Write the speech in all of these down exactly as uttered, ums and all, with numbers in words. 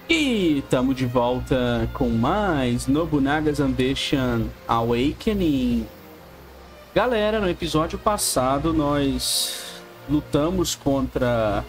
E estamos de volta com mais Nobunaga's Ambition Awakening. Galera, no episódio passado nós lutamos contra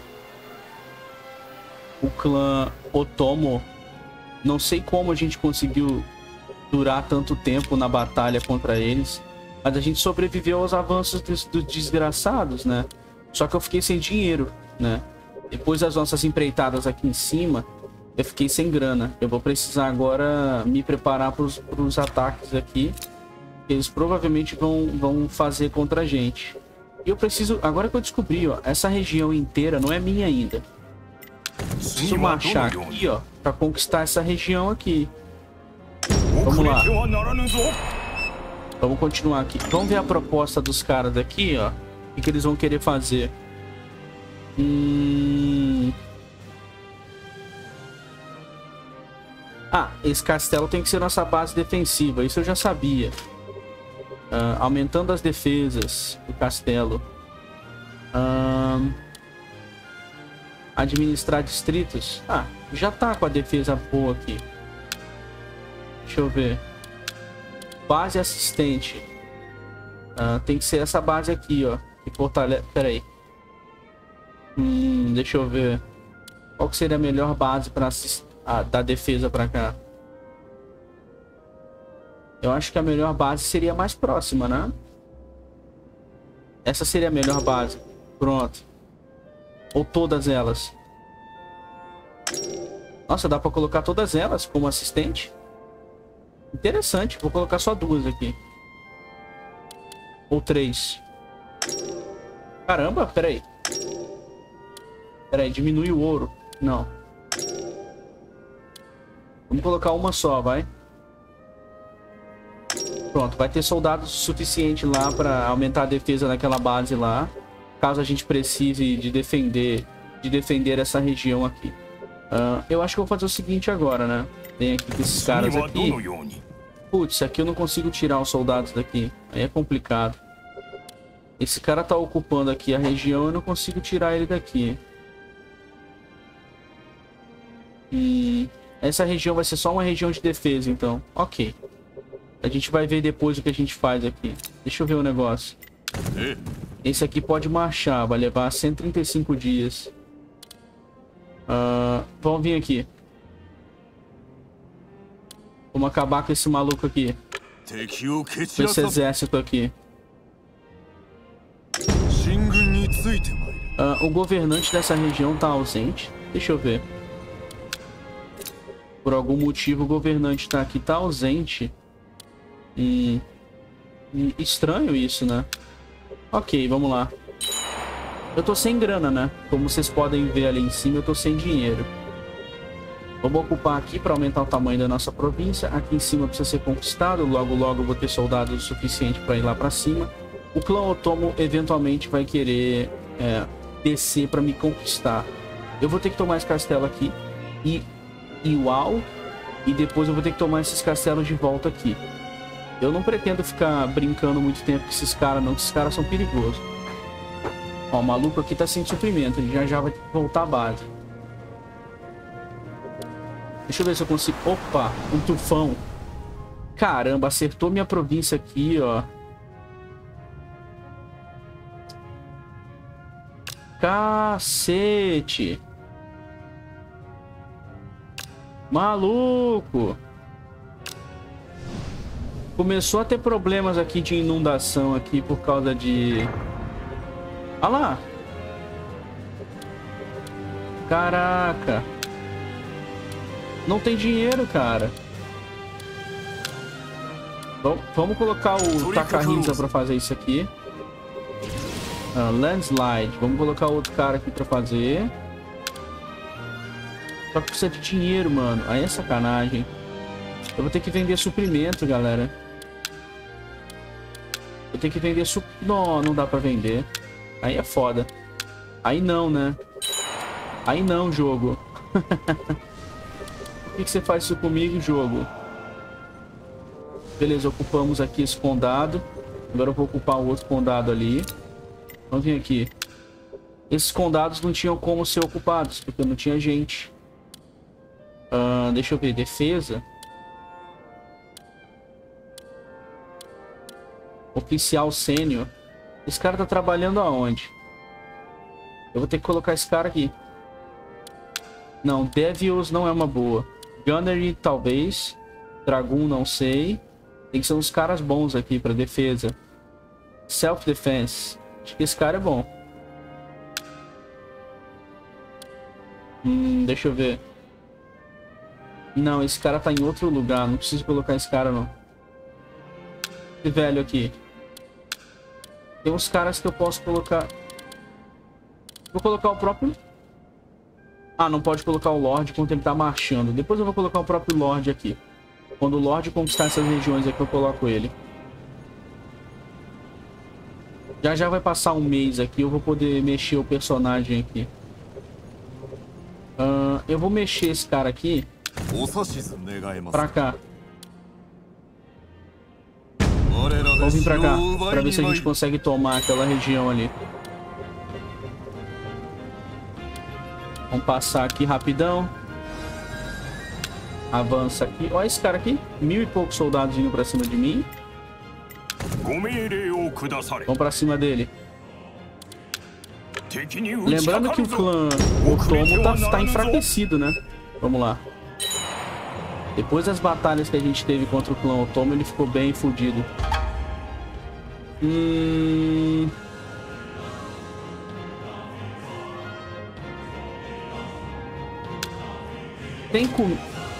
o clã Otomo. Não sei como a gente conseguiu durar tanto tempo na batalha contra eles, mas a gente sobreviveu aos avanços dos, dos desgraçados, né? Só que eu fiquei sem dinheiro, né? Depois das nossas empreitadas aqui em cima, eu fiquei sem grana. Eu vou precisar agora me preparar para os ataques aqui, que eles provavelmente vão, vão fazer contra a gente. E eu preciso... Agora que eu descobri, ó, essa região inteira não é minha ainda. Preciso marchar aqui, ó, para conquistar essa região aqui. Vamos lá. Vamos continuar aqui. Vamos ver a proposta dos caras aqui, ó. O que, que eles vão querer fazer. Hum... Ah, esse castelo tem que ser nossa base defensiva. Isso eu já sabia. Uh, aumentando as defesas do castelo. Uh, administrar distritos. Ah, já tá com a defesa boa aqui. Deixa eu ver. Base assistente. Uh, tem que ser essa base aqui, ó. Que fortalece... Pera aí. Hum, deixa eu ver. Qual que seria a melhor base para assistir? Ah, da defesa pra cá. Eu acho que a melhor base seria mais próxima, né? Essa seria a melhor base. Pronto. Ou todas elas. Nossa, dá pra colocar todas elas como assistente? Interessante. Vou colocar só duas aqui. Ou três. Caramba, peraí. Peraí, diminui o ouro. Não. Vamos colocar uma só, vai. Pronto, vai ter soldados suficiente lá para aumentar a defesa naquela base lá, caso a gente precise de defender, de defender essa região aqui. Uh, eu acho que eu vou fazer o seguinte agora, né? Tem aqui com esses caras aqui. Putz, aqui eu não consigo tirar os soldados daqui. Aí é complicado. Esse cara tá ocupando aqui a região, eu não consigo tirar ele daqui. E... essa região vai ser só uma região de defesa, então. Ok. A gente vai ver depois o que a gente faz aqui. Deixa eu ver o negócio. Esse aqui pode marchar. Vai levar cento e trinta e cinco dias. Uh, vamos vir aqui. Vamos acabar com esse maluco aqui. Com esse exército aqui. Uh, o governante dessa região tá ausente. Deixa eu ver. Por algum motivo o governante tá aqui, tá ausente. Hum, hum, estranho isso, né? Ok, vamos lá. Eu tô sem grana, né? Como vocês podem ver ali em cima, eu tô sem dinheiro. Vamos ocupar aqui para aumentar o tamanho da nossa província. Aqui em cima precisa ser conquistado. Logo, logo eu vou ter soldados o suficiente para ir lá para cima. O clã Otomo eventualmente vai querer é, descer para me conquistar. Eu vou ter que tomar esse castelo aqui. E... Iwao, e depois eu vou ter que tomar esses castelos de volta aqui. Eu não pretendo ficar brincando muito tempo com esses caras, não, que esses caras são perigosos. Ó, o maluco aqui tá sem suprimento, ele já já vai ter que voltar à base. Deixa eu ver se eu consigo... Opa, um tufão. Caramba, acertou minha província aqui, ó. Cacete. Maluco! Começou a ter problemas aqui de inundação aqui por causa de... Olha lá! Caraca! Não tem dinheiro, cara. Bom, vamos colocar o Takahisa pra fazer isso aqui. Ah, landslide. Vamos colocar outro cara aqui pra fazer. Só que precisa de dinheiro, mano. Aí é sacanagem. Eu vou ter que vender suprimento, galera. Eu tenho que vender sup... Não, não dá pra vender. Aí é foda. Aí não, né? Aí não, jogo. Por que que você faz isso comigo, jogo? Beleza, ocupamos aqui esse condado. Agora eu vou ocupar o outro condado ali. Vamos vir aqui. Esses condados não tinham como ser ocupados, porque não tinha gente. Uh, Uh, deixa eu ver, defesa. Oficial sênior. Esse cara tá trabalhando aonde? Eu vou ter que colocar esse cara aqui. Não, Devils não é uma boa. Gunnery, talvez. Dragoon, não sei. Tem que ser uns caras bons aqui pra defesa. Self-defense. Acho que esse cara é bom. Hum, deixa eu ver. Não, esse cara tá em outro lugar. Não preciso colocar esse cara, não. Esse velho aqui. Tem uns caras que eu posso colocar. Vou colocar o próprio... Ah, não pode colocar o Lorde quando ele tá marchando. Depois eu vou colocar o próprio Lorde aqui. Quando o Lorde conquistar essas regiões aqui, eu coloco ele. Já já vai passar um mês aqui. Eu vou poder mexer o personagem aqui. Uh, eu vou mexer esse cara aqui pra cá. Vamos vir pra cá, pra ver se a gente consegue tomar aquela região ali. Vamos passar aqui rapidão. Avança aqui. Olha esse cara aqui. Mil e poucos soldados indo pra cima de mim. Vamos pra cima dele. Lembrando que o clã Otomo tá, tá enfraquecido, né? Vamos lá. Depois das batalhas que a gente teve contra o clã Otomo, ele ficou bem fodido. Hum... Tem com...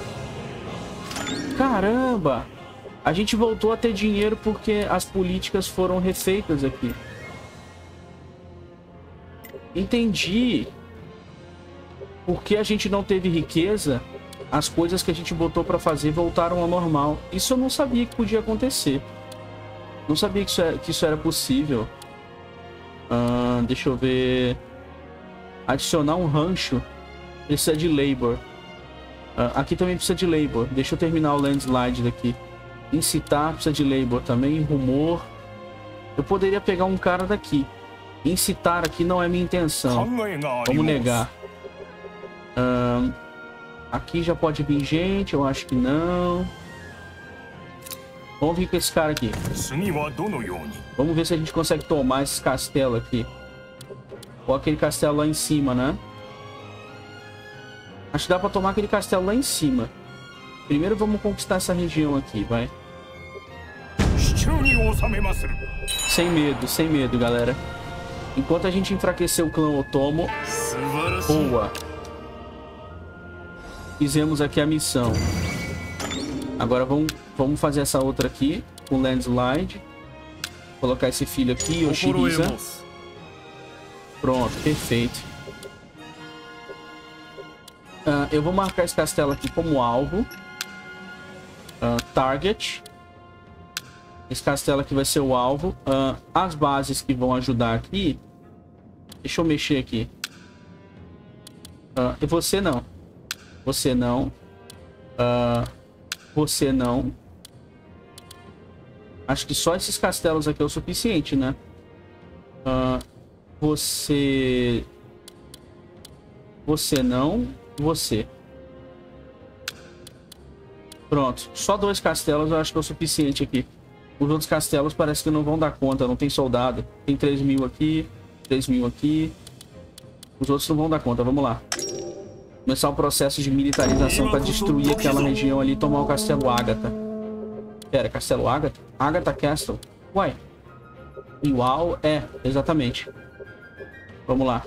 Caramba! A gente voltou a ter dinheiro porque as políticas foram refeitas aqui. Entendi. Porque a gente não teve riqueza, as coisas que a gente botou pra fazer voltaram ao normal. Isso eu não sabia que podia acontecer. Não sabia que isso era, que isso era possível. Uh, deixa eu ver. Adicionar um rancho. Precisa de labor. Uh, aqui também precisa de labor. Deixa eu terminar o landslide daqui. Incitar precisa de labor também. Rumor. Eu poderia pegar um cara daqui. Incitar aqui não é minha intenção. Vamos negar. Uh, aqui já pode vir gente. Eu acho que não. Vamos vir com esse cara aqui. Vamos ver se a gente consegue tomar esse castelo aqui. Ou aquele castelo lá em cima, né? Acho que dá pra tomar aquele castelo lá em cima. Primeiro vamos conquistar essa região aqui, vai. Sem medo, sem medo, galera. Enquanto a gente enfraquecer o clã Otomo... Boa. Fizemos aqui a missão. Agora vamos, vamos fazer essa outra aqui. Com landslide. Colocar esse filho aqui, Yoshiriza. Pronto, perfeito. Uh, eu vou marcar esse castelo aqui como alvo. Uh, target. Esse castelo aqui vai ser o alvo. Uh, as bases que vão ajudar aqui. Deixa eu mexer aqui. Uh, e você não. Você não. Uh, você não. Acho que só esses castelos aqui é o suficiente, né? Uh, você... Você não. Você. Pronto. Só dois castelos eu acho que é o suficiente aqui. Os outros castelos parece que não vão dar conta. Não tem soldado. Tem três mil aqui. três mil aqui. Os outros não vão dar conta. Vamos lá. Começar o processo de militarização para destruir aquela região ali e tomar o castelo Ágata. Pera, castelo Ágata? Ágata Castle. Uai. Uau, é, exatamente. Vamos lá.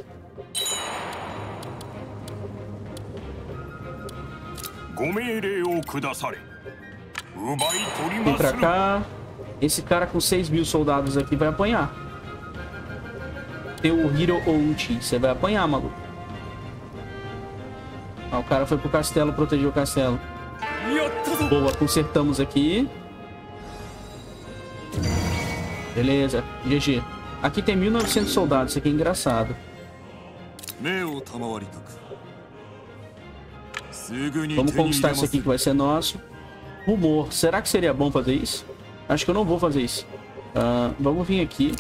Vem pra cá. Esse cara com seis mil soldados aqui vai apanhar. Tem o Hiro Ouchi. Você vai apanhar, maluco. Ah, o cara foi pro castelo proteger o castelo. Boa, consertamos aqui. Beleza, G G. Aqui tem mil e novecentos soldados, isso aqui é engraçado. Vamos conquistar isso aqui que vai ser nosso. Rumor, será que seria bom fazer isso? Acho que eu não vou fazer isso. Uh, vamos vir aqui.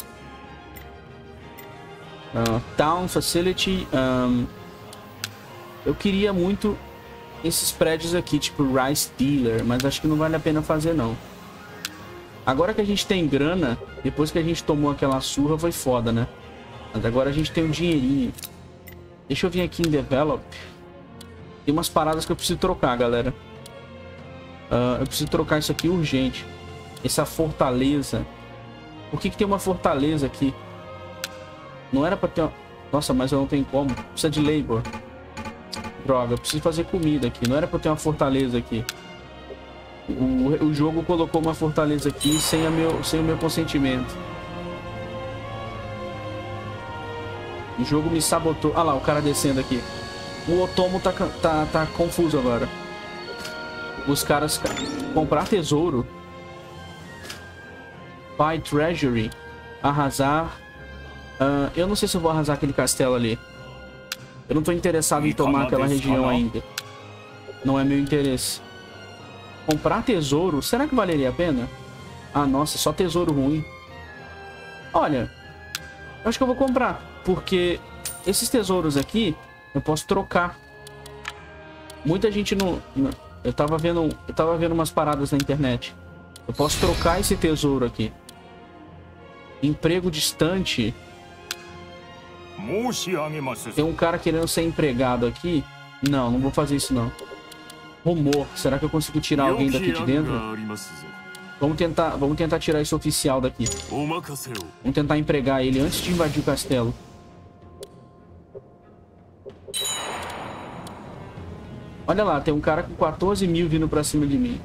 Uh, Town Facility. Um, eu queria muito esses prédios aqui, tipo Rice Dealer, mas acho que não vale a pena fazer, não. Agora que a gente tem grana, depois que a gente tomou aquela surra, foi foda, né? Mas agora a gente tem um dinheirinho. Deixa eu vir aqui em Develop. Tem umas paradas que eu preciso trocar, galera. Uh, eu preciso trocar isso aqui urgente. Essa fortaleza. Por que que tem uma fortaleza aqui? Não era pra ter uma... Nossa, mas eu não tenho como. Precisa de labor. Droga, eu preciso fazer comida aqui. Não era pra ter uma fortaleza aqui. O, o jogo colocou uma fortaleza aqui sem, a meu, sem o meu consentimento. O jogo me sabotou. Ah lá, o cara descendo aqui. O Otomo tá, tá, tá confuso agora. Os caras... Comprar tesouro. Buy treasury. Arrasar. Uh, eu não sei se eu vou arrasar aquele castelo ali. Eu não tô interessado em tomar aquela região ainda. Não é meu interesse. Comprar tesouro? Será que valeria a pena? Ah, nossa, só tesouro ruim. Olha, eu acho que eu vou comprar. Porque esses tesouros aqui, eu posso trocar. Muita gente não... Eu tava vendo, eu tava vendo umas paradas na internet. Eu posso trocar esse tesouro aqui. Emprego distante. Tem um cara querendo ser empregado aqui. Não, não vou fazer isso não. Rumor. Será que eu consigo tirar alguém daqui de dentro? Vamos tentar, vamos tentar tirar esse oficial daqui. Vamos tentar empregar ele antes de invadir o castelo. Olha lá, tem um cara com quatorze mil vindo pra cima de mim.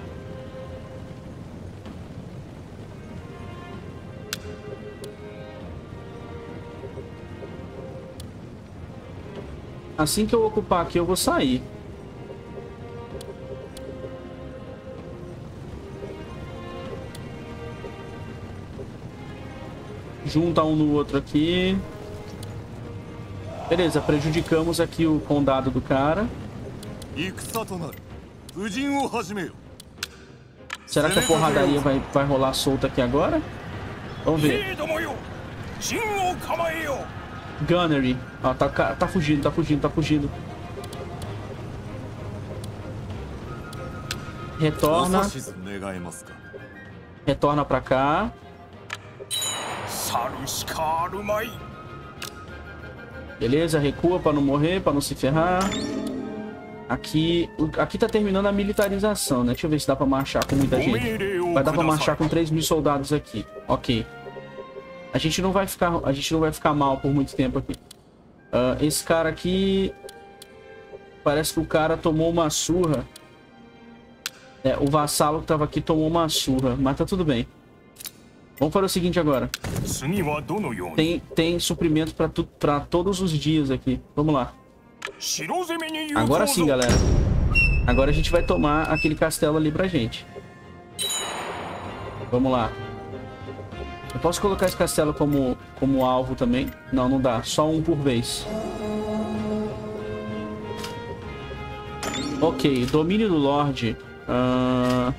Assim que eu ocupar aqui, eu vou sair. Junta um no outro aqui. Beleza, prejudicamos aqui o condado do cara. Será que a porradaria vai, vai rolar solta aqui agora? Vamos ver. Gunnery. Ó, tá, tá fugindo, tá fugindo, tá fugindo. Retorna. Retorna pra cá. Beleza, recua pra não morrer, pra não se ferrar. Aqui, aqui tá terminando a militarização, né? Deixa eu ver se dá pra marchar com muita gente. Vai dar pra marchar com três mil soldados aqui. Ok. A gente não vai ficar, a gente não vai ficar mal por muito tempo aqui. Uh, esse cara aqui... Parece que o cara tomou uma surra. É, o vassalo que tava aqui tomou uma surra. Mas tá tudo bem. Vamos para o seguinte agora. Tem, tem suprimento pra, tu, pra todos os dias aqui. Vamos lá. Agora sim, galera. Agora a gente vai tomar aquele castelo ali pra gente. Vamos lá. Eu posso colocar esse castelo como, como alvo também? Não, não dá. Só um por vez. Ok, domínio do Lorde. Uh...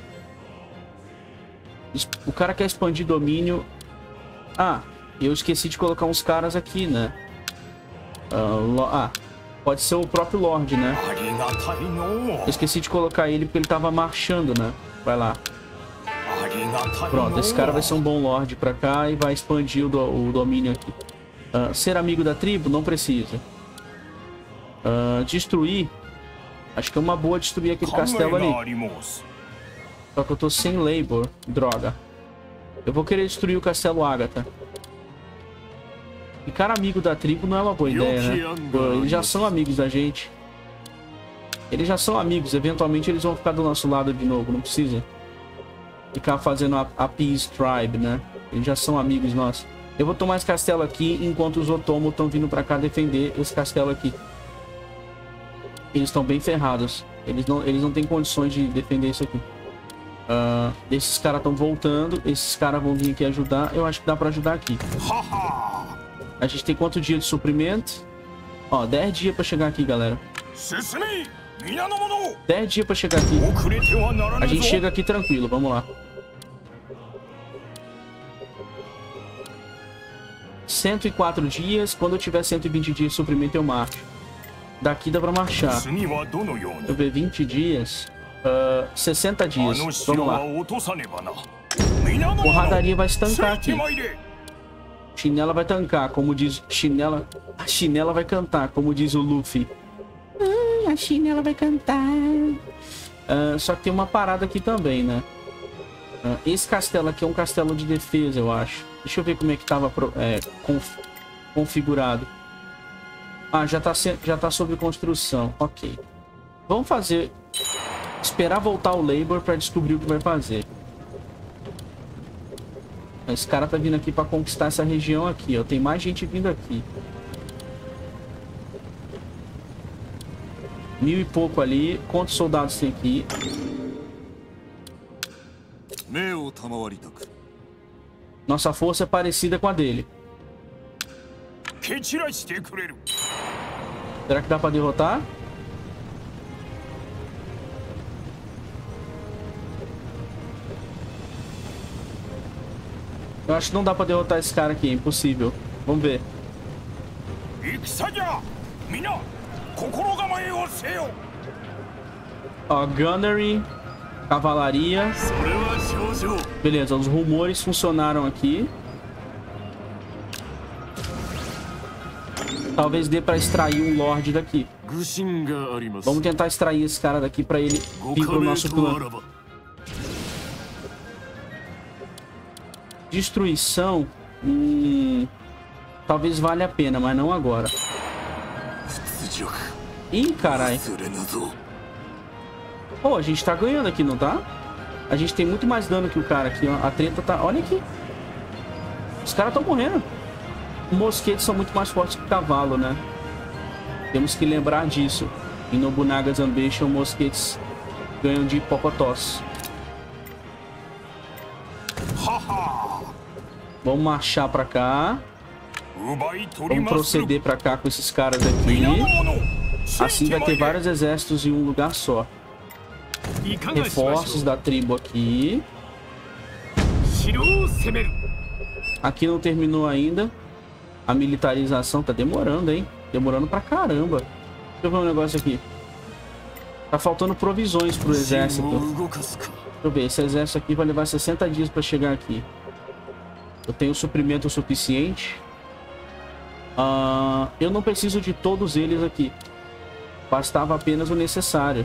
O cara quer expandir domínio. Ah, eu esqueci de colocar uns caras aqui, né? Uh, lo... Ah, pode ser o próprio Lorde, né? Eu esqueci de colocar ele porque ele tava marchando, né? Vai lá. Pronto, esse cara vai ser um bom Lorde pra cá e vai expandir o, do, o domínio aqui. Uh, ser amigo da tribo? Não precisa. Uh, destruir? Acho que é uma boa destruir aquele castelo ali. Só que eu tô sem labor. Droga. Eu vou querer destruir o castelo Ágata. Ficar amigo da tribo não é uma boa ideia, né? Pô, eles já são amigos da gente. Eles já são amigos. Eventualmente eles vão ficar do nosso lado de novo. Não precisa ficar fazendo a, a Peace Tribe, né? Eles já são amigos nossos. Eu vou tomar esse castelo aqui enquanto os Otomo estão vindo pra cá defender esse castelo aqui. Eles estão bem ferrados. Eles não, eles não têm condições de defender isso aqui. Uh, esses caras estão voltando. Esses caras vão vir aqui ajudar. Eu acho que dá pra ajudar aqui. A gente tem quanto dia de suprimento? Ó, dez dias pra chegar aqui, galera. dez dias pra chegar aqui. A gente chega aqui tranquilo, vamos lá. cento e quatro dias. Quando eu tiver cento e vinte dias de suprimento, eu marcho. Daqui dá pra marchar. Deixa eu ver, vinte dias. Uh, sessenta dias. Vamos lá. Porradaria vai estancar aqui. Chinela vai tancar, como diz... Chinela... A chinela vai cantar, como diz o Luffy. Ah, a chinela vai cantar. Uh, só que tem uma parada aqui também, né? Uh, esse castelo aqui é um castelo de defesa, eu acho. Deixa eu ver como é que tava é, conf, configurado. Ah, já tá, já tá sob construção. Ok. Vamos fazer... Esperar voltar o Labor pra descobrir o que vai fazer. Esse cara tá vindo aqui pra conquistar essa região aqui, ó. Tem mais gente vindo aqui. Mil e pouco ali. Quantos soldados tem aqui? Nossa força é parecida com a dele. Será que dá pra derrotar? Eu acho que não dá pra derrotar esse cara aqui, é impossível. Vamos ver. Ó, Gunnery, cavalaria. Beleza, os rumores funcionaram aqui. Talvez dê pra extrair um Lorde daqui. Vamos tentar extrair esse cara daqui pra ele vir pro nosso clã. Destruição, hum, talvez valha a pena, mas não agora. Ih, carai. Pô, a gente tá ganhando aqui, não tá? A gente tem muito mais dano que o cara aqui, ó. A treta tá... Olha aqui. Os caras estão morrendo. Os mosquetes são muito mais fortes que o cavalo, né? Temos que lembrar disso. Em Nobunaga's Ambition, mosquetes ganham de hipopotós. Vamos marchar pra cá. Vamos proceder pra cá com esses caras aqui. Assim vai ter vários exércitos em um lugar só. Reforços da tribo aqui. Aqui não terminou ainda. A militarização tá demorando, hein? Demorando pra caramba. Deixa eu ver um negócio aqui. Tá faltando provisões pro exército. Deixa eu ver, esse exército aqui vai levar sessenta dias pra chegar aqui. Eu tenho suprimento suficiente. Uh, eu não preciso de todos eles aqui. Bastava apenas o necessário.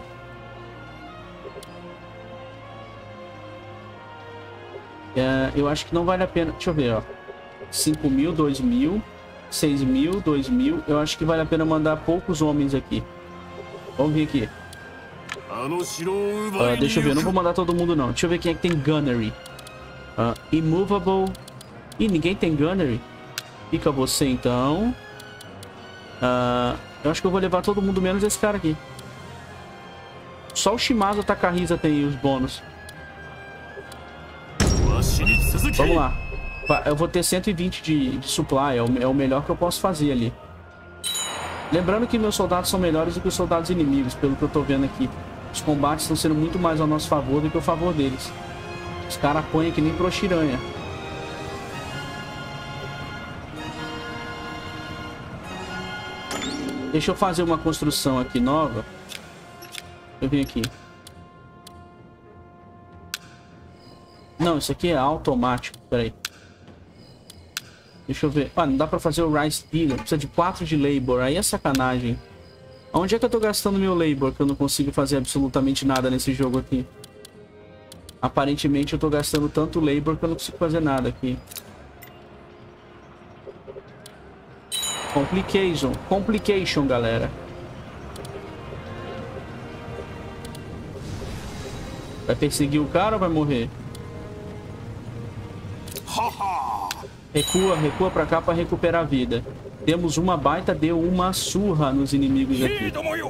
Uh, eu acho que não vale a pena. Deixa eu ver, ó. cinco mil, dois mil, seis mil, dois mil. Eu acho que vale a pena mandar poucos homens aqui. Vamos vir aqui. Uh, deixa eu ver, eu não vou mandar todo mundo não. Deixa eu ver quem é que tem Gunnery. uh, Immovable. Ih, ninguém tem Gunnery. Fica você então. uh, Eu acho que eu vou levar todo mundo menos esse cara aqui. Só o Shimazu Takahisa tem os bônus. Vamos lá. Eu vou ter cento e vinte de, de supply. É o, é o melhor que eu posso fazer ali. Lembrando que meus soldados são melhores do que os soldados inimigos. Pelo que eu tô vendo aqui. Os combates estão sendo muito mais ao nosso favor do que ao favor deles. Os caras apanham que nem Proxiranha. Deixa eu fazer uma construção aqui nova. Eu vim aqui. Não, isso aqui é automático. Pera aí. Deixa eu ver. Ah, não dá pra fazer o Rice Digger. Precisa de quatro de Labor. Aí é sacanagem. Onde é que eu tô gastando meu Labor? Que eu não consigo fazer absolutamente nada nesse jogo aqui. Aparentemente eu tô gastando tanto Labor que eu não consigo fazer nada aqui. Complication. Complication, galera. Vai perseguir o cara ou vai morrer? Recua, recua pra cá pra recuperar a vida. Temos uma baita de uma surra nos inimigos aqui.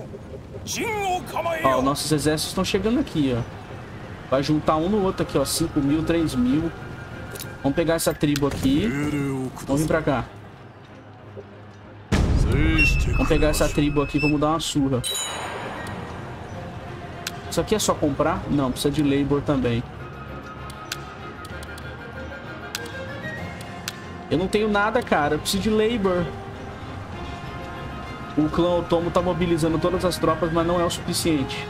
Ó, nossos exércitos estão chegando aqui, ó. Vai juntar um no outro aqui, ó. cinco mil, três mil. Vamos pegar essa tribo aqui. Vamos vir pra cá. Vamos pegar essa tribo aqui, vamos dar uma surra. Isso aqui é só comprar? Não, precisa de Labor também. Eu não tenho nada, cara. Eu preciso de Labor. O clã Otomo tá mobilizando todas as tropas, mas não é o suficiente.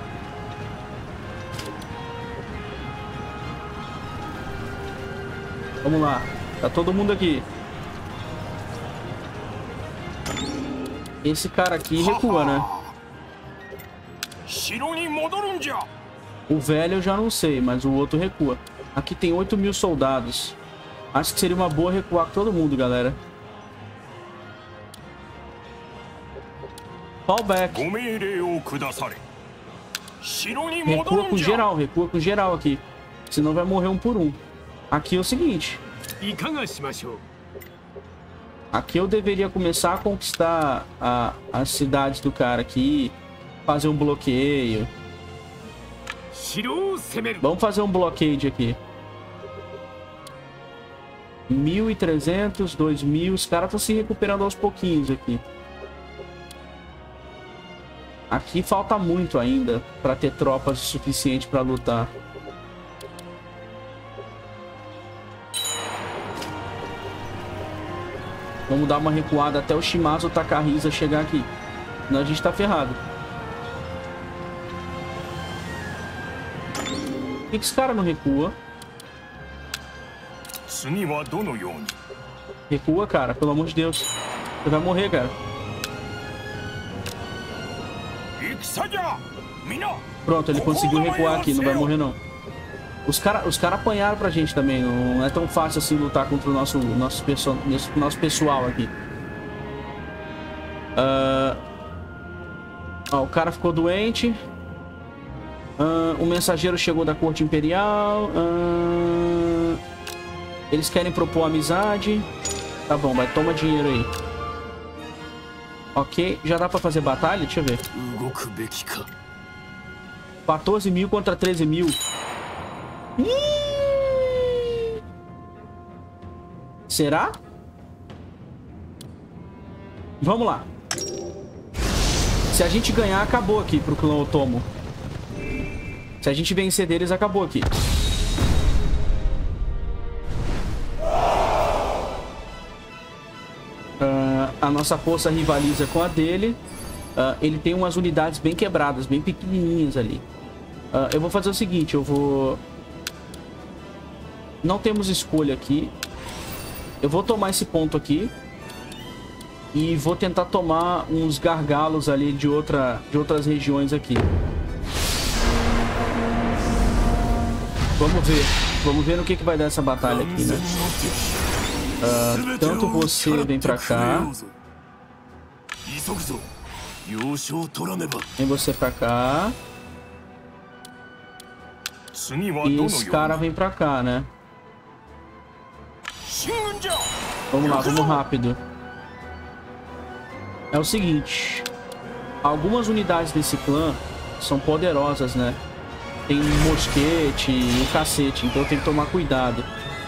Vamos lá. Tá todo mundo aqui. Esse cara aqui recua, né? O velho eu já não sei, mas o outro recua. Aqui tem oito mil soldados. Acho que seria uma boa recuar com todo mundo, galera. Fallback. Recua com geral, recua com geral aqui. Senão vai morrer um por um. Aqui é o seguinte. Aqui eu deveria começar a conquistar a, as cidades do cara aqui. Fazer um bloqueio. Vamos fazer um bloqueio aqui. mil e trezentos, dois mil. Os caras estão se recuperando aos pouquinhos aqui. Aqui falta muito ainda para ter tropas o suficiente para lutar. Vamos dar uma recuada até o Shimazu Takahisa chegar aqui. Senão a gente tá ferrado. Por que esse cara não recua? Recua, cara, pelo amor de Deus. Você vai morrer, cara. Pronto, ele conseguiu recuar aqui, não vai morrer não. Os caras os cara apanharam pra gente também. Não é tão fácil assim lutar contra o nosso, nosso, perso nosso pessoal aqui. Uh... Ó, o cara ficou doente. Uh, o mensageiro chegou da corte imperial. Uh, eles querem propor amizade. Tá bom, vai, toma dinheiro aí. Ok, já dá pra fazer batalha? Deixa eu ver. quatorze mil contra treze mil. Ih! Será? Vamos lá. Se a gente ganhar, acabou aqui pro clã Otomo. Se a gente vencer deles, acabou aqui. Uh, a nossa força rivaliza com a dele. Uh, ele tem umas unidades bem quebradas, bem pequenininhas ali. Uh, eu vou fazer o seguinte, eu vou... Não temos escolha aqui. Eu vou tomar esse ponto aqui. E vou tentar tomar uns gargalos ali de, outra, de outras regiões aqui. Vamos ver. Vamos ver no que, que vai dar essa batalha aqui, né? Uh, tanto você vem pra cá. Vem você pra cá. E esse cara vem pra cá, né? Vamos lá, vamos rápido. É o seguinte. Algumas unidades desse clã são poderosas, né? Tem um mosquete e um cacete, então eu tenho que tomar cuidado.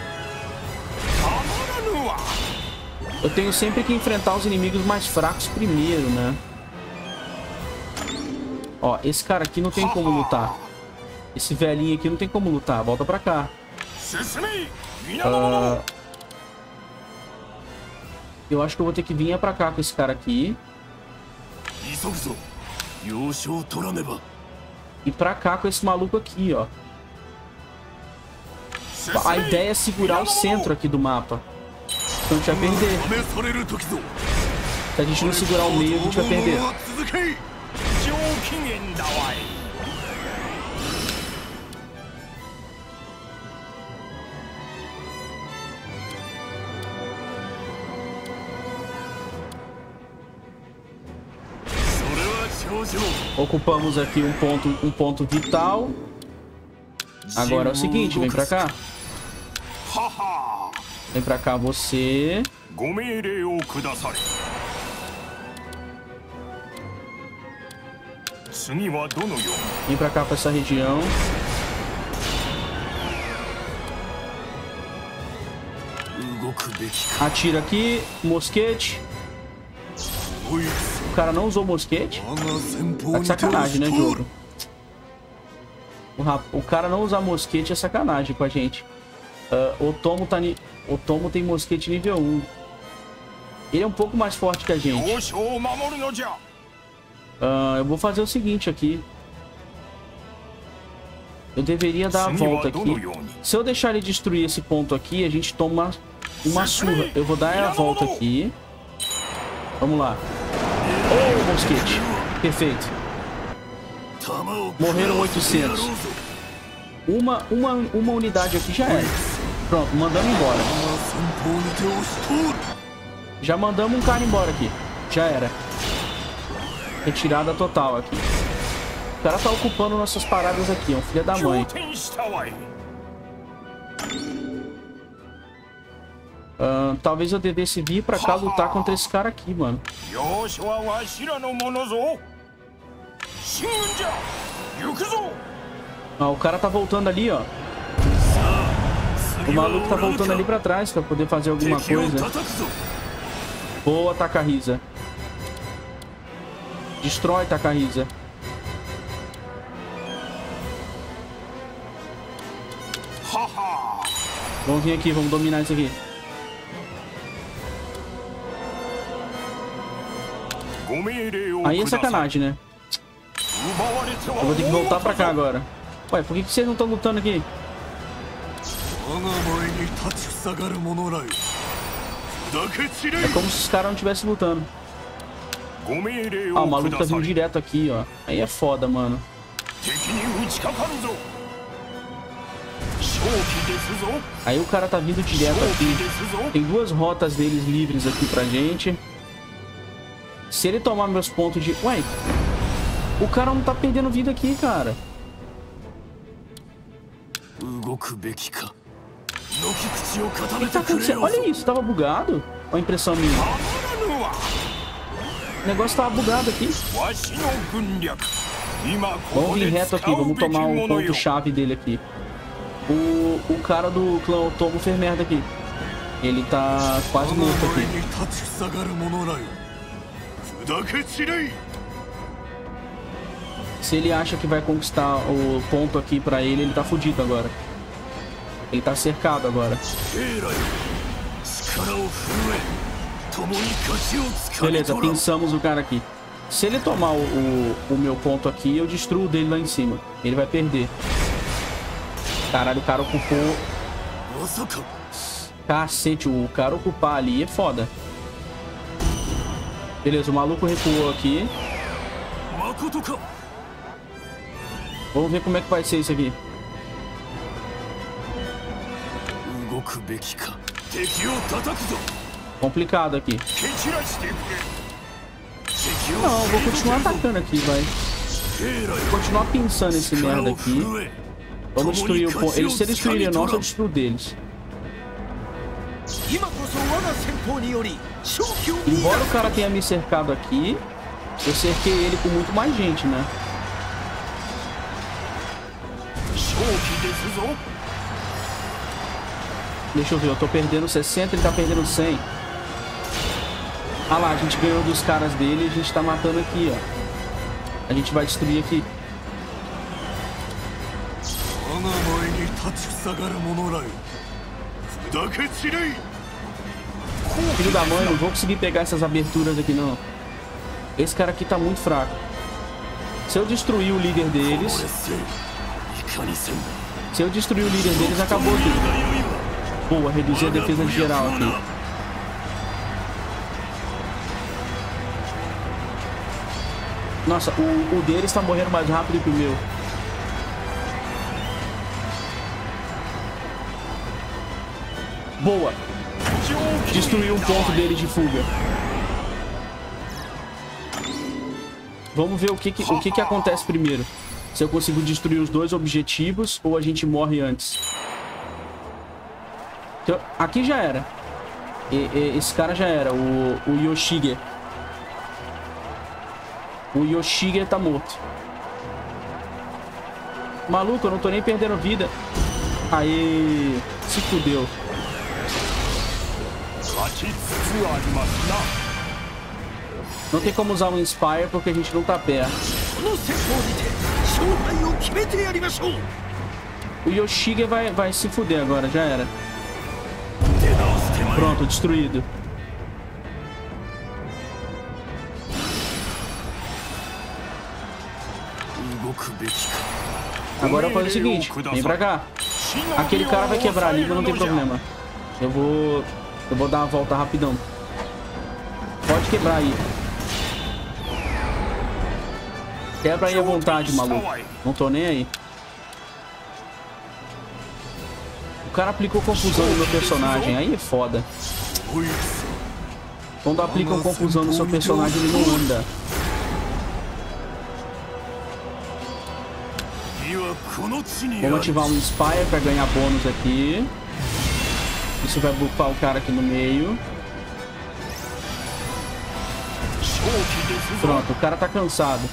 Eu tenho sempre que enfrentar os inimigos mais fracos primeiro, né? Ó, esse cara aqui não tem como lutar. Esse velhinho aqui não tem como lutar. Volta pra cá. Uh, eu acho que eu vou ter que vir pra cá com esse cara aqui. E pra cá com esse maluco aqui, ó. A ideia é segurar o centro aqui do mapa. Então a gente vai perder. Se a gente não segurar o meio, a gente vai perder. Ocupamos aqui um ponto, um ponto vital. Agora é o seguinte, vem pra cá. Vem pra cá você. Vem pra cá pra essa região. Atira aqui, mosquete. O cara não usou mosquete? Tá de sacanagem, né, jogo? O, rap... o cara não usar mosquete é sacanagem com a gente. Uh, o Tomo tá ni... O Tomo tem mosquete nível um. Ele é um pouco mais forte que a gente. Uh, eu vou fazer o seguinte aqui. Eu deveria dar a volta aqui. Se eu deixar ele destruir esse ponto aqui, a gente toma uma surra. Eu vou dar a volta aqui. Vamos lá. Oh, mosquete. Perfeito. Morreram oitocentos. Uma, uma, uma unidade aqui já era. Pronto, mandamos embora. Já mandamos um cara embora aqui. Já era. Retirada total aqui. O cara tá ocupando nossas paradas aqui. É um filho da mãe. Uh, talvez eu devesse vir pra cá lutar contra esse cara aqui, mano. Ah, o cara tá voltando ali, ó. O maluco tá voltando ali pra trás pra poder fazer alguma coisa. Boa, Takahisa. Destrói, Takahisa. Vamos vir aqui, vamos dominar isso aqui. Aí é sacanagem, né? Eu vou ter que voltar pra cá agora. Ué, por que, que vocês não estão lutando aqui? É como se os caras não estivessem lutando. Ah, o maluco tá vindo direto aqui, ó. Aí é foda, mano. Aí o cara tá vindo direto aqui. Tem duas rotas deles livres aqui pra gente. Se ele tomar meus pontos de... Ué, o cara não tá perdendo vida aqui, cara. O que tá acontecendo? Olha isso, tava bugado. Olha a impressão minha. O negócio tava bugado aqui. Vamos vir reto aqui, vamos tomar o ponto-chave dele aqui. O, o cara do clã Otomo fez merda aqui. Ele tá quase morto aqui. Se ele acha que vai conquistar o ponto aqui pra ele, ele tá fudido agora. Ele tá cercado agora. Beleza, pinçamos o cara aqui. Se ele tomar o, o, o meu ponto aqui, eu destruo o dele lá em cima. Ele vai perder. Caralho, o cara ocupou... Cacete, o cara ocupar ali é foda. Beleza, o maluco recuou aqui. Vamos ver como é que vai ser isso aqui. Complicado aqui. Não, eu vou continuar atacando aqui, vai. Vou continuar pinçando esse merda aqui. Vamos destruir o ponto. Eles, se eles destruírem a nossa, eu destruo deles. Embora o cara tenha me cercado aqui, eu cerquei ele com muito mais gente, né? Deixa eu ver, eu tô perdendo sessenta, ele tá perdendo cem. Ah lá, a gente ganhou dos caras dele e a gente tá matando aqui, ó. A gente vai destruir aqui. Filho da mãe, não vou conseguir pegar essas aberturas aqui, não. Esse cara aqui tá muito fraco. Se eu destruir o líder deles... Se eu destruir o líder deles, acabou tudo. Boa, reduzir a defesa geral aqui. Nossa, o, o deles tá morrendo mais rápido que o meu. Boa. Destruiu um ponto dele de fuga. Vamos ver o que que, o que que acontece primeiro. Se eu consigo destruir os dois objetivos ou a gente morre antes. Então, aqui já era. E, e, esse cara já era, o, o Yoshige. O Yoshige tá morto. Maluco, eu não tô nem perdendo vida. Aê, se fudeu. Não tem como usar um Inspire porque a gente não tá perto. O Yoshige vai, vai se fuder agora, já era. Pronto, destruído. Agora eu vou fazer o seguinte. Vem pra cá. Aquele cara vai quebrar a língua, não tem problema. Eu vou... Eu vou dar uma volta rapidão. Pode quebrar aí. Quebra aí à vontade, maluco. Não tô nem aí. O cara aplicou confusão no meu personagem. Aí é foda. Quando aplicam confusão no seu personagem, ele não anda. Vamos ativar um Inspire pra ganhar bônus aqui. Isso vai buffar o cara aqui no meio. Pronto, o cara tá cansado.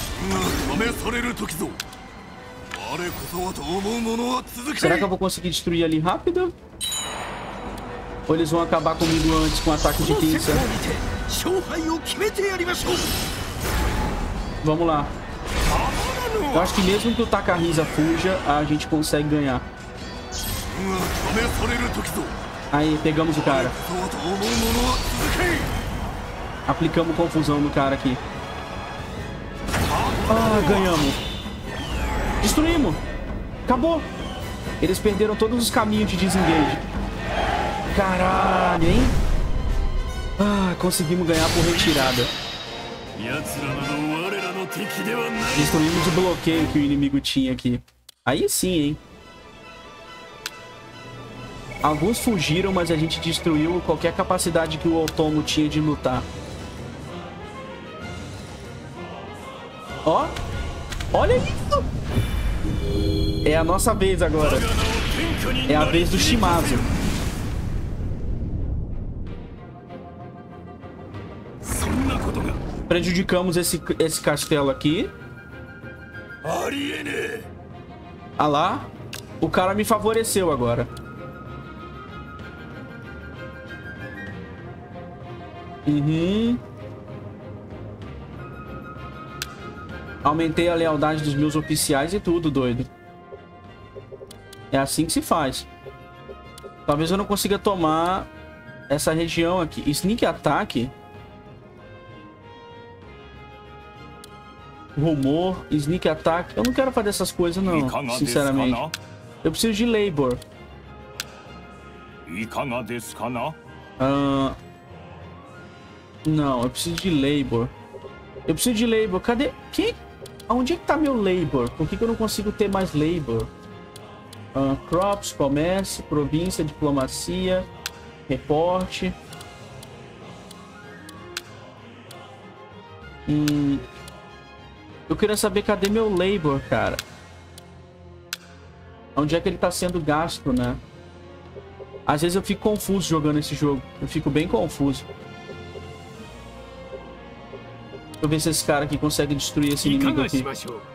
Será que eu vou conseguir destruir ali rápido? Ou eles vão acabar comigo antes com um ataque de pinça? Vamos lá. Eu acho que mesmo que o Takahisa fuja, a gente consegue ganhar. Aí, pegamos o cara. Aplicamos confusão no cara aqui. Ah, ganhamos. Destruímos. Acabou. Eles perderam todos os caminhos de desengage. Caralho, hein? Ah, conseguimos ganhar por retirada. Destruímos o bloqueio que o inimigo tinha aqui. Aí sim, hein? Alguns fugiram, mas a gente destruiu qualquer capacidade que o Otomo tinha de lutar. Ó. Olha isso. É a nossa vez agora. É a vez do Shimazu. Prejudicamos esse, esse castelo aqui. Ah lá. O cara me favoreceu agora. Uhum. Aumentei a lealdade dos meus oficiais e tudo, doido. É assim que se faz. Talvez eu não consiga tomar essa região aqui. Sneak Attack. Rumor, Sneak Attack. Eu não quero fazer essas coisas, não. Sinceramente. Eu preciso de Labor. Uh, não, eu preciso de Labor. Eu preciso de Labor. Cadê? Que? Onde é que tá meu Labor? Por que que eu não consigo ter mais Labor? Uh, crops, comércio, província, diplomacia, reporte. Hum... Eu queria saber cadê meu labor, cara. Onde é que ele tá sendo gasto, né? Às vezes eu fico confuso jogando esse jogo. Eu fico bem confuso. Deixa eu ver se esse cara aqui consegue destruir esse inimigo aqui.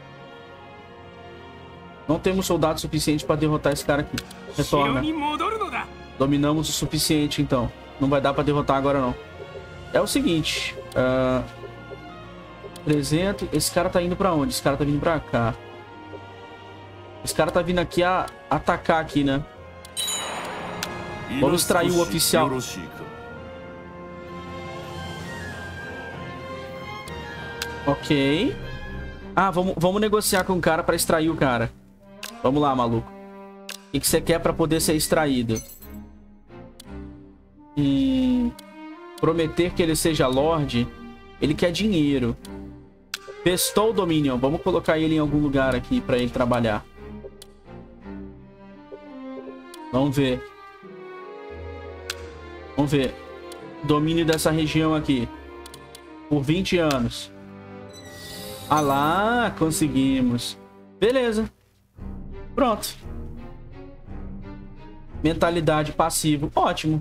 Não temos soldados suficientes para derrotar esse cara aqui. Retorna. Dominamos o suficiente, então. Não vai dar para derrotar agora, não. É o seguinte... Uh... trezentos. Esse cara tá indo pra onde? Esse cara tá vindo pra cá. Esse cara tá vindo aqui a atacar aqui, né? Vamos extrair o oficial. Ok. Ah, vamos, vamos negociar com o cara pra extrair o cara. Vamos lá, maluco. O que, que você quer pra poder ser extraído? Hum, prometer que ele seja Lorde. Ele quer dinheiro. Bestow Dominion. Vamos colocar ele em algum lugar aqui pra ele trabalhar. Vamos ver. Vamos ver. Domínio dessa região aqui. Por vinte anos. Ah lá, conseguimos. Beleza. Pronto. Mentalidade passivo. Ótimo.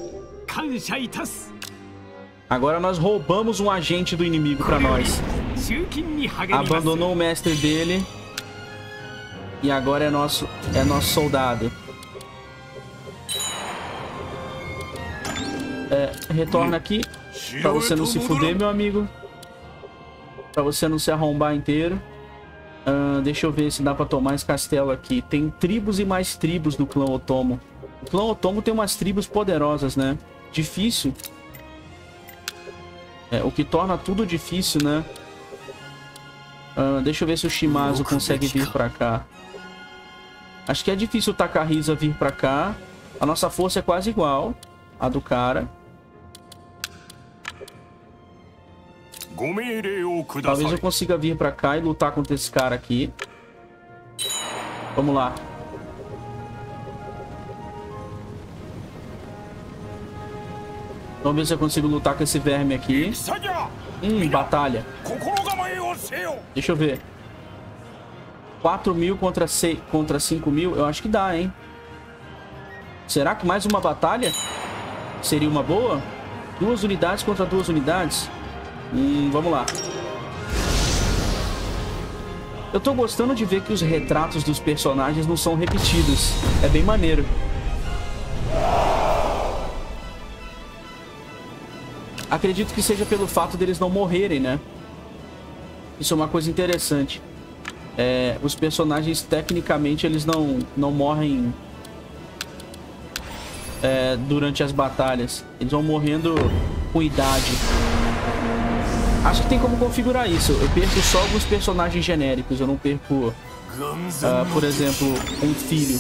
Agora nós roubamos um agente do inimigo pra nós. Abandonou o mestre dele. E agora é nosso, é nosso soldado. É, retorna aqui. Pra você não se fuder, meu amigo. Pra você não se arrombar inteiro. Uh, deixa eu ver se dá pra tomar esse castelo aqui. Tem tribos e mais tribos do clã Otomo. O clã Otomo tem umas tribos poderosas, né? Difícil. É, o que torna tudo difícil, né? Uh, deixa eu ver se o Shimazu consegue vir pra cá. Acho que é difícil o Takahisa vir pra cá. A nossa força é quase igual à do cara. Talvez eu consiga vir pra cá e lutar contra esse cara aqui. Vamos lá. Vamos ver se eu consigo lutar com esse verme aqui. Hum, batalha. Deixa eu ver. quatro mil contra, contra cinco mil. Eu acho que dá, hein? Será que mais uma batalha seria uma boa? Duas unidades contra duas unidades? Hum, vamos lá. Eu tô gostando de ver que os retratos dos personagens não são repetidos. É bem maneiro. Acredito que seja pelo fato deles não morrerem, né? Isso é uma coisa interessante. É, os personagens, tecnicamente, eles não, não morrem é, durante as batalhas. Eles vão morrendo com idade. Acho que tem como configurar isso. Eu perco só alguns personagens genéricos. Eu não perco, uh, por exemplo, um filho.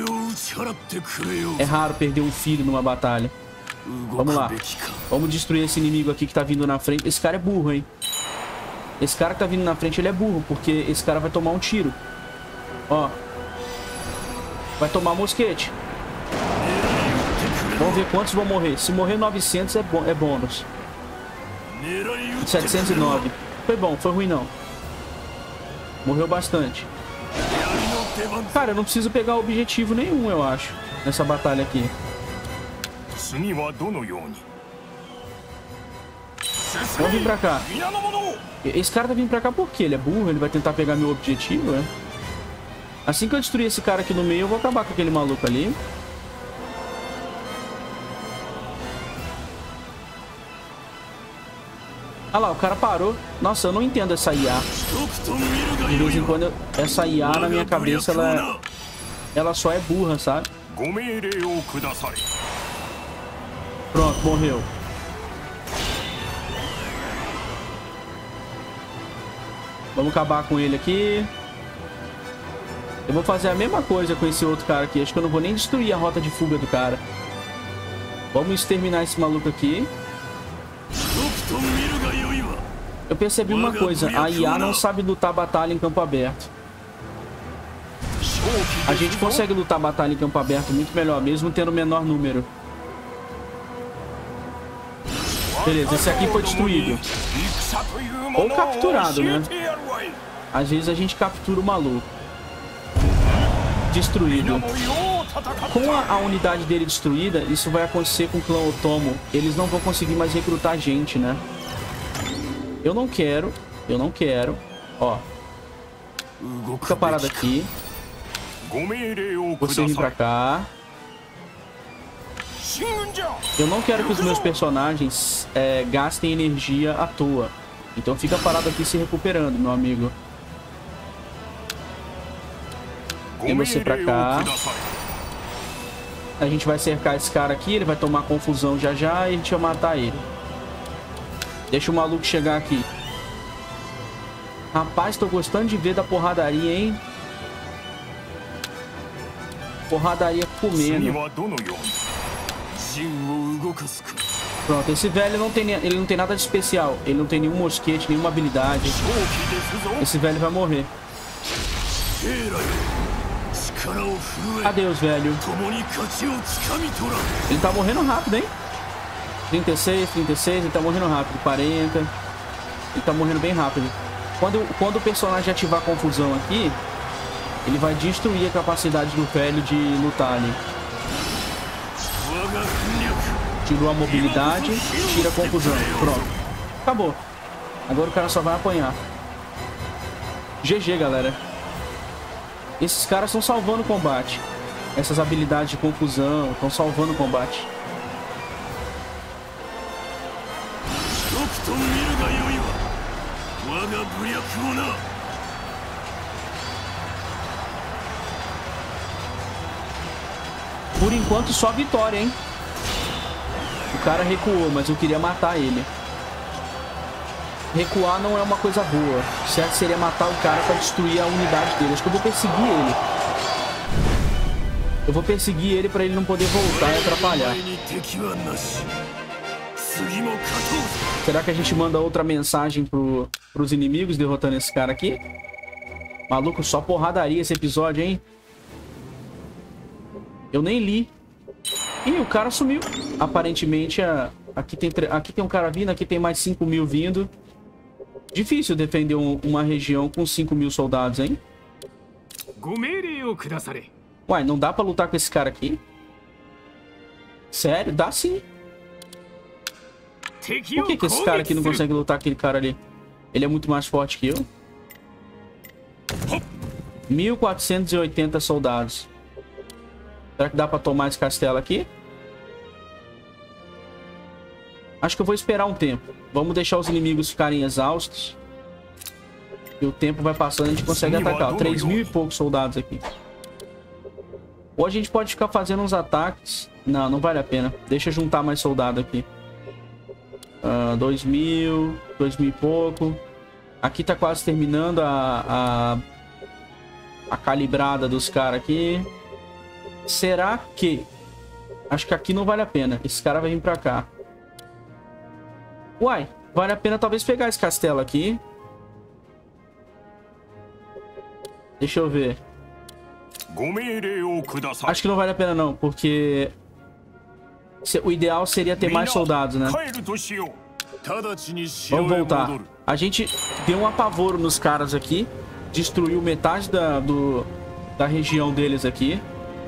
É raro perder um filho numa batalha. Vamos lá. Vamos destruir esse inimigo aqui que tá vindo na frente. Esse cara é burro, hein? Esse cara que tá vindo na frente, ele é burro. Porque esse cara vai tomar um tiro. Ó. Vai tomar mosquete. Vamos ver quantos vão morrer. Se morrer novecentos é, é bônus. setecentos e nove. Foi bom, foi ruim não. Morreu bastante. Cara, eu não preciso pegar objetivo nenhum, eu acho, nessa batalha aqui. Vamos vir pra cá. Esse cara tá vindo pra cá por quê? Ele é burro? Ele vai tentar pegar meu objetivo, é? Assim que eu destruir esse cara aqui no meio, eu vou acabar com aquele maluco ali. Ah lá, o cara parou. Nossa, eu não entendo essa I A. De vez em quando, eu... essa I A na minha cabeça, ela, ela só é burra, sabe? Pronto, morreu. Vamos acabar com ele aqui. Eu vou fazer a mesma coisa com esse outro cara aqui. Acho que eu não vou nem destruir a rota de fuga do cara. Vamos exterminar esse maluco aqui. Eu percebi uma coisa. A I A não sabe lutar batalha em campo aberto. A gente consegue lutar batalha em campo aberto muito melhor, mesmo tendo menor número. Beleza, esse aqui foi destruído. Ou capturado, né? Às vezes a gente captura o maluco. Destruído. Com a, a unidade dele destruída, isso vai acontecer com o clã Otomo. Eles não vão conseguir mais recrutar gente, né? Eu não quero. Eu não quero. Ó. Fica parado aqui. Você vem pra cá. Eu não quero que os meus personagens é, gastem energia à toa. Então fica parado aqui se recuperando, meu amigo. Vem você pra cá. A gente vai cercar esse cara aqui. Ele vai tomar confusão já já e a gente vai matar ele. Deixa o maluco chegar aqui. Rapaz, tô gostando de ver da porradaria, hein? Porradaria comendo. Pronto, esse velho não tem, ele não tem nada de especial. Ele não tem nenhum mosquete, nenhuma habilidade. Esse velho vai morrer. Adeus, velho. Ele tá morrendo rápido, hein? trinta e seis, trinta e seis, ele tá morrendo rápido. quarenta. Ele tá morrendo bem rápido. Quando, quando o personagem ativar a confusão aqui, ele vai destruir a capacidade do velho de lutar ali. Tirou a mobilidade, tira a confusão. Pronto. Acabou. Agora o cara só vai apanhar. G G, galera. Esses caras estão salvando o combate. Essas habilidades de confusão estão salvando o combate. Por enquanto, só vitória, hein? O cara recuou, mas eu queria matar ele. recuar não é uma coisa boa. O certo seria matar o cara pra destruir a unidade dele. Acho que eu vou perseguir ele. Eu vou perseguir ele pra ele não poder voltar e atrapalhar. Será que a gente manda outra mensagem pro, pros inimigos derrotando esse cara aqui? Maluco, só porradaria esse episódio, hein? Eu nem li. Ih, o cara sumiu. Aparentemente, a... aqui, tem tre... aqui tem um cara vindo, aqui tem mais cinco mil vindo. Difícil defender um... uma região com cinco mil soldados, hein? Uai, não dá pra lutar com esse cara aqui? Sério? Dá sim. Por que, que esse cara aqui não consegue lutar com aquele cara ali? Ele é muito mais forte que eu. mil quatrocentos e oitenta soldados. Será que dá pra tomar esse castelo aqui? Acho que eu vou esperar um tempo. Vamos deixar os inimigos ficarem exaustos. E o tempo vai passando, a gente consegue atacar. três mil e poucos soldados aqui. Ou a gente pode ficar fazendo uns ataques. Não, não vale a pena. Deixa eu juntar mais soldado aqui. Uh, dois mil, dois mil e pouco. Aqui tá quase terminando a, a, a calibrada dos caras aqui. Será que... Acho que aqui não vale a pena. Esse cara vai vir pra cá. Uai, vale a pena talvez pegar esse castelo aqui. Deixa eu ver. Acho que não vale a pena não, porque... o ideal seria ter mais soldados, né? Vamos voltar. A gente deu um apavoro nos caras aqui. Destruiu metade da, do, da região deles aqui.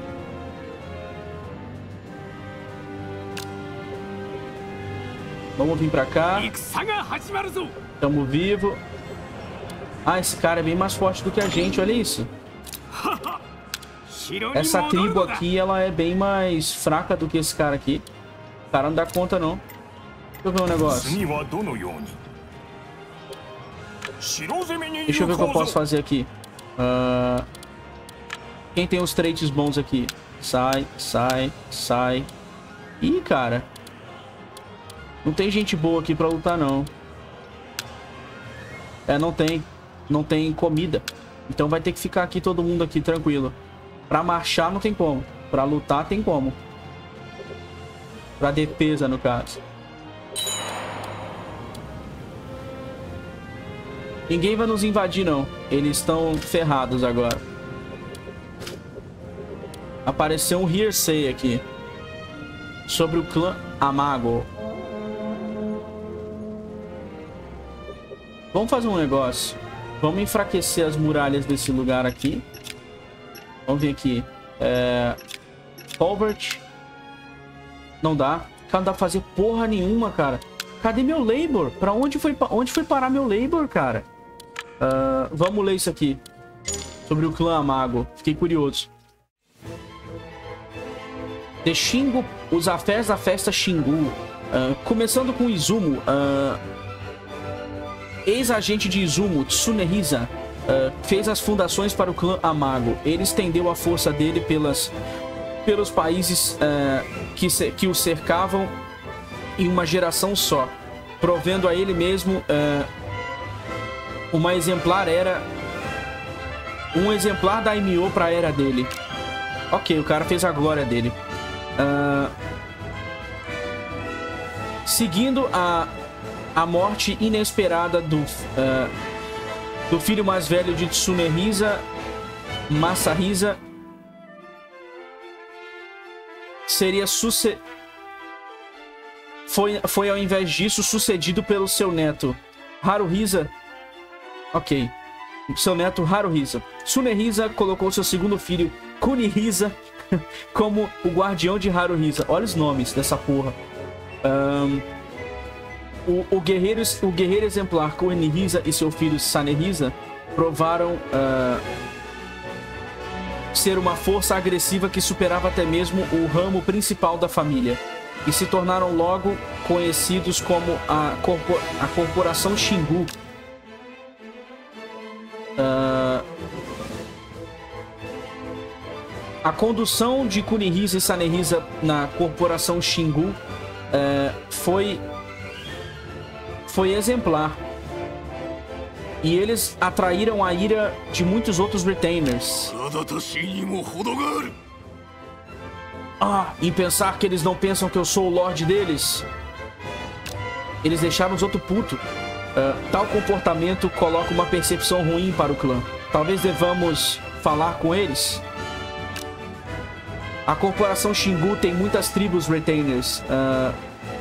Vamos vir pra cá. Tamo vivo. Ah, esse cara é bem mais forte do que a gente, olha isso. Essa tribo aqui, ela é bem mais fraca do que esse cara aqui. O cara não dá conta, não. Deixa eu ver um negócio. Deixa eu ver o que eu posso fazer aqui. Uh... Quem tem os traits bons aqui? Sai, sai, sai. Ih, cara. Não tem gente boa aqui pra lutar, não. É, não tem. Não tem comida. Então vai ter que ficar aqui todo mundo aqui tranquilo. Pra marchar não tem como. Pra lutar tem como. Pra defesa, no caso. Ninguém vai nos invadir, não. Eles estão ferrados agora. Apareceu um hearsay aqui. Sobre o clã Amago. Vamos fazer um negócio. Vamos enfraquecer as muralhas desse lugar aqui. Vamos vir aqui. É... Colbert. Não dá. Cara, não dá pra fazer porra nenhuma, cara. Cadê meu labor? Pra onde foi, onde foi parar meu labor, cara? Uh, vamos ler isso aqui. Sobre o clã Amago. Fiquei curioso. The Shingo. Os afés da festa Shingu. Uh, começando com Izumo. Uh, Ex-agente de Izumo, Tsunehisa, uh, fez as fundações para o clã Amago. Ele estendeu a força dele pelas, pelos países uh, que, se, que o cercavam em uma geração só, provendo a ele mesmo uh, uma exemplar era um exemplar da Daimyo para a era dele. Ok, o cara fez a glória dele. Uh, seguindo a A morte inesperada do, uh, do filho mais velho de Tsunehisa, Masahisa, seria suce... foi, foi ao invés disso sucedido pelo seu neto Haruhisa. Ok. Seu neto Haruhisa. Tsunehisa colocou seu segundo filho Kunihisa como o guardião de Haruhisa. Olha os nomes dessa porra. Um... O, o, guerreiro, o guerreiro exemplar Kunihisa e seu filho Sanehisa provaram uh, ser uma força agressiva que superava até mesmo o ramo principal da família e se tornaram logo conhecidos como a, corpor a Corporação Shingu. Uh, a condução de Kunihisa e Sanehisa na Corporação Shingu uh, foi... foi exemplar. E eles atraíram a ira de muitos outros retainers. Ah, em pensar que eles não pensam que eu sou o Lorde deles. Eles deixaram os outros putos. Uh, tal comportamento coloca uma percepção ruim para o clã. Talvez devamos falar com eles. A corporação Xingu tem muitas tribos retainers. Uh,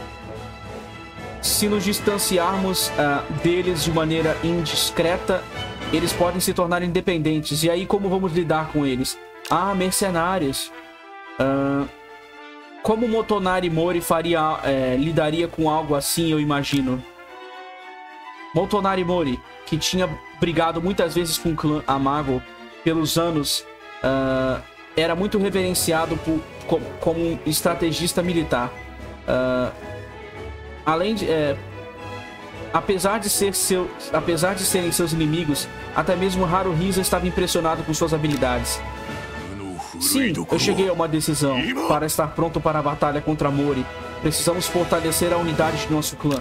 se nos distanciarmos uh, deles de maneira indiscreta, eles podem se tornar independentes. E aí, como vamos lidar com eles? Ah, mercenários. Uh, como Motonari Mori faria, é, lidaria com algo assim, eu imagino. Motonari Mori, que tinha brigado muitas vezes com o clã Amago pelos anos, uh, era muito reverenciado por, como, como um estrategista militar. Uh, além de... É, apesar, de ser seu, apesar de serem seus inimigos, até mesmo Haruhisa estava impressionado com suas habilidades. Sim, eu cheguei a uma decisão. Para estar pronto para a batalha contra Mori, precisamos fortalecer a unidade de nosso clã.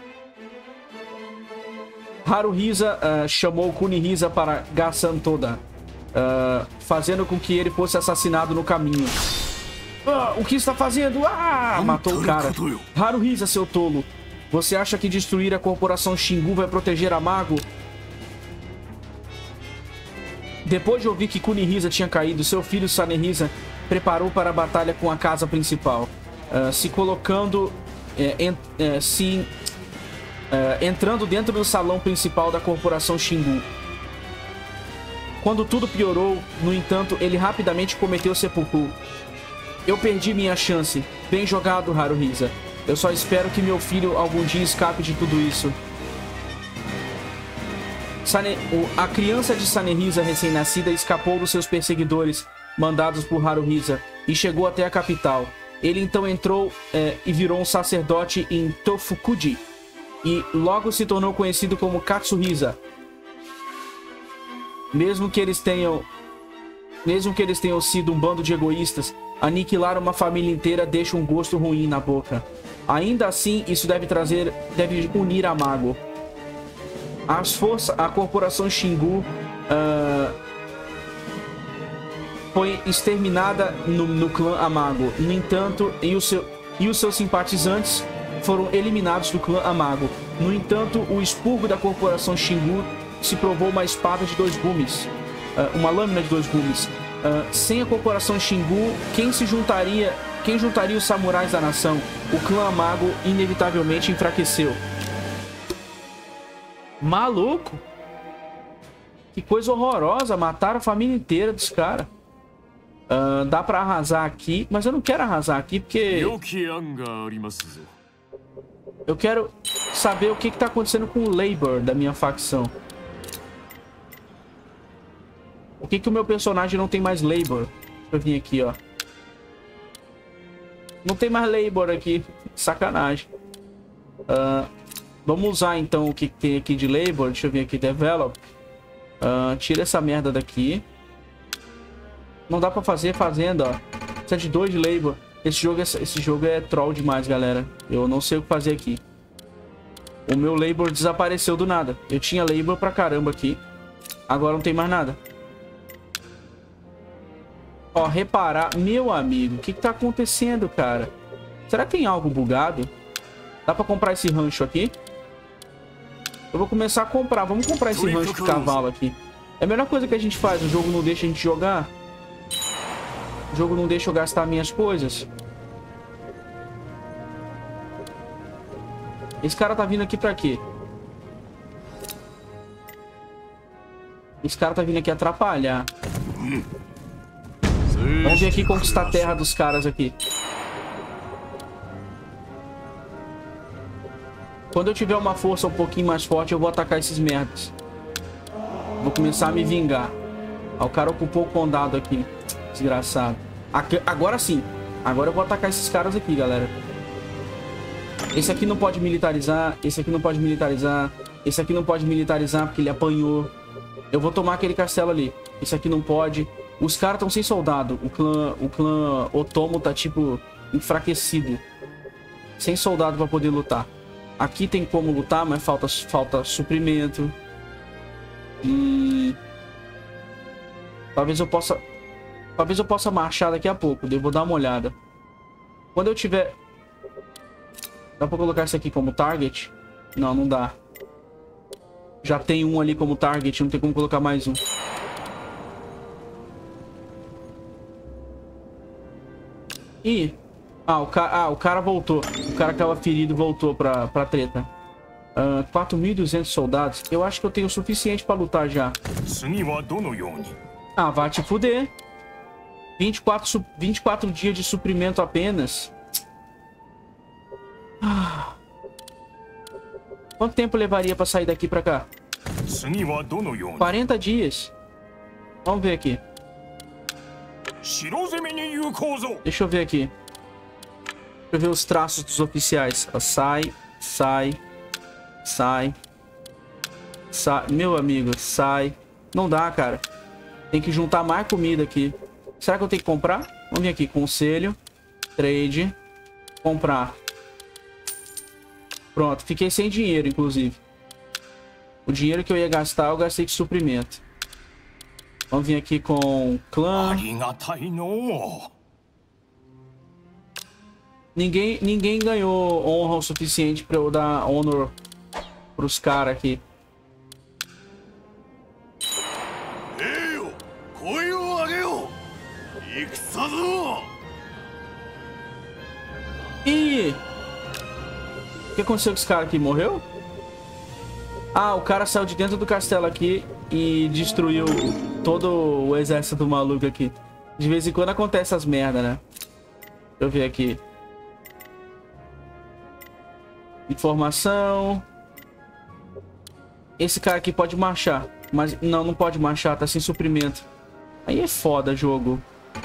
Haruhisa uh, chamou Kunihisa para Gasan Toda, uh, fazendo com que ele fosse assassinado no caminho. Ah, o que está fazendo? Ah, matou o cara. Haruhisa, seu tolo. Você acha que destruir a corporação Xingu vai proteger a Mago? Depois de ouvir que Kunihisa tinha caído, seu filho Sanehisa preparou para a batalha com a casa principal, uh, se colocando, é, ent, é, se, uh, entrando dentro do salão principal da corporação Xingu. Quando tudo piorou, no entanto, ele rapidamente cometeu seppuku. Eu perdi minha chance. Bem jogado, Haruhisa. Eu só espero que meu filho algum dia escape de tudo isso. Sane... A criança de Sanehisa recém-nascida escapou dos seus perseguidores, mandados por Haruhisa, e chegou até a capital. Ele então entrou é, e virou um sacerdote em Tofukuji, e logo se tornou conhecido como Katsuhisa. Mesmo que eles tenham... Mesmo que eles tenham sido um bando de egoístas, aniquilar uma família inteira deixa um gosto ruim na boca. Ainda assim, isso deve trazer... Deve unir a Mago. As forças, a corporação Xingu uh, foi exterminada no, no clã Amago. No entanto, e, o seu, e os seus simpatizantes foram eliminados do clã Amago. No entanto, o expurgo da corporação Xingu se provou uma espada de dois gumes, uh, uma lâmina de dois gumes. Uh, sem a corporação Xingu, quem se juntaria, quem juntaria os samurais da nação? O clã Amago inevitavelmente enfraqueceu. Maluco! Que coisa horrorosa. Mataram a família inteira dos caras. Uh, dá pra arrasar aqui. Mas eu não quero arrasar aqui porque... Eu quero saber o que, que tá acontecendo com o Labor da minha facção. Por que, que o meu personagem não tem mais Labor? Deixa eu vir aqui, ó. Não tem mais Labor aqui. Sacanagem. Ahn... Uh, Vamos usar então o que tem aqui de Labor. Deixa eu vir aqui, Develop. Uh, tira essa merda daqui. Não dá pra fazer fazenda, ó. Precisa de dois de Labor. Esse jogo, é, esse jogo é troll demais, galera. Eu não sei o que fazer aqui. O meu Labor desapareceu do nada. Eu tinha Labor pra caramba aqui. Agora não tem mais nada. Ó, reparar. Meu amigo, o que que tá acontecendo, cara? Será que tem algo bugado? Dá pra comprar esse rancho aqui? Eu vou começar a comprar. Vamos comprar esse rancho de cavalo aqui. É a melhor coisa que a gente faz. O jogo não deixa a gente jogar. O jogo não deixa eu gastar minhas coisas. Esse cara tá vindo aqui pra quê? Esse cara tá vindo aqui atrapalhar. Vamos vir aqui conquistar a terra dos caras aqui. Quando eu tiver uma força um pouquinho mais forte, eu vou atacar esses merdas. Vou começar a me vingar. Ah, o cara ocupou o condado aqui. Desgraçado. Aqui, agora sim. Agora eu vou atacar esses caras aqui, galera. Esse aqui não pode militarizar. Esse aqui não pode militarizar. Esse aqui não pode militarizar porque ele apanhou. Eu vou tomar aquele castelo ali. Esse aqui não pode. Os caras estão sem soldado. O clã, o clã Otomo tá, tipo, enfraquecido. Sem soldado pra poder lutar. Aqui tem como lutar, mas falta, falta suprimento. Hum... Talvez eu possa... Talvez eu possa marchar daqui a pouco. Eu vou dar uma olhada. Quando eu tiver... Dá pra colocar isso aqui como target? Não, não dá. Já tem um ali como target. Não tem como colocar mais um. Ih. Ah, o, ca... ah, o cara voltou. O cara que tava ferido voltou pra, pra treta. Uh, quatro mil e duzentos soldados. Eu acho que eu tenho o suficiente pra lutar já. Ah, vai te fuder. vinte e quatro, su... vinte e quatro dias de suprimento apenas. Ah. Quanto tempo levaria pra sair daqui pra cá? quarenta dias. Vamos ver aqui. Deixa eu ver aqui. Deixa eu ver os traços dos oficiais. Sai, sai, sai, sai. Meu amigo, sai. Não dá, cara. Tem que juntar mais comida aqui. Será que eu tenho que comprar? Vamos vir aqui. Conselho. Trade. Comprar. Pronto. Fiquei sem dinheiro, inclusive. O dinheiro que eu ia gastar, eu gastei de suprimento. Vamos vir aqui com clã. Ninguém, ninguém ganhou honra o suficiente pra eu dar honor pros caras aqui. Ih! O que aconteceu com esse cara aqui? Morreu? Ah, o cara saiu de dentro do castelo aqui e destruiu todo o exército do maluco aqui. De vez em quando acontece essas merda, né? Deixa eu ver aqui. Informação. Esse cara aqui pode marchar. Mas não, não pode marchar. Tá sem suprimento. Aí é foda, jogo.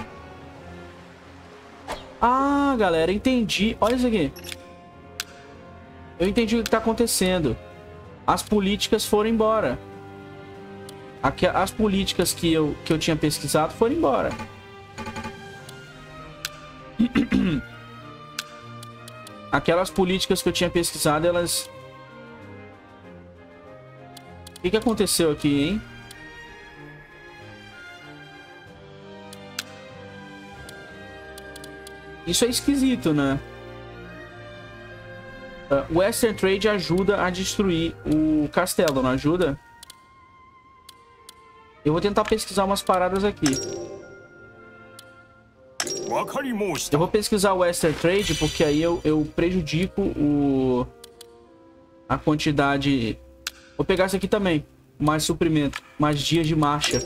Ah, galera, entendi. Olha isso aqui. Eu entendi o que tá acontecendo. As políticas foram embora. Aqui, as políticas que eu, que eu tinha pesquisado foram embora. Aquelas políticas que eu tinha pesquisado, elas... O que que aconteceu aqui, hein? Isso é esquisito, né? O uh, Western Trade ajuda a destruir o castelo, não ajuda? Eu vou tentar pesquisar umas paradas aqui. Eu vou pesquisar o Western Trade porque aí eu, eu prejudico o... a quantidade... Vou pegar isso aqui também. Mais suprimento. Mais dias de marcha.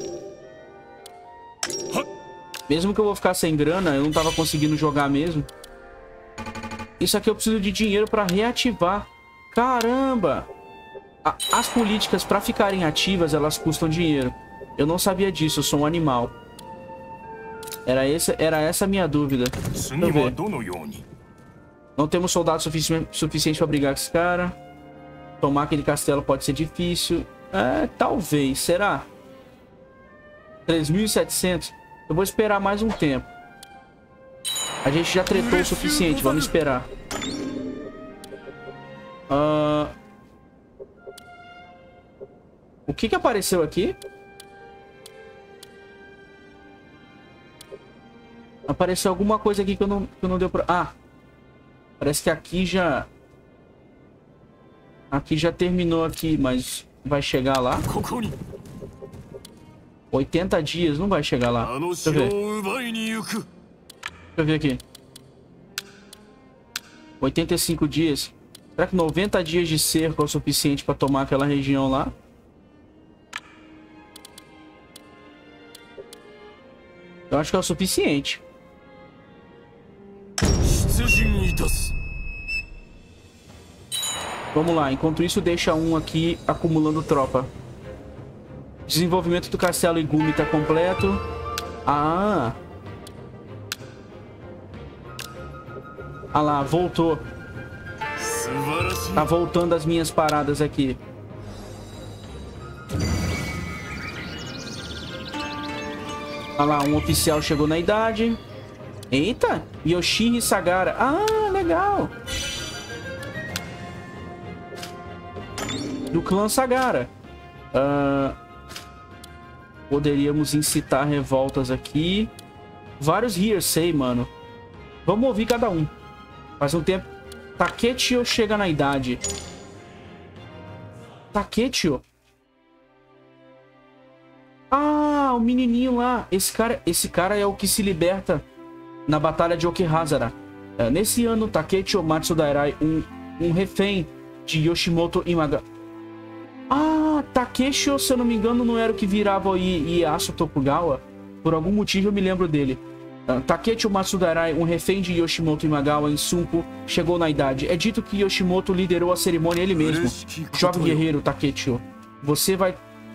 Mesmo que eu vou ficar sem grana, eu não tava conseguindo jogar mesmo. Isso aqui eu preciso de dinheiro para reativar. Caramba! A, as políticas para ficarem ativas, elas custam dinheiro. Eu não sabia disso, eu sou um animal. Era, esse, era essa a minha dúvida. Deixa eu ver. Não temos soldados sufici suficientes para brigar com esse cara. Tomar aquele castelo pode ser difícil. É, talvez. Será? três mil e setecentos. Eu vou esperar mais um tempo. A gente já tretou o suficiente. Vamos esperar. Uh... O que que apareceu aqui? Apareceu alguma coisa aqui que eu não, que eu não deu pra... Ah! Parece que aqui já... Aqui já terminou aqui, mas vai chegar lá? oitenta dias, não vai chegar lá. Deixa eu ver. Deixa eu ver aqui. oitenta e cinco dias. Será que noventa dias de cerco é o suficiente para tomar aquela região lá? Eu acho que é o suficiente. Vamos lá. Enquanto isso, deixa um aqui acumulando tropa. Desenvolvimento do castelo Igumi tá completo. Ah. Ah lá, voltou. Tá voltando as minhas paradas aqui. Ah lá, um oficial chegou na idade. Eita, Yoshihiro Sagara. Ah, legal. Do clã Sagara. Uh, Poderíamos incitar revoltas aqui. Vários hearsay, mano. Vamos ouvir cada um. Faz um tempo... Takechio chega na idade. Takechio? Ah, o menininho lá. Esse cara, esse cara é o que se liberta na batalha de Okihazara. É, nesse ano, Takechio Matsudairai, um, um refém de Yoshimoto Imagawa. Ah, Takechio, se eu não me engano, não era o que virava o Ieyasu Tokugawa. Por algum motivo eu me lembro dele. Uh, Takechio Matsudairai, um refém de Yoshimoto Imagawa em Sunpo, chegou na idade. É dito que Yoshimoto liderou a cerimônia ele mesmo. Jovem guerreiro Takechio, você vai...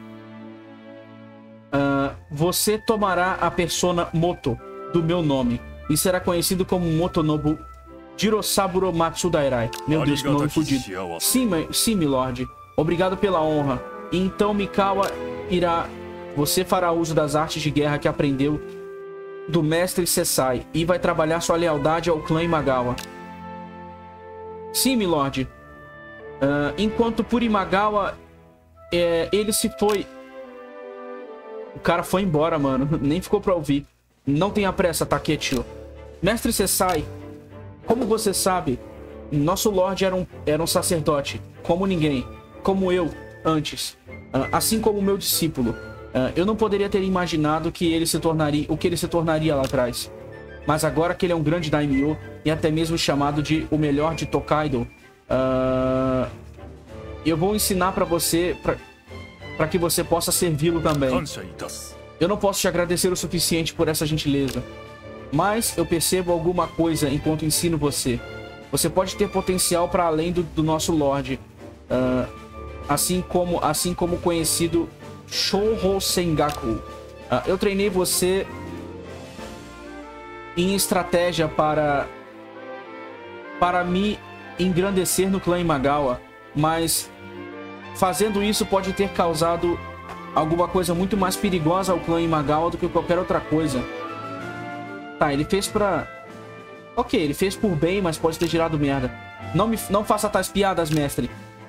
Uh, você tomará a persona Moto do meu nome e será conhecido como Motonobu Jirosaburo Matsudairai. Meu Deus, que nome fudido. Sim, sim, milord. Obrigado pela honra. E então Mikawa irá... Você fará uso das artes de guerra que aprendeu do mestre Sesai e vai trabalhar sua lealdade ao clã Imagawa. Sim, milord. Uh, enquanto por Imagawa, é, ele se foi... O cara foi embora, mano. Nem ficou pra ouvir. Não tenha pressa, Takechio. Mestre Sesai, como você sabe, nosso Lorde era um, era um sacerdote, como ninguém. Como eu, antes. Uh, assim como o meu discípulo. Uh, eu não poderia ter imaginado que ele se tornaria, o que ele se tornaria lá atrás. Mas agora que ele é um grande daimyo, e até mesmo chamado de o melhor de Tokaido, uh, eu vou ensinar pra você... Pra, para que você possa servi-lo também. Eu não posso te agradecer o suficiente por essa gentileza, mas eu percebo alguma coisa enquanto ensino você. Você pode ter potencial para além do, do nosso Lorde, uh, assim como assim como o conhecido Shouho Sengaku. Uh, eu treinei você em estratégia para para me engrandecer no clã Imagawa, mas fazendo isso pode ter causado alguma coisa muito mais perigosa ao clã Imagawa do que qualquer outra coisa. Tá, ele fez pra... Ok, ele fez por bem, mas pode ter gerado merda. Não, me... não faça tais piadas, mestre.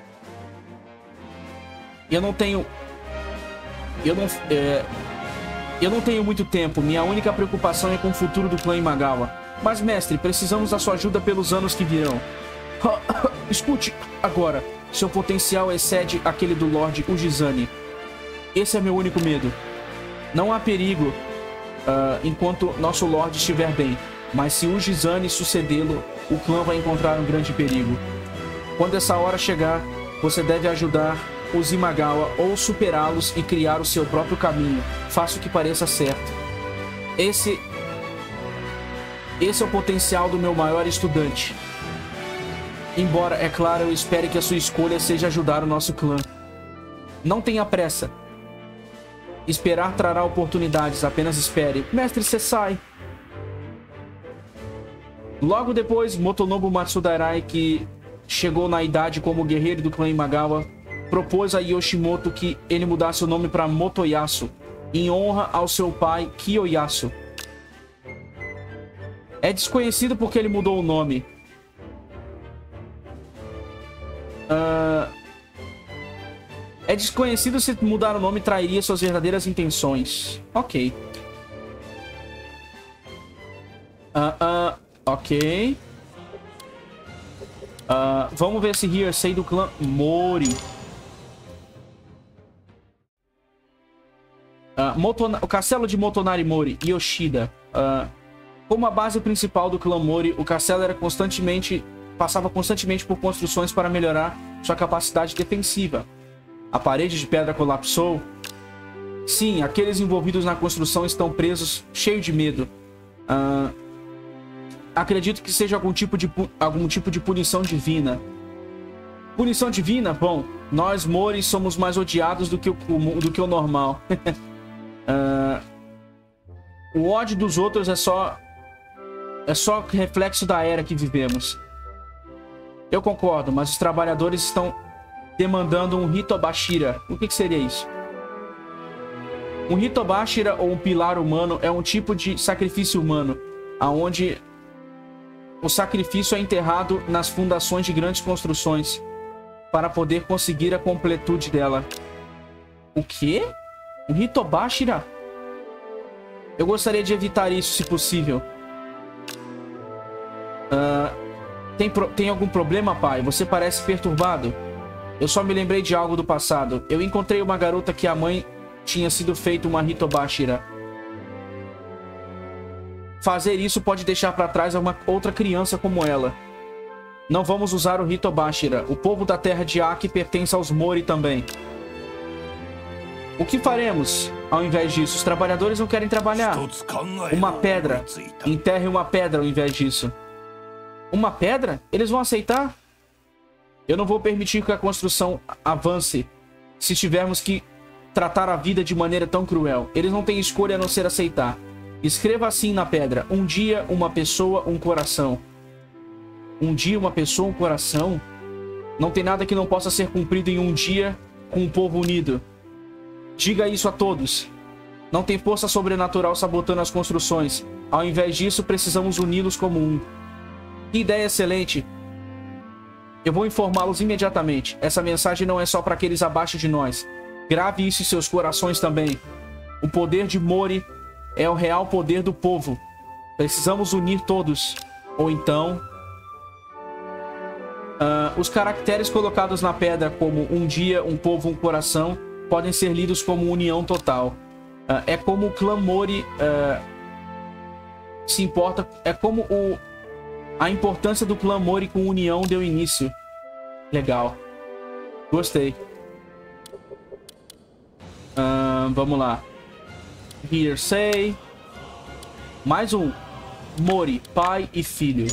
Eu não tenho... Eu não... É... Eu não tenho muito tempo. Minha única preocupação é com o futuro do clã Imagawa. Mas, mestre, precisamos da sua ajuda pelos anos que virão. Escute agora. Seu potencial excede aquele do Lorde Ujizane. Esse é meu único medo. Não há perigo uh, enquanto nosso Lorde estiver bem. Mas se Ujizane sucedê-lo, o clã vai encontrar um grande perigo. Quando essa hora chegar, você deve ajudar os Imagawa ou superá-los e criar o seu próprio caminho. Faça o que pareça certo. Esse... Esse é o potencial do meu maior estudante. Embora, é claro, eu espere que a sua escolha seja ajudar o nosso clã. Não tenha pressa. Esperar trará oportunidades, apenas espere. Mestre Sesai. Logo depois, Motonobu Matsudairai, que chegou na idade como guerreiro do clã Imagawa, propôs a Yoshimoto que ele mudasse o nome para Motoyasu, em honra ao seu pai Kiyoyasu. É desconhecido porque ele mudou o nome. Uh, é desconhecido se mudar o nome trairia suas verdadeiras intenções. Ok. Uh, uh, ok. Uh, vamos ver esse hearsay do clã Mori. Uh, Motona o castelo de Motonari Mori, Yoshida. Uh, como a base principal do clã Mori, o castelo era constantemente... passava constantemente por construções para melhorar sua capacidade defensiva. A parede de pedra colapsou. Sim, aqueles envolvidos na construção estão presos, cheios de medo. Uh, acredito que seja algum tipo, de, algum tipo de punição divina. Punição divina? Bom, nós, Mori, somos mais odiados do que o, do que o normal. uh, o ódio dos outros é só... é só reflexo da era que vivemos. Eu concordo, mas os trabalhadores estão demandando um Hitobashira. O que, que seria isso? Um Hitobashira ou um pilar humano é um tipo de sacrifício humano, onde o sacrifício é enterrado nas fundações de grandes construções para poder conseguir a completude dela. O quê? Um Hitobashira? Eu gostaria de evitar isso, se possível. Uh, tem, pro tem algum problema, pai? Você parece perturbado. Eu só me lembrei de algo do passado. Eu encontrei uma garota que a mãe tinha sido feita uma Hitobashira. Fazer isso pode deixar para trás uma outra criança como ela. Não vamos usar o Hitobashira. O povo da terra de Aki pertence aos Mori também. O que faremos ao invés disso? Os trabalhadores não querem trabalhar. Uma pedra. Enterre uma pedra ao invés disso. Uma pedra? Eles vão aceitar? Eu não vou permitir que a construção avance se tivermos que tratar a vida de maneira tão cruel. Eles não têm escolha a não ser aceitar. Escreva assim na pedra. Um dia, uma pessoa, um coração. Um dia, uma pessoa, um coração? Não tem nada que não possa ser cumprido em um dia com um povo unido. Diga isso a todos. Não tem força sobrenatural sabotando as construções. Ao invés disso, precisamos uni-los como um. Que ideia excelente. Eu vou informá-los imediatamente. Essa mensagem não é só para aqueles abaixo de nós. Grave isso em seus corações também. O poder de Mori é o real poder do povo. Precisamos unir todos. Ou então... Uh, os caracteres colocados na pedra como um dia, um povo, um coração podem ser lidos como união total. Uh, é como o clã Mori uh, se importa... É como o, a importância do clã Mori com união deu início. Legal. Gostei. Uh, vamos lá. Hearsay. Mais um. Mori, pai e filho.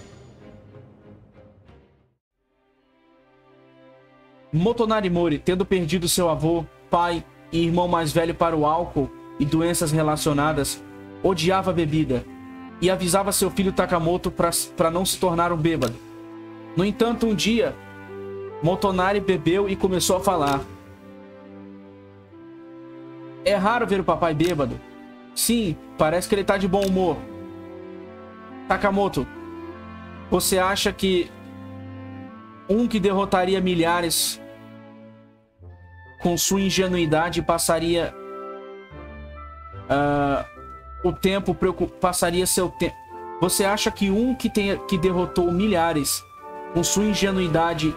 Motonari Mori, tendo perdido seu avô, pai e irmão mais velho para o álcool e doenças relacionadas, odiava a bebida e avisava seu filho Takamoto para não se tornar um bêbado. No entanto, um dia, Motonari bebeu e começou a falar. É raro ver o papai bêbado. Sim, parece que ele está de bom humor. Takamoto, você acha que um que derrotaria milhares com sua ingenuidade passaria uh, o tempo passaria seu tempo? Você acha que um que tenha que derrotou milhares com sua ingenuidade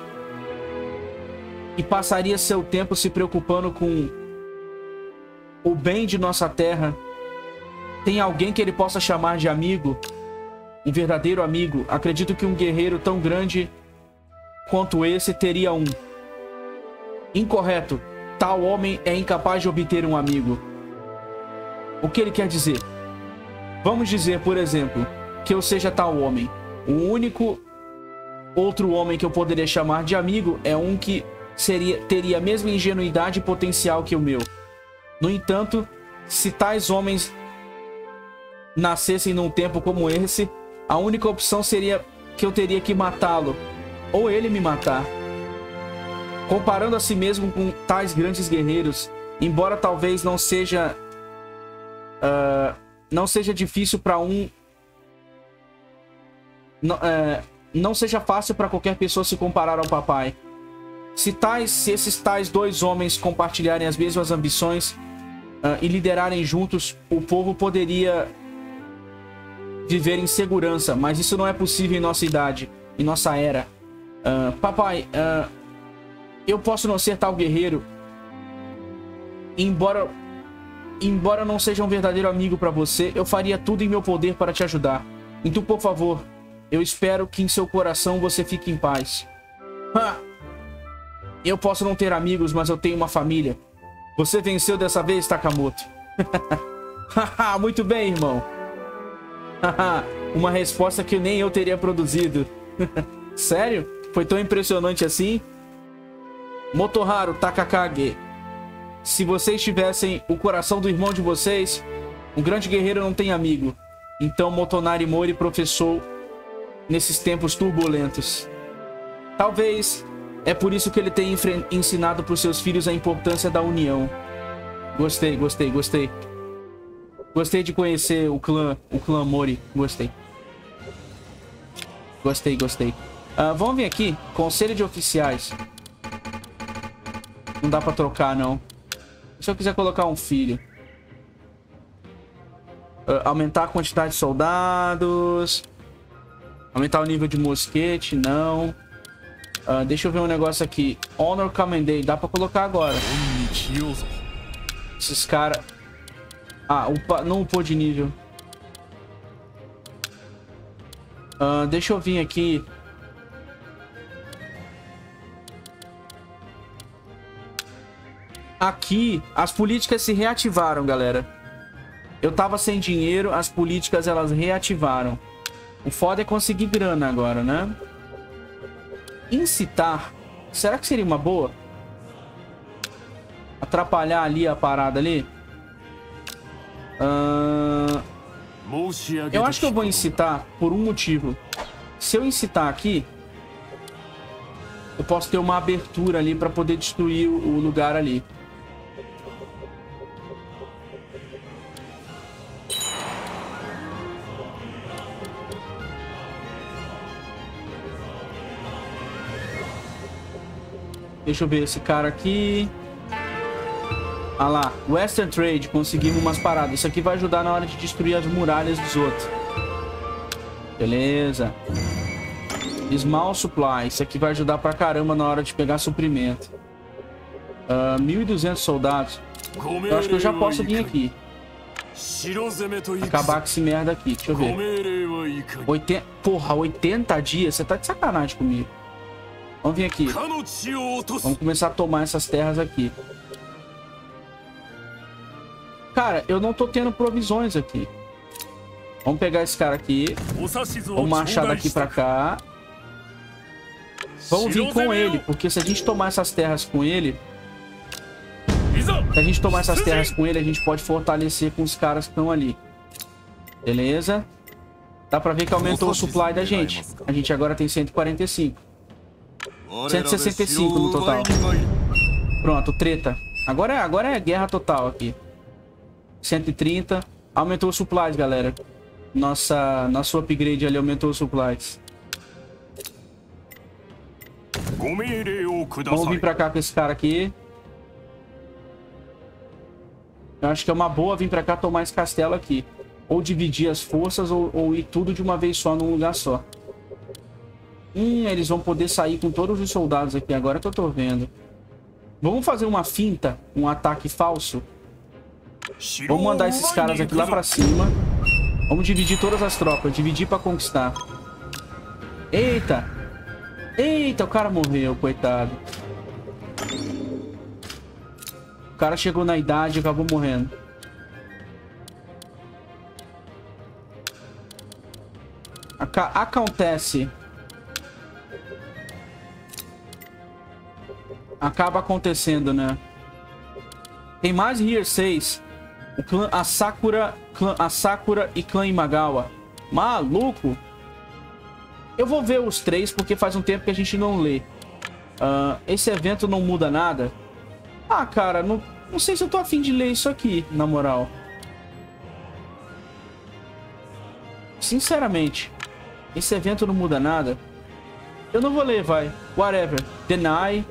e passaria seu tempo se preocupando com o bem de nossa terra, tem alguém que ele possa chamar de amigo? Um verdadeiro amigo? Acredito que um guerreiro tão grande quanto esse teria um. Incorreto. Tal homem é incapaz de obter um amigo. O que ele quer dizer? Vamos dizer, por exemplo, que eu seja tal homem. O único outro homem que eu poderia chamar de amigo é um que seria, teria a mesma ingenuidade e potencial que o meu. No entanto, se tais homens nascessem num tempo como esse, a única opção seria que eu teria que matá-lo, ou ele me matar. Comparando a si mesmo com tais grandes guerreiros, embora talvez não seja uh, não seja difícil para um não, uh, não seja fácil para qualquer pessoa se comparar ao papai. Se tais se esses tais dois homens compartilharem as mesmas ambições uh, e liderarem juntos, o povo poderia viver em segurança, mas isso não é possível em nossa idade, em nossa era. Uh, papai, uh, eu posso não ser tal guerreiro, embora embora não seja um verdadeiro amigo para você, eu faria tudo em meu poder para te ajudar. Então, por favor, eu espero que em seu coração você fique em paz. Ha! Eu posso não ter amigos, mas eu tenho uma família. Você venceu dessa vez, Takamoto. Muito bem, irmão. Uma resposta que nem eu teria produzido. Sério? Foi tão impressionante assim? Motoharu Takakage, se vocês tivessem o coração do irmão de vocês, um grande guerreiro não tem amigo. Então Motonari Mori professou nesses tempos turbulentos. Talvez é por isso que ele tenha ensinado para os seus filhos a importância da união. Gostei, gostei, gostei. Gostei de conhecer o clã, o clã Mori. Gostei. Gostei, gostei. Uh, vamos vir aqui. Conselho de oficiais. Não dá pra trocar, não. Se eu quiser colocar um filho. Uh, aumentar a quantidade de soldados. Aumentar o nível de mosquete, não. Uh, deixa eu ver um negócio aqui. Honor Commendate, dá pra colocar agora. Esses caras... Ah, upa... não upou de nível. Uh, deixa eu vir aqui. Aqui, as políticas se reativaram, galera. Eu tava sem dinheiro, as políticas elas reativaram. O foda é conseguir grana agora, né? Incitar. Será que seria uma boa? Atrapalhar ali a parada ali? Uh... Eu acho que eu vou incitar por um motivo. Se eu incitar aqui, eu posso ter uma abertura ali pra poder destruir o lugar ali. Deixa eu ver esse cara aqui. Ah lá, Western Trade, conseguimos umas paradas. Isso aqui vai ajudar na hora de destruir as muralhas dos outros. Beleza. Small Supply, isso aqui vai ajudar pra caramba na hora de pegar suprimento. uh, mil e duzentos soldados. Eu acho que eu já posso vir aqui. Acabar com esse merda aqui, deixa eu ver. oitenta... Porra, oitenta dias? Você tá de sacanagem comigo. Vamos vir aqui. Vamos começar a tomar essas terras aqui. Cara, eu não tô tendo provisões aqui. Vamos pegar esse cara aqui. Vamos marchar daqui pra cá. Vamos vir com ele, porque se a gente tomar essas terras com ele... Se a gente tomar essas terras com ele, a gente pode fortalecer com os caras que estão ali. Beleza? Dá pra ver que aumentou o supply da gente. A gente agora tem cento e quarenta e cinco. cento e sessenta e cinco no total. Pronto, treta. Agora é, agora é guerra total aqui. cento e trinta. Aumentou os supplies, galera. Nossa, nosso upgrade ali aumentou os supplies. Vamos vir pra cá com esse cara aqui. Eu acho que é uma boa vir pra cá tomar esse castelo aqui. Ou dividir as forças ou, ou ir tudo de uma vez só num lugar só. Hum, eles vão poder sair com todos os soldados aqui, agora que eu tô vendo. Vamos fazer uma finta, um ataque falso. Vamos mandar esses caras aqui lá pra cima. Vamos dividir todas as tropas, dividir pra conquistar. Eita! Eita, o cara morreu, coitado. O cara chegou na idade e acabou morrendo. Aca acontece... Acaba acontecendo, né? Tem mais Here seis. O clã, a Sakura, clã, a Sakura e clã Imagawa. Maluco. Eu vou ver os três porque faz um tempo que a gente não lê. Uh, esse evento não muda nada. Ah, cara, não, não sei se eu tô afim de ler isso aqui, na moral. Sinceramente, esse evento não muda nada. Eu não vou ler, vai. Whatever. Deny.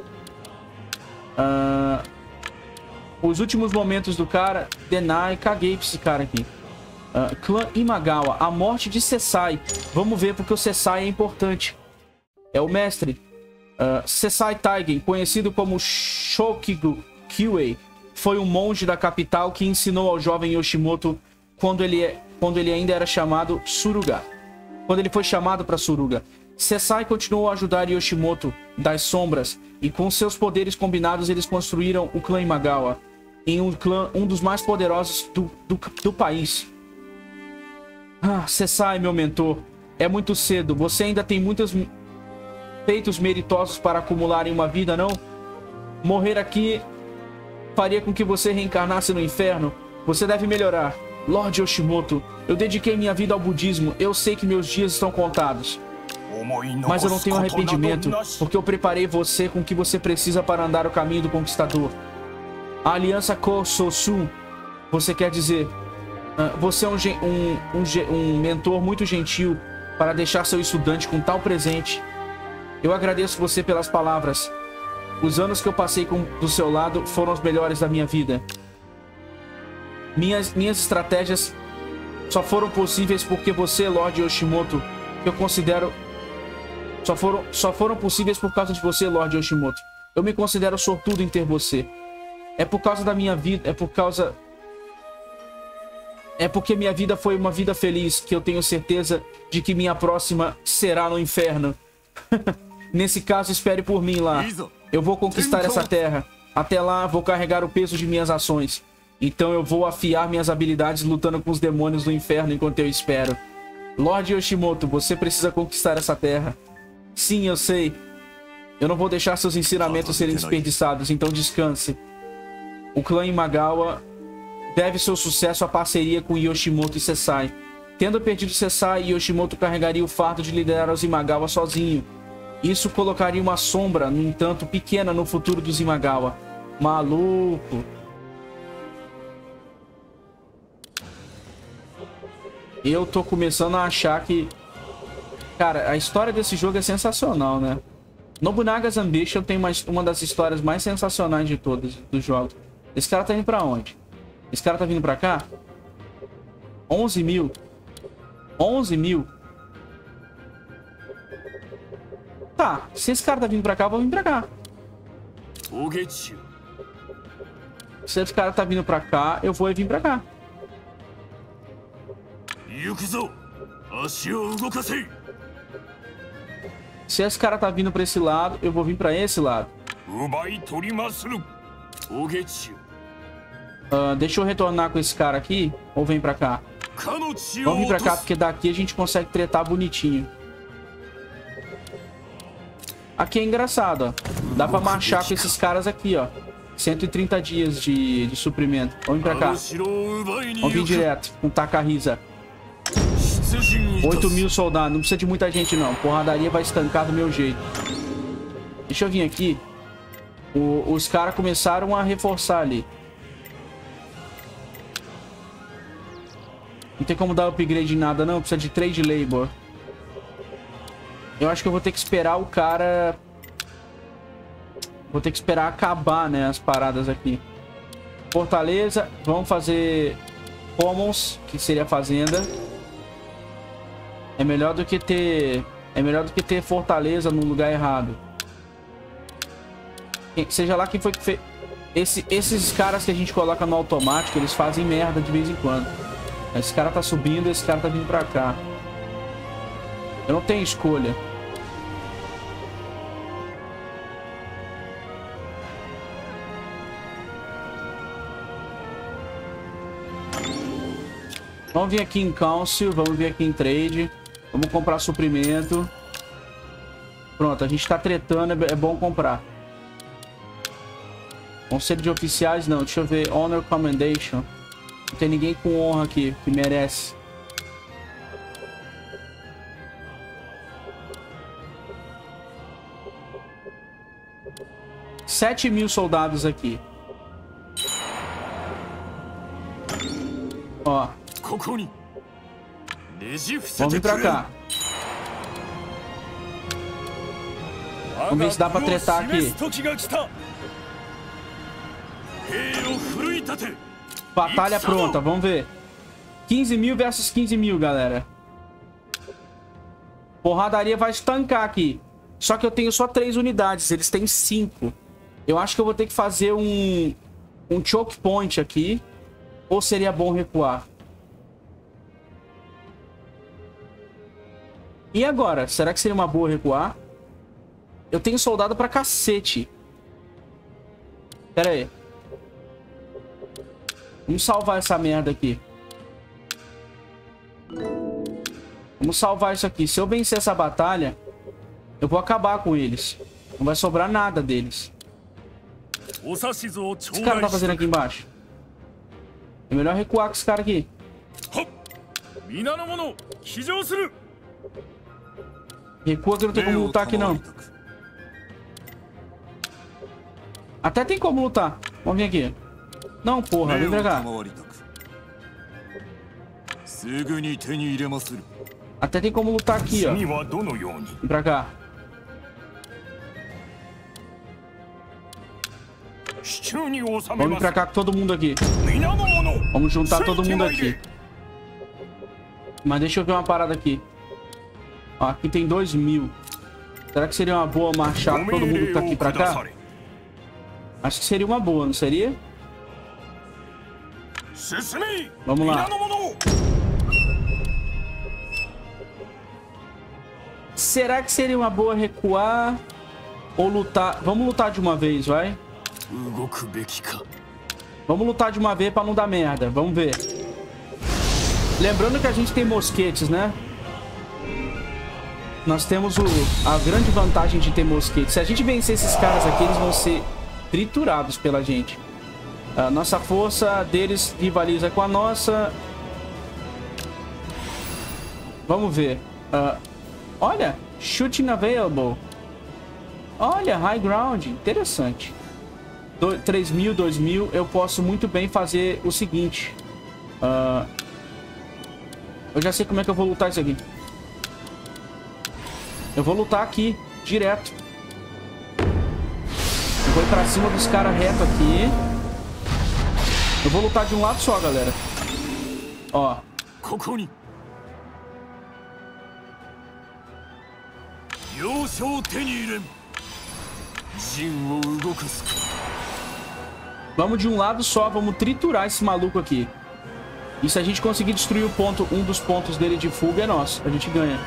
Uh, os últimos momentos do cara. Deny. Caguei pra esse cara aqui. Uh, clã Imagawa. A morte de Sesai. Vamos ver porque o Sesai é importante. É o mestre. Uh, Sesai Taigen, conhecido como Shokigu Kyuei, foi um monge da capital que ensinou ao jovem Yoshimoto quando ele, é, quando ele ainda era chamado Suruga. Quando ele foi chamado para Suruga. Sesai continuou a ajudar Yoshimoto das sombras e com seus poderes combinados eles construíram o clã Imagawa em um clã, um dos mais poderosos do, do, do país. Ah, Sesai, meu mentor, é muito cedo. Você ainda tem muitos feitos meritosos para acumular em uma vida, não? Morrer aqui faria com que você reencarnasse no inferno. Você deve melhorar. Lord Yoshimoto, eu dediquei minha vida ao budismo. Eu sei que meus dias estão contados. Mas eu não tenho arrependimento, porque eu preparei você com o que você precisa para andar o caminho do conquistador. A aliança Kososu, você quer dizer... Uh, você é um, um, um, um mentor muito gentil para deixar seu estudante com tal presente. Eu agradeço você pelas palavras. Os anos que eu passei com, do seu lado foram os melhores da minha vida. Minhas, minhas estratégias só foram possíveis porque você, Lord Yoshimoto, que eu considero... Só foram, só foram possíveis por causa de você, Lord Yoshimoto. Eu me considero sortudo em ter você. É por causa da minha vida... É por causa... É porque minha vida foi uma vida feliz que eu tenho certeza de que minha próxima será no inferno. Nesse caso, espere por mim lá. Eu vou conquistar essa terra. Até lá, vou carregar o peso de minhas ações. Então eu vou afiar minhas habilidades lutando com os demônios do inferno enquanto eu espero. Lord Yoshimoto, você precisa conquistar essa terra. Sim, eu sei. Eu não vou deixar seus ensinamentos serem desperdiçados, então descanse. O clã Imagawa deve seu sucesso à parceria com Yoshimoto e Sesai. Tendo perdido Sesai, Yoshimoto carregaria o fardo de liderar os Imagawa sozinho. Isso colocaria uma sombra, no entanto, pequena no futuro dos Imagawa. Maluco. Eu tô começando a achar que... Cara, a história desse jogo é sensacional, né? Nobunaga's Ambition tem mais, uma das histórias mais sensacionais de todas do jogo. Esse cara tá indo pra onde? Esse cara tá vindo pra cá? onze mil. onze mil. Tá, se esse cara tá vindo pra cá, eu vou vir pra cá. Se esse cara tá vindo pra cá, eu vou vir pra cá. Se esse cara tá vindo pra esse lado, eu vou vir pra esse lado. Uh, deixa eu retornar com esse cara aqui. Ou vem pra cá? Vamos vir pra cá, porque daqui a gente consegue tretar bonitinho. Aqui é engraçado, ó. Dá pra marchar com esses caras aqui, ó. cento e trinta dias de, de suprimento. Vamos vir pra cá. Vamos vir direto com Takahisa. oito mil soldados. Não precisa de muita gente, não. Porradaria vai estancar do meu jeito. Deixa eu vir aqui. O, os caras começaram a reforçar ali. Não tem como dar upgrade em nada, não. Precisa de trade labor. Eu acho que eu vou ter que esperar o cara... Vou ter que esperar acabar, né, as paradas aqui. Fortaleza. Vamos fazer Commons, que seria a fazenda. É melhor do que ter... É melhor do que ter fortaleza no lugar errado. Seja lá quem foi que fez... Esse, esses caras que a gente coloca no automático, eles fazem merda de vez em quando. Esse cara tá subindo, esse cara tá vindo pra cá. Eu não tenho escolha. Vamos vir aqui em Council, vamos vir aqui em Trade. Vamos comprar suprimento. Pronto, a gente tá tretando, é bom comprar. Conselho de oficiais, não. Deixa eu ver. Honor Commendation. Não tem ninguém com honra aqui, que merece. Sete mil soldados aqui. Ó. Vamos vir pra cá. Vamos ver se dá pra tretar aqui. Batalha pronta, vamos ver. quinze mil versus quinze mil, galera. Porradaria vai estancar aqui. Só que eu tenho só três unidades, eles têm cinco. Eu acho que eu vou ter que fazer um, um choke point aqui. Ou seria bom recuar? E agora? Será que seria uma boa recuar? Eu tenho soldado pra cacete. Pera aí. Vamos salvar essa merda aqui. Vamos salvar isso aqui. Se eu vencer essa batalha, eu vou acabar com eles. Não vai sobrar nada deles. O que esse cara tá fazendo aqui embaixo? É melhor recuar com esse cara aqui. Recua que não tem como lutar aqui, não. Até tem como lutar. Vamos vir aqui. Não, porra. Vem pra cá. Até tem como lutar aqui, ó. Vem pra cá. Vamos pra cá com todo mundo aqui. Vamos juntar todo mundo aqui. Mas deixa eu ver uma parada aqui. Ó, aqui tem dois mil. Será que seria uma boa marchar todo mundo que tá aqui pra cá? Acho que seria uma boa, não seria? Vamos lá. Será que seria uma boa recuar ou lutar? Vamos lutar de uma vez, vai. Vamos lutar de uma vez pra não dar merda. Vamos ver. Lembrando que a gente tem mosquetes, né? Nós temos o, a grande vantagem de ter mosquetes. Se a gente vencer esses caras aqui, eles vão ser triturados pela gente. A nossa força deles rivaliza com a nossa. Vamos ver. Uh, olha, shooting available. Olha, high ground. Interessante. três mil, dois mil. Eu posso muito bem fazer o seguinte. Uh, eu já sei como é que eu vou lutar isso aqui. Eu vou lutar aqui, direto. Eu vou ir pra cima dos caras reto aqui. Eu vou lutar de um lado só, galera. Ó. Vamos de um lado só, vamos triturar esse maluco aqui. E se a gente conseguir destruir o ponto, um dos pontos dele de fuga, é nosso. A gente ganha.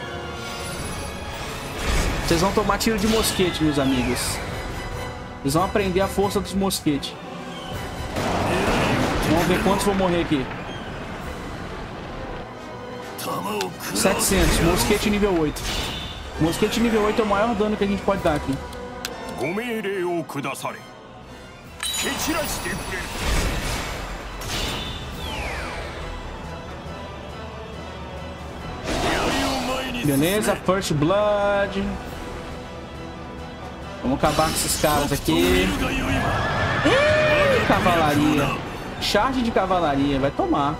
Vocês vão tomar tiro de mosquete, meus amigos. Vocês vão aprender a força dos mosquetes. Vamos ver quantos vão morrer aqui. setecentos. Mosquete nível oito. Mosquete nível oito é o maior dano que a gente pode dar aqui. Beleza, First Blood. Vamos acabar com esses caras aqui. Ih, cavalaria. Charge de cavalaria, vai tomar.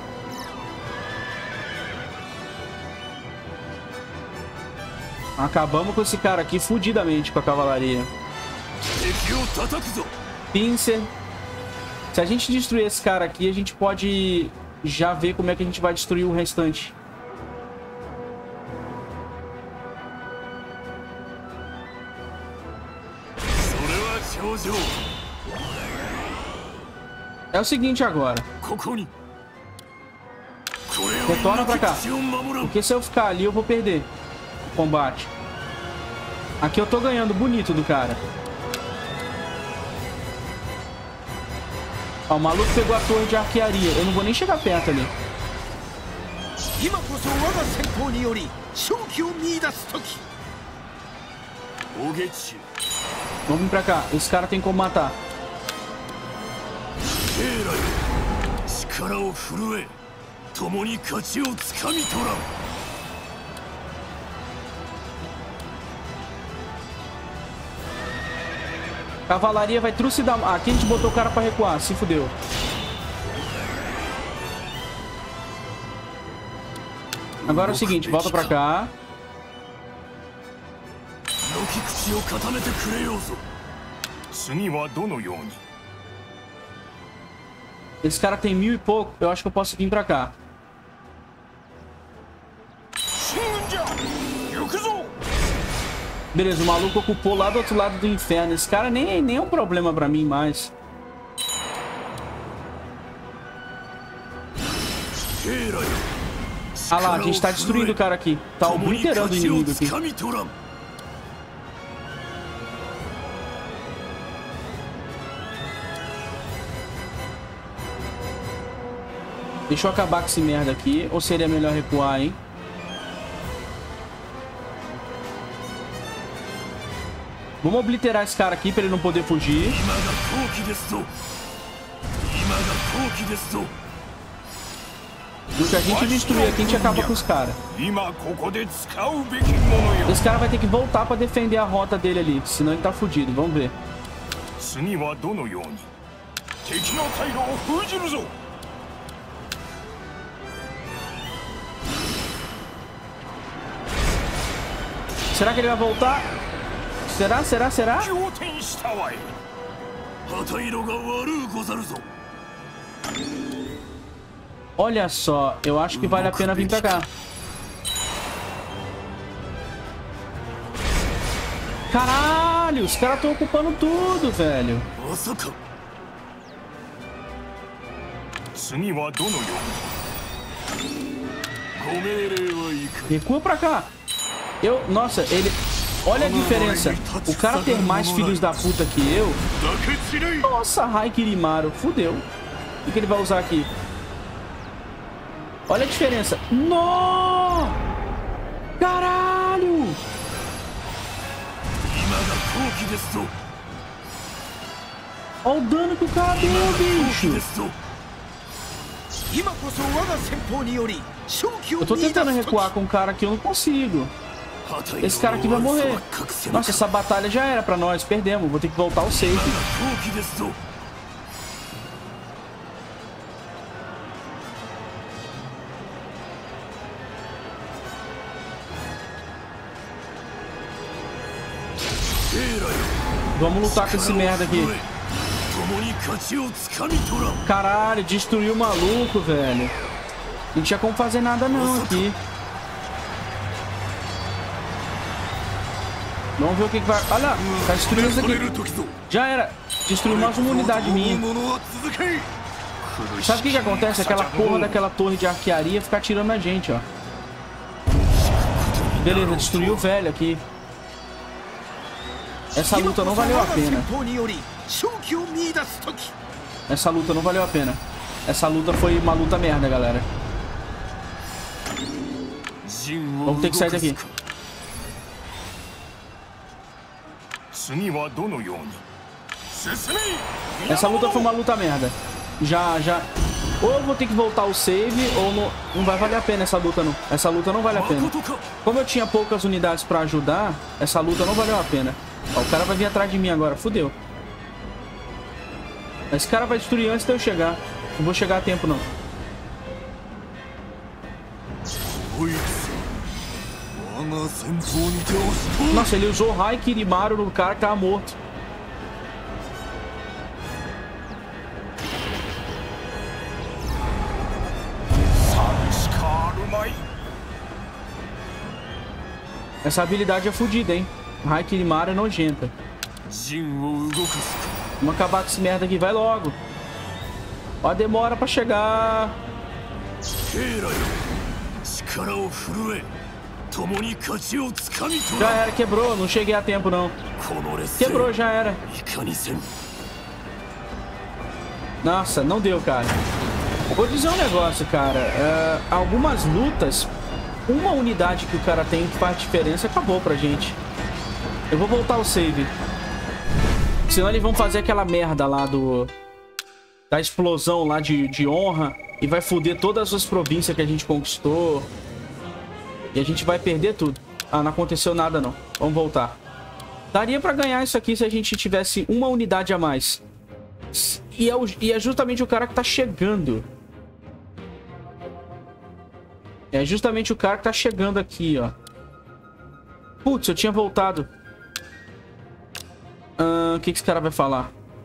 Acabamos com esse cara aqui fudidamente com a cavalaria. Pincer. Se a gente destruir esse cara aqui, a gente pode já ver como é que a gente vai destruir o restante. É o seguinte agora. Retorna pra cá. Porque se eu ficar ali, eu vou perder o combate. Aqui eu tô ganhando bonito do cara. Ó, o maluco pegou a torre de arquearia. Eu não vou nem chegar perto ali. Vamos vir pra cá. Esse cara tem como matar. Cavalaria vai trucidar. Ah, aqui a gente botou o cara pra recuar. Se fudeu. Agora é o seguinte, volta pra cá. Esse cara tem mil e pouco. Eu acho que eu posso vir pra cá. Beleza, o maluco ocupou lá do outro lado do inferno. Esse cara nem, nem é um problema pra mim mais. Ah lá, a gente tá destruindo o cara aqui. Tá obliterando o inimigo aqui. Deixa eu acabar com esse merda aqui. Ou seria melhor recuar, hein? Vamos obliterar esse cara aqui pra ele não poder fugir. Do que a gente destruir aqui, a gente acaba com os caras. Esse cara vai ter que voltar pra defender a rota dele ali. Senão ele tá fudido. Vamos ver. Será que ele vai voltar? Será? Será? Será? Olha só, eu acho que vale a pena vir pra cá. Caralho, os caras estão ocupando tudo, velho. Recua pra cá. Eu, nossa, ele... Olha a diferença. O cara ter mais filhos da puta que eu. Nossa, Haikirimaru. Fudeu. O que ele vai usar aqui? Olha a diferença. Nó! Caralho! Olha o dano que o cara deu, bicho. Eu tô tentando recuar com um cara aqui, eu não consigo. Esse cara aqui vai morrer. Nossa, essa batalha já era pra nós. Perdemos. Vou ter que voltar ao save. Vamos lutar com esse merda aqui. Caralho, destruiu o maluco, velho. Não tinha como fazer nada não aqui. Vamos ver o que, que vai... Olha, tá destruindo isso aqui. Já era. Destruiu mais uma unidade minha. Sabe o que que acontece? Aquela porra daquela torre de arquearia ficar atirando na gente, ó. Beleza, destruiu o velho aqui. Essa luta não valeu a pena. Essa luta não valeu a pena. Essa luta foi uma luta merda, galera. Vamos ter que sair daqui. Essa luta foi uma luta merda. Já, já... Ou eu vou ter que voltar ao save, ou não, não vai valer a pena essa luta, não. Essa luta não vale a pena. Como eu tinha poucas unidades pra ajudar, essa luta não valeu a pena. Ó, o cara vai vir atrás de mim agora, fudeu. Esse cara vai destruir antes de eu chegar. Não vou chegar a tempo, não. Nossa, ele usou o Haikirimaru no cara que tava morto. Essa habilidade é fodida, hein? Haikirimaru é nojenta. Vamos acabar com esse merda aqui, vai logo. Ó a demora pra chegar. Já era, quebrou, não cheguei a tempo não. Quebrou, já era. Nossa, não deu, cara. Vou dizer um negócio, cara. Uh, algumas lutas, uma unidade que o cara tem que faz diferença, acabou pra gente. Eu vou voltar ao save. Senão eles vão fazer aquela merda lá do... Da explosão lá de, de honra. E vai foder todas as províncias que a gente conquistou. E a gente vai perder tudo. Ah, não aconteceu nada não. Vamos voltar. Daria pra ganhar isso aqui se a gente tivesse uma unidade a mais. E é, o, e é justamente o cara que tá chegando. É justamente o cara que tá chegando aqui, ó. Putz, eu tinha voltado. O uh, que, que esse cara vai falar?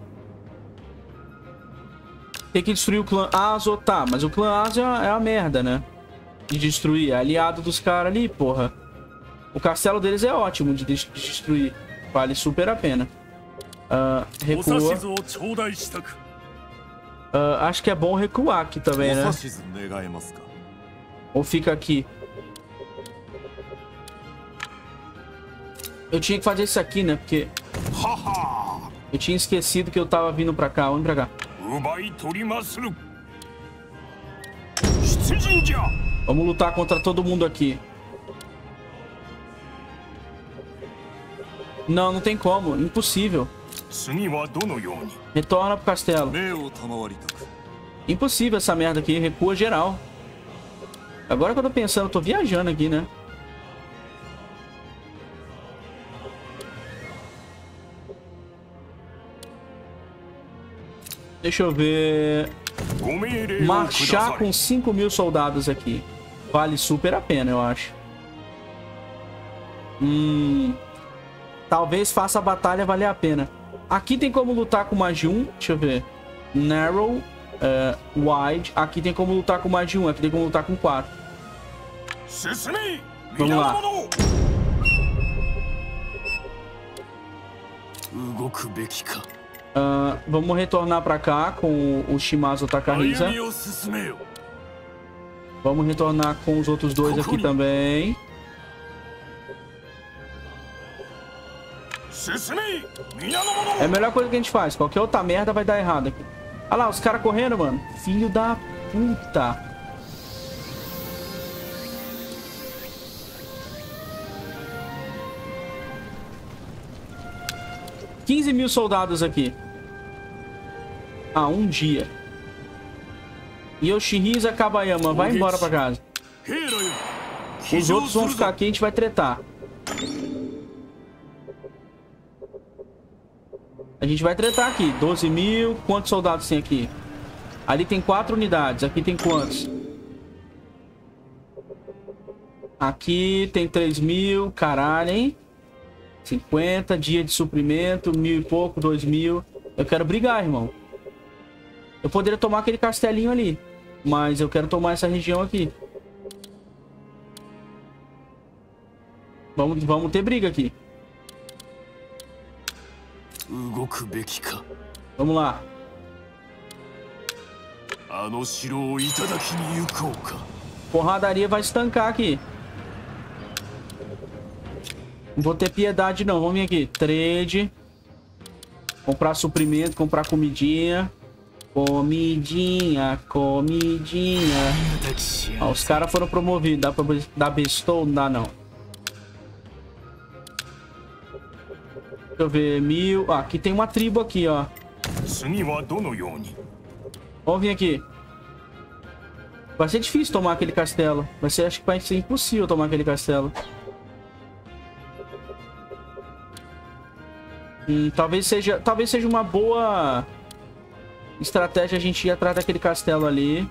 Tem que destruir o clã Azo, tá. Mas o clã Azo é a merda, né? De destruir. É aliado dos caras ali, porra. O castelo deles é ótimo de destruir. Vale super a pena. Uh, recua. Uh, acho que é bom recuar aqui também, né? Ou fica aqui. Eu tinha que fazer isso aqui, né? Porque... Eu tinha esquecido que eu tava vindo pra cá. Vamos pra cá. Vamos lutar contra todo mundo aqui. Não, não tem como. Impossível. Retorna pro castelo. Impossível essa merda aqui. Recua geral. Agora que eu tô pensando, eu tô viajando aqui, né? Deixa eu ver... Marchar com cinco mil soldados aqui. Vale super a pena, eu acho. Hum... Talvez faça a batalha valer a pena. Aqui tem como lutar com mais de um. Deixa eu ver. Narrow, uh, wide. Aqui tem como lutar com mais de um. Aqui tem como lutar com quatro. Vamos lá. Uh, vamos retornar pra cá com o Shimazu Takahisa. Vamos retornar com os outros dois aqui também. É a melhor coisa que a gente faz. Qualquer outra merda vai dar errado aqui. Olha lá, os caras correndo, mano. Filho da puta. quinze mil soldados aqui. Ah, um dia. Yoshihisa Kabayama, vai embora pra casa. Os outros vão ficar aqui, a gente vai tretar. A gente vai tretar aqui. doze mil. Quantos soldados tem aqui? Ali tem quatro unidades. Aqui tem quantos? Aqui tem três mil. Caralho, hein? cinquenta. Dia de suprimento. Mil e pouco. dois mil. Eu quero brigar, irmão. Eu poderia tomar aquele castelinho ali. Mas eu quero tomar essa região aqui. Vamos, vamos ter briga aqui. Vamos lá. Porradaria vai estancar aqui. Não vou ter piedade não. Vamos vir aqui. Trade. Comprar suprimento. Comprar comidinha. Comidinha. Comidinha. Ó, os caras foram promovidos. Dá pra dar bestow? Não dá não. Deixa eu ver, mil... Ah, aqui tem uma tribo aqui, ó. Vamos vir aqui. Vai ser difícil tomar aquele castelo. Vai ser, acho que vai ser impossível tomar aquele castelo. Hum, talvez seja... Talvez seja uma boa... estratégia a gente ir atrás daquele castelo ali.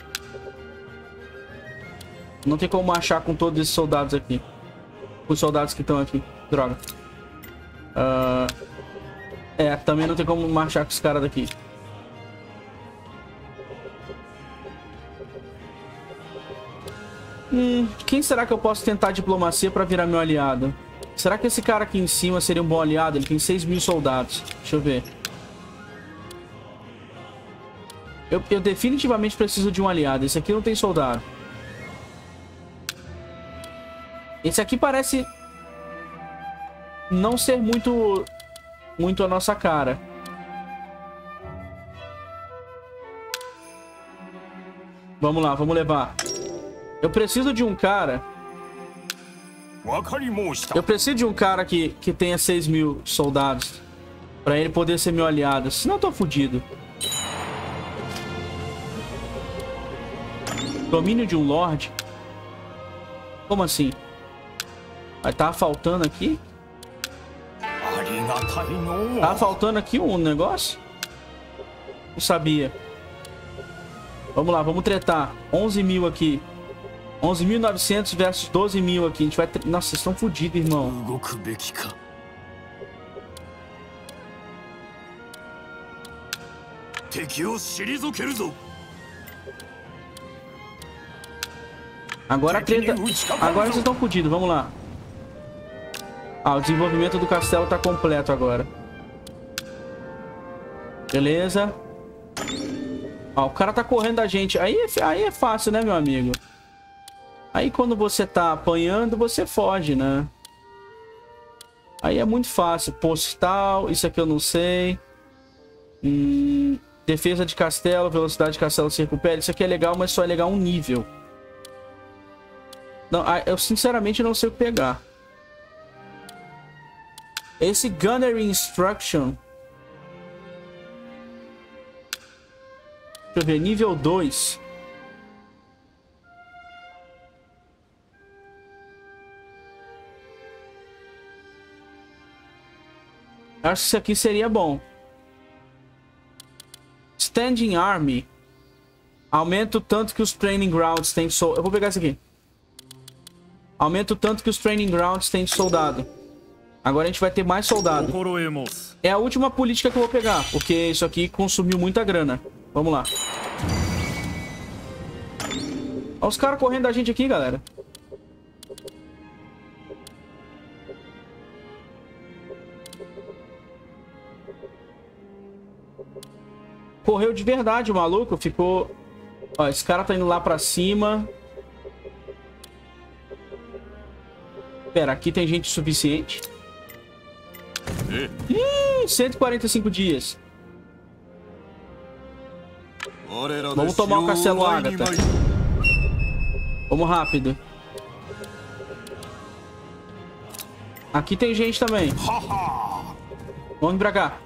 Não tem como marchar com todos esses soldados aqui. Com os soldados que estão aqui. Droga. Uh, é, também não tem como marchar com os caras daqui. Hum, quem será que eu posso tentar diplomacia pra virar meu aliado? Será que esse cara aqui em cima seria um bom aliado? Ele tem seis mil soldados. Deixa eu ver. Eu, eu definitivamente preciso de um aliado. Esse aqui não tem soldado. Esse aqui parece... não ser muito muito a nossa cara. Vamos lá, vamos levar. Eu preciso de um cara. Eu preciso de um cara que, que tenha seis mil soldados. Pra ele poder ser meu aliado. Senão eu tô fudido. Domínio de um lord? Como assim? Vai tá faltando aqui? Tá faltando aqui um negócio? Não sabia. Vamos lá, vamos tretar. onze mil aqui. onze mil e novecentos versus doze mil aqui. A gente vai... Tre... Nossa, vocês estão fodidos, irmão. Agora a treta... Agora vocês estão fodidos, vamos lá. Ah, o desenvolvimento do castelo tá completo agora. Beleza. Ó, o cara tá correndo da gente. Aí é, aí é fácil, né, meu amigo? Aí quando você tá apanhando, você foge, né? Aí é muito fácil. Postal, isso aqui eu não sei. Hum, defesa de castelo, velocidade de castelo se recupera. Isso aqui é legal, mas só é legal um nível. Não, eu sinceramente não sei o que pegar. Esse Gunnery Instruction. Deixa eu ver, nível dois. Acho que isso aqui seria bom. Standing Army. Aumenta o tanto que os Training Grounds têm de soldado. Eu vou pegar isso aqui. Aumenta o tanto que os Training Grounds têm de soldado. Agora a gente vai ter mais soldado. É a última política que eu vou pegar, porque isso aqui consumiu muita grana. Vamos lá. Olha os caras correndo da gente aqui, galera. Correu de verdade o maluco. Ficou... Ó, esse cara tá indo lá pra cima. Pera, aqui tem gente suficiente. Hum, cento e quarenta e cinco dias. Vamos tomar o Castelo Ágata. Vamos rápido. Aqui tem gente também. Vamos pra cá.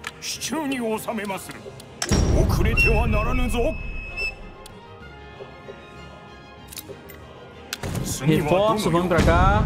Reforço, vamos pra cá.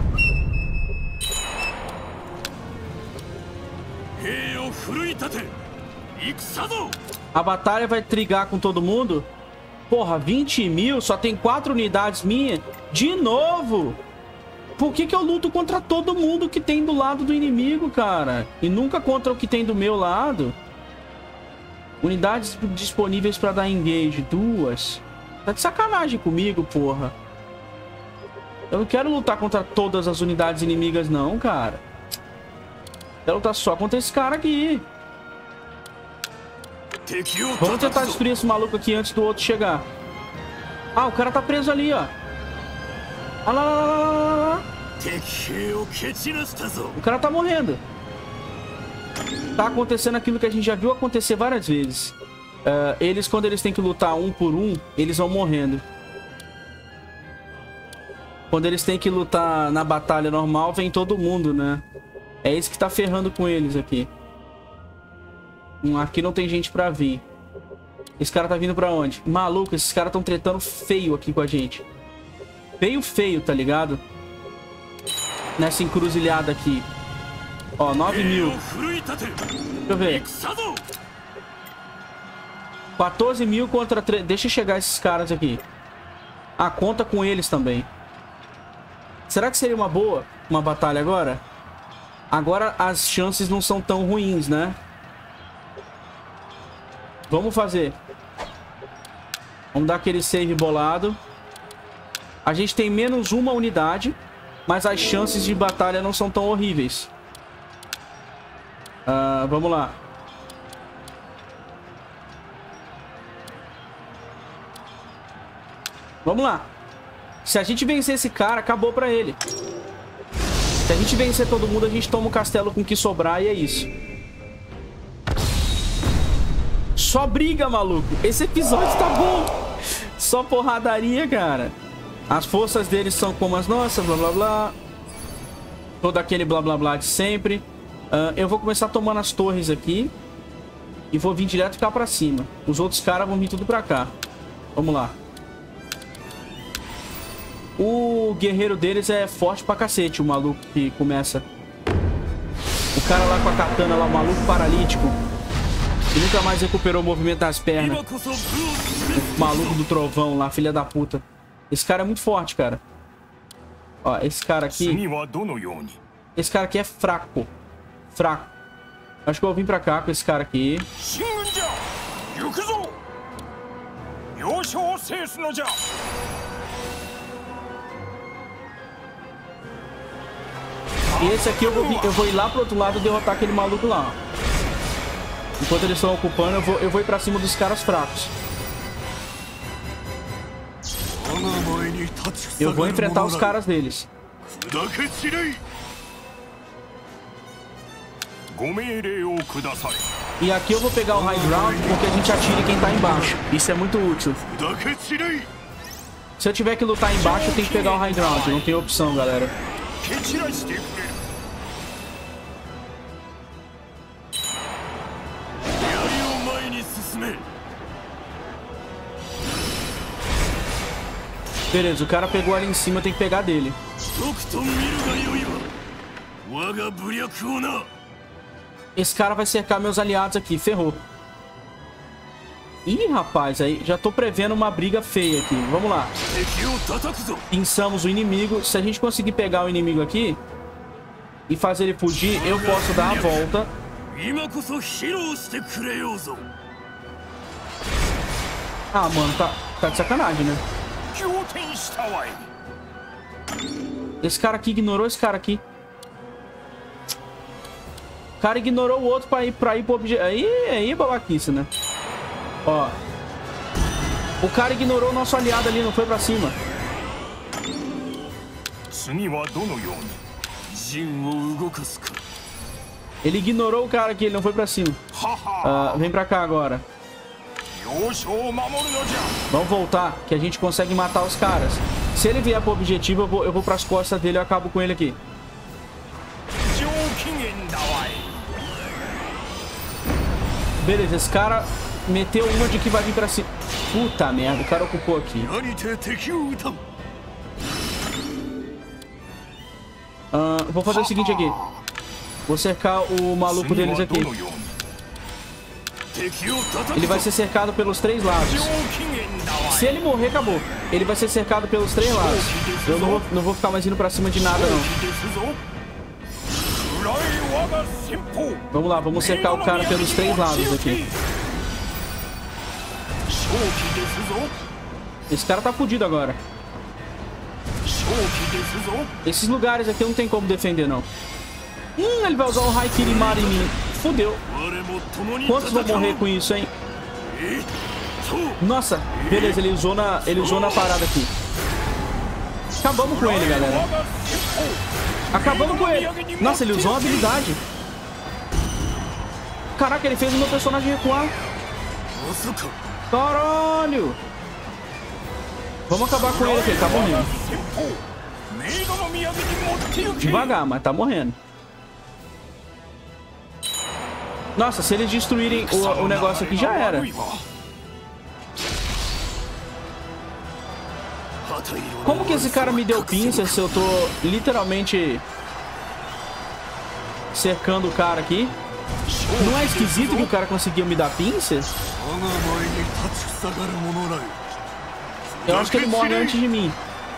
A batalha vai trigar com todo mundo? Porra, vinte mil? Só tem quatro unidades minhas? De novo? Por que que eu luto contra todo mundo que tem do lado do inimigo, cara? E nunca contra o que tem do meu lado? Unidades disponíveis pra dar engage. Duas. Tá de sacanagem comigo, porra. Eu não quero lutar contra todas as unidades inimigas, não, cara. Quero lutar só contra esse cara aqui. Vamos tentar destruir esse maluco aqui antes do outro chegar. Ah, o cara tá preso ali, ó. Ah, lá, lá, lá, lá, lá. O cara tá morrendo. Tá acontecendo aquilo que a gente já viu acontecer várias vezes. Uh, eles, quando eles têm que lutar um por um, eles vão morrendo. Quando eles têm que lutar na batalha normal, vem todo mundo, né? É isso que tá ferrando com eles aqui. Aqui não tem gente pra vir. Esse cara tá vindo pra onde? Maluco, esses caras tão tretando feio aqui com a gente. Feio, feio, tá ligado? Nessa encruzilhada aqui. Ó, nove mil. Deixa eu ver. quatorze mil contra... tre... Deixa chegar esses caras aqui. Ah, conta com eles também. Será que seria uma boa uma batalha agora? Agora as chances não são tão ruins, né? Vamos fazer. Vamos dar aquele save bolado. A gente tem menos uma unidade, mas as chances de batalha não são tão horríveis. Uh, vamos lá. Vamos lá. Se a gente vencer esse cara, acabou pra ele. Se a gente vencer todo mundo, a gente toma o castelo com o que sobrar e é isso. Só briga, maluco. Esse episódio tá bom. Só porradaria, cara. As forças deles são como as nossas, blá blá blá. Todo aquele blá blá blá de sempre. Uh, eu vou começar tomando as torres aqui. E vou vir direto cá pra cima. Os outros caras vão vir tudo pra cá. Vamos lá. O guerreiro deles é forte pra cacete, o maluco que começa. O cara lá com a katana lá, o maluco paralítico. Que nunca mais recuperou o movimento das pernas. O maluco do trovão lá, filha da puta. Esse cara é muito forte, cara. Ó, esse cara aqui... Esse cara aqui é fraco. Fraco. Acho que eu vou vir pra cá com esse cara aqui. E esse aqui eu vou, vir, eu vou ir lá pro outro lado e derrotar aquele maluco lá. Enquanto eles estão ocupando, eu vou, eu vou ir pra cima dos caras fracos. Eu vou enfrentar os caras deles. E aqui eu vou pegar o high ground porque a gente atira quem tá embaixo. Isso é muito útil. Se eu tiver que lutar embaixo, eu tenho que pegar o high ground. Não tem opção, galera. Beleza, o cara pegou ali em cima, tem que pegar dele. Esse cara vai cercar meus aliados aqui, ferrou. Ih, rapaz, aí já tô prevendo uma briga feia aqui. Vamos lá. Pinçamos o inimigo. Se a gente conseguir pegar o inimigo aqui, e fazer ele fugir, eu posso dar a volta. Ah, mano, tá, tá de sacanagem, né? Esse cara aqui ignorou esse cara aqui. O cara ignorou o outro pra ir, pra ir pro objetivo. Aí, aí, babaquice, né? Ó. O cara ignorou o nosso aliado ali, não foi pra cima. Ele ignorou o cara aqui, ele não foi pra cima. Uh, vem pra cá agora. Vamos voltar, que a gente consegue matar os caras. Se ele vier pro objetivo, eu vou, eu vou pras costas dele e eu acabo com ele aqui. Beleza, esse cara meteu uma de que vai vir pra cima. Puta merda, o cara ocupou aqui. Uh, vou fazer o seguinte aqui. Vou cercar o maluco deles aqui. Ele vai ser cercado pelos três lados. Se ele morrer, acabou. Ele vai ser cercado pelos três lados. Eu não vou, não vou ficar mais indo pra cima de nada, não. Vamos lá, vamos cercar o cara pelos três lados aqui. Esse cara tá fudido agora. Esses lugares aqui não tem como defender, não. Hum, ele vai usar o Haikiri-maru em mim. Fudeu. Quantos vão morrer com isso, hein? Nossa, beleza, ele usou na, ele usou na parada aqui. Acabamos com ele, galera. Acabamos com ele. Nossa, ele usou uma habilidade. Caraca, ele fez o meu personagem recuar. Caralho. Vamos acabar com ele aqui, ele tá morrendo. Devagar, mas tá morrendo. Nossa, se eles destruírem o, o negócio aqui, já era. Como que esse cara me deu pinça se eu tô literalmente cercando o cara aqui? Não é esquisito que o cara conseguiu me dar pinça? Eu acho que ele morre antes de mim.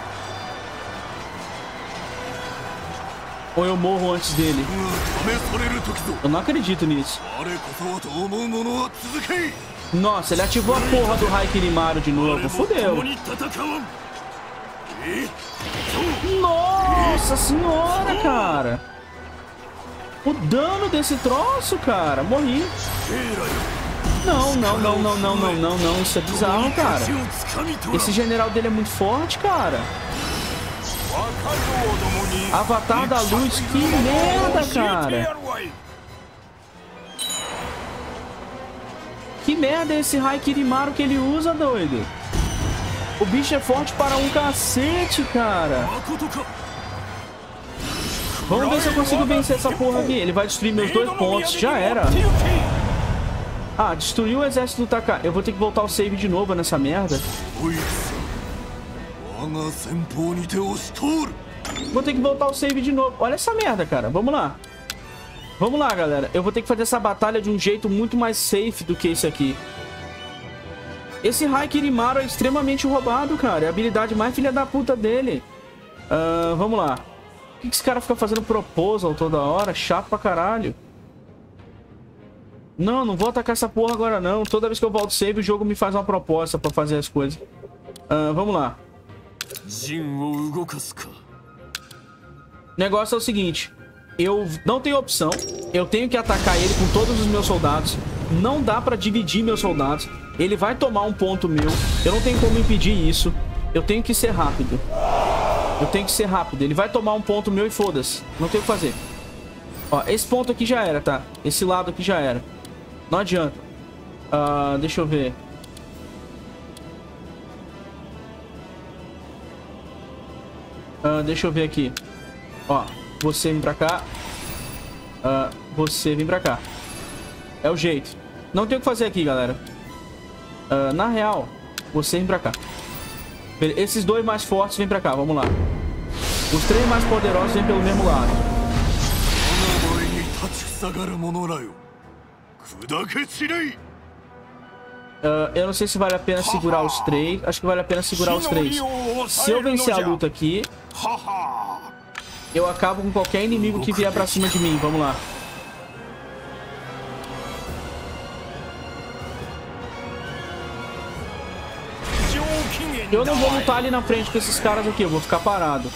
Ou eu morro antes dele? Eu não acredito nisso. Nossa, ele ativou a porra do Haikiri-maru de novo. Fudeu. Nossa senhora, cara. O dano desse troço, cara. Morri. Não, não, não, não, não, não, não, não. Isso é bizarro, cara. Esse general dele é muito forte, cara. Avatar da luz, que merda, cara. Que merda é esse Haikiri-maru que ele usa, doido? O bicho é forte para um cacete, cara. Vamos ver se eu consigo vencer essa porra aqui. Ele vai destruir meus dois pontos. Já era. Ah, destruiu o exército do Taka. Eu vou ter que voltar o save de novo nessa merda. Vou ter que voltar o save de novo. Olha essa merda, cara. Vamos lá. Vamos lá, galera. Eu vou ter que fazer essa batalha de um jeito muito mais safe do que esse aqui. Esse Haikiri-maru é extremamente roubado, cara. É a habilidade mais filha da puta dele. Uh, vamos lá. Por que esse cara fica fazendo proposal toda hora? Chato pra caralho. Não, não vou atacar essa porra agora, não. Toda vez que eu volto save, o jogo me faz uma proposta pra fazer as coisas. Uh, vamos lá. O negócio é o seguinte. Eu não tenho opção. Eu tenho que atacar ele com todos os meus soldados. Não dá pra dividir meus soldados. Ele vai tomar um ponto meu. Eu não tenho como impedir isso. Eu tenho que ser rápido. Eu tenho que ser rápido. Ele vai tomar um ponto meu e foda-se. Não tem o que fazer. Ó, esse ponto aqui já era, tá? Esse lado aqui já era. Não adianta. Uh, deixa eu ver. Uh, deixa eu ver aqui. Ó, você vem pra cá. Uh, você vem pra cá. É o jeito. Não tem o que fazer aqui, galera. Uh, na real, você vem pra cá. Esses dois mais fortes vêm pra cá, vamos lá. Os três mais poderosos vêm pelo mesmo lado. Uh, eu não sei se vale a pena segurar os três. Acho que vale a pena segurar os três. Se eu vencer a luta aqui... eu acabo com qualquer inimigo que vier pra cima de mim. Vamos lá. Eu não vou lutar ali na frente com esses caras aqui. Eu vou ficar parado.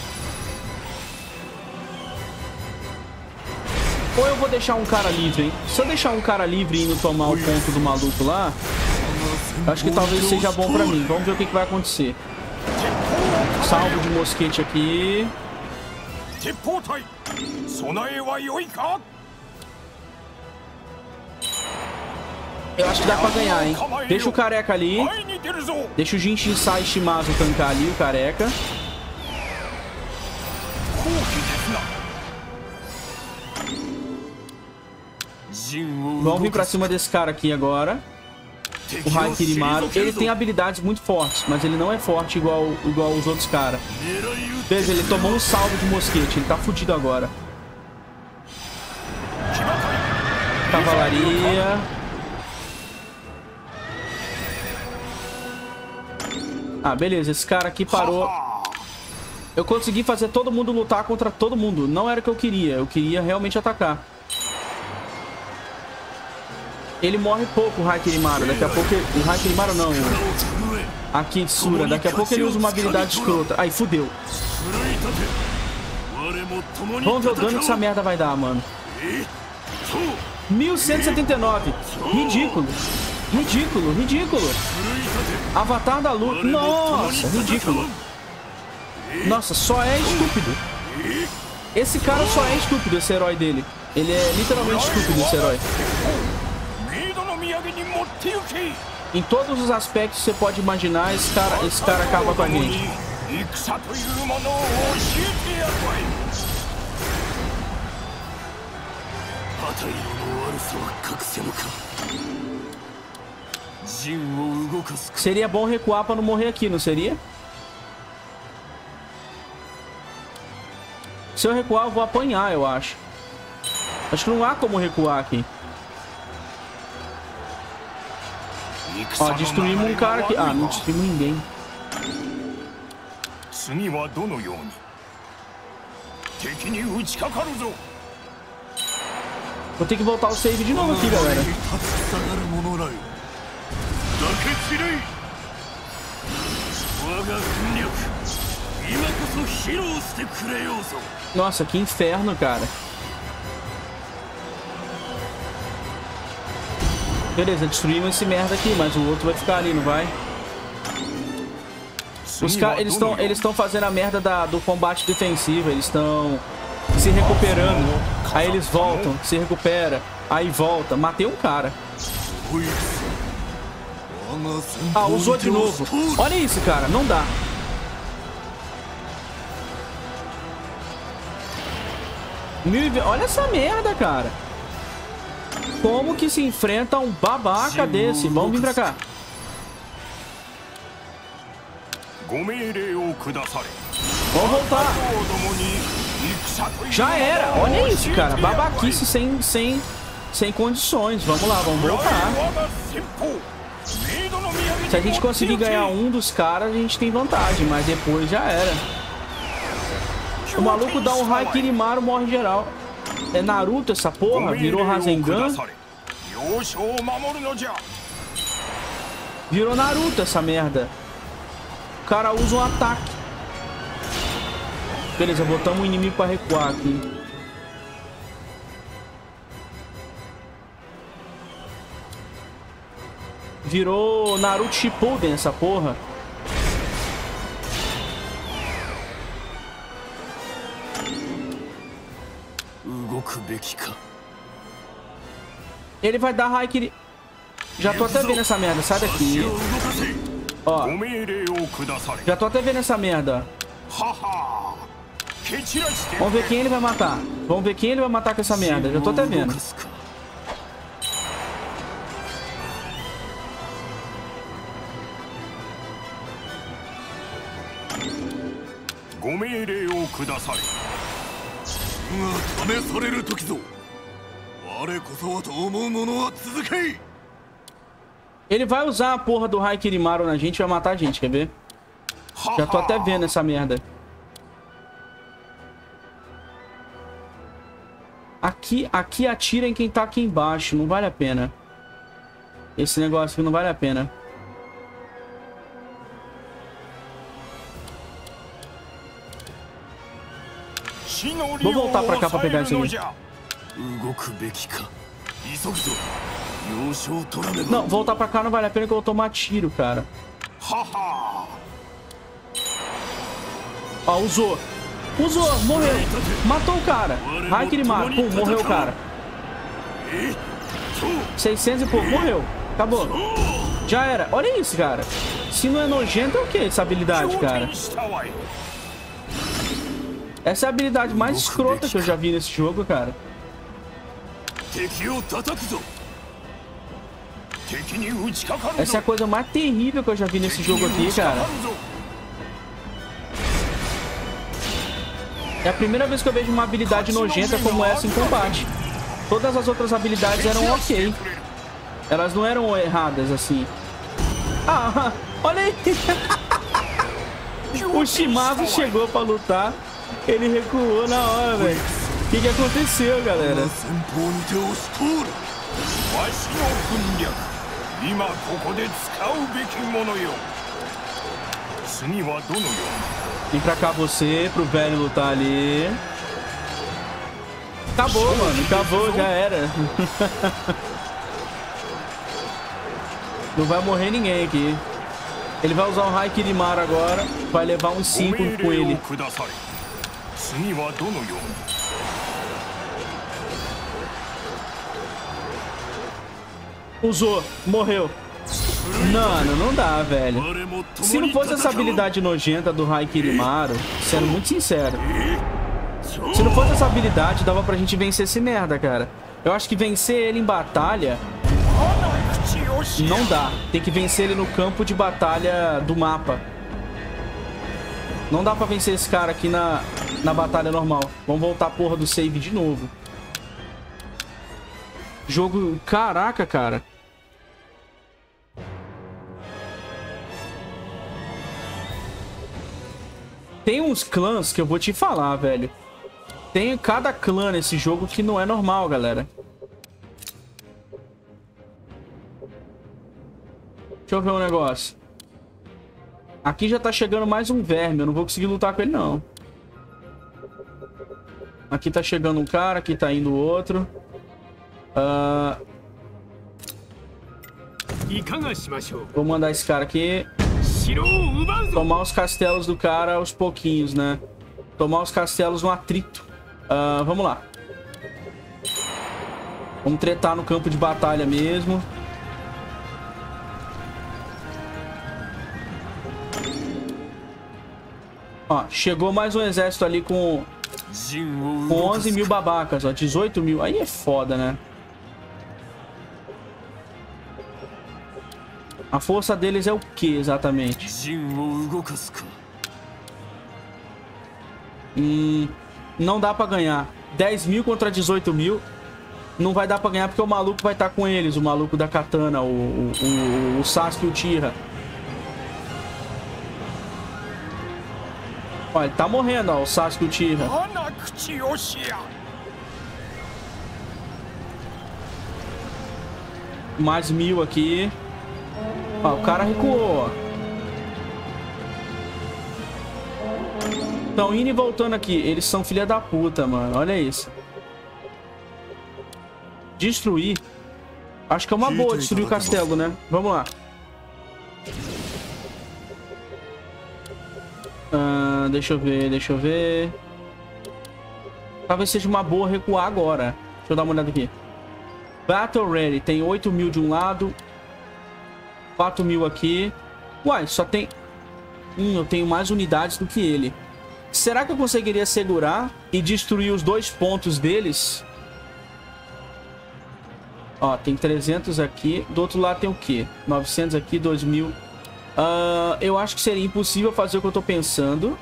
Ou eu vou deixar um cara livre, hein? Se eu deixar um cara livre indo tomar o ponto do maluco lá, acho que talvez seja bom pra mim. Vamos ver o que, que vai acontecer. Salvo de mosquete aqui. Eu acho que dá pra ganhar, hein? Deixa o careca ali. Deixa o Jinshin Sai Shimazu tancar ali, o careca. Vamos vir pra cima desse cara aqui agora. O Haikirimaru. Ele tem habilidades muito fortes, mas ele não é forte igual, igual os outros caras. Beleza, ele tomou um salvo de mosquete. Ele tá fudido agora. Cavalaria. Ah, beleza. Esse cara aqui parou. Eu consegui fazer todo mundo lutar contra todo mundo. Não era o que eu queria. Eu queria realmente atacar. Ele morre pouco, o Haikirimaru. Daqui a pouco... Ele... O Haikirimaru não. A Kitsura. Daqui a pouco ele usa uma habilidade escrota. Aí, fudeu. Vamos ver o dano que essa merda vai dar, mano. mil cento e setenta e nove. Ridículo. Ridículo, ridículo. Avatar da luta. Nossa, ridículo. Nossa, só é estúpido. Esse cara só é estúpido, esse herói dele. Ele é literalmente estúpido, esse herói. Em todos os aspectos que você pode imaginar, esse cara, esse cara acaba com a gente. Seria bom recuar pra não morrer aqui, não seria? Se eu recuar, eu vou apanhar, eu acho. Acho que não há como recuar aqui. Ó, destruímos um cara aqui. Ah, não destruímos ninguém. Vou ter que voltar o save de novo aqui, galera. Nossa, que inferno, cara. Beleza, destruímos esse merda aqui, mas o outro vai ficar ali, não vai? Os caras, eles estão eles estão fazendo a merda da, do combate defensivo. Eles estão se recuperando. Aí eles voltam, se recupera. Aí volta. Matei um cara. Ah, usou de novo. Olha isso, cara. Não dá. Olha essa merda, cara. Como que se enfrenta um babaca desse? Vamos vir pra cá. Vamos voltar. Já era. Olha isso, cara. Babaquice sem, sem, sem condições. Vamos lá, vamos voltar. Se a gente conseguir ganhar um dos caras, a gente tem vantagem. Mas depois já era. O maluco dá um Haikirimaru, morre geral. É Naruto essa porra? Virou Rasengan? Virou Naruto essa merda. O cara usa um ataque. Beleza, botamos o inimigo pra recuar aqui. Virou Naruto Shippuden essa porra. Ele vai dar Haikiri. Já tô até vendo essa merda. Sai daqui. Ó. Já tô até vendo essa merda. Vamos ver quem ele vai matar. Vamos ver quem ele vai matar com essa merda. Já tô até vendo. Ele vai usar a porra do Haikirimaru na gente e vai matar a gente, quer ver? Já tô até vendo essa merda. Aqui, aqui atira em quem tá aqui embaixo. Não vale a pena. Esse negócio aqui não vale a pena. Vou voltar pra cá pra pegar isso aqui. Não, voltar pra cá não vale a pena que eu vou tomar tiro, cara. Ó, usou. Usou, morreu. Matou o cara. Haikirimaru, pum, morreu o cara. seiscentos e pouco, morreu. Acabou. Já era. Olha isso, cara. Se não é nojento, é o que essa habilidade, cara? Essa é a habilidade mais escrota que eu já vi nesse jogo, cara. Essa é a coisa mais terrível que eu já vi nesse jogo aqui, cara. É a primeira vez que eu vejo uma habilidade nojenta como essa em combate. Todas as outras habilidades eram ok. Elas não eram erradas, assim. Ah, olha aí. O Shimazu chegou pra lutar. Ele recuou na hora, velho. O que que aconteceu, galera? Vem pra cá você, pro velho lutar ali. Acabou, mano. Acabou, já era. Não vai morrer ninguém aqui. Ele vai usar o Haikirimaru agora. Vai levar uns cinco com ele. Usou. Morreu. Mano, não dá, velho. Se não fosse essa habilidade nojenta do Haikirimaru, sendo muito sincero, se não fosse essa habilidade, dava pra gente vencer esse merda, cara. Eu acho que vencer ele em batalha não dá. Tem que vencer ele no campo de batalha do mapa. Não dá pra vencer esse cara aqui na, na batalha normal. Vamos voltar a porra do save de novo. Jogo... Caraca, cara. Tem uns clãs que eu vou te falar, velho. Tem cada clã nesse jogo que não é normal, galera. Deixa eu ver um negócio. Aqui já tá chegando mais um verme. Eu não vou conseguir lutar com ele, não. Aqui tá chegando um cara. Aqui tá indo outro. Uh... Vou mandar esse cara aqui. Tomar os castelos do cara aos pouquinhos, né? Tomar os castelos no atrito. Uh, vamos lá. Vamos tretar no campo de batalha mesmo. Ó, chegou mais um exército ali com, com onze mil babacas, ó. dezoito mil. Aí é foda, né? A força deles é o que exatamente? Hum, não dá pra ganhar. dez mil contra dezoito mil. Não vai dar pra ganhar porque o maluco vai estar com eles. O maluco da katana, o, o, o, o Sasuke e o Uchiha. Olha, ele tá morrendo, ó, o Sasuke e o Uchiha. Mais mil aqui. Ó, o cara recuou, ó. Estão indo e voltando aqui. Eles são filha da puta, mano. Olha isso. Destruir. Acho que é uma boa destruir o castelo, né? Vamos lá. Ah, deixa eu ver, deixa eu ver. Talvez seja uma boa recuar agora. Deixa eu dar uma olhada aqui. Battle Ready. Tem oito mil de um lado. quatro mil aqui. Uai, só tem... Hum, eu tenho mais unidades do que ele. Será que eu conseguiria segurar e destruir os dois pontos deles? Ó, tem trezentos aqui. Do outro lado tem o quê? novecentos aqui, dois mil. Uh, eu acho que seria impossível fazer o que eu tô pensando.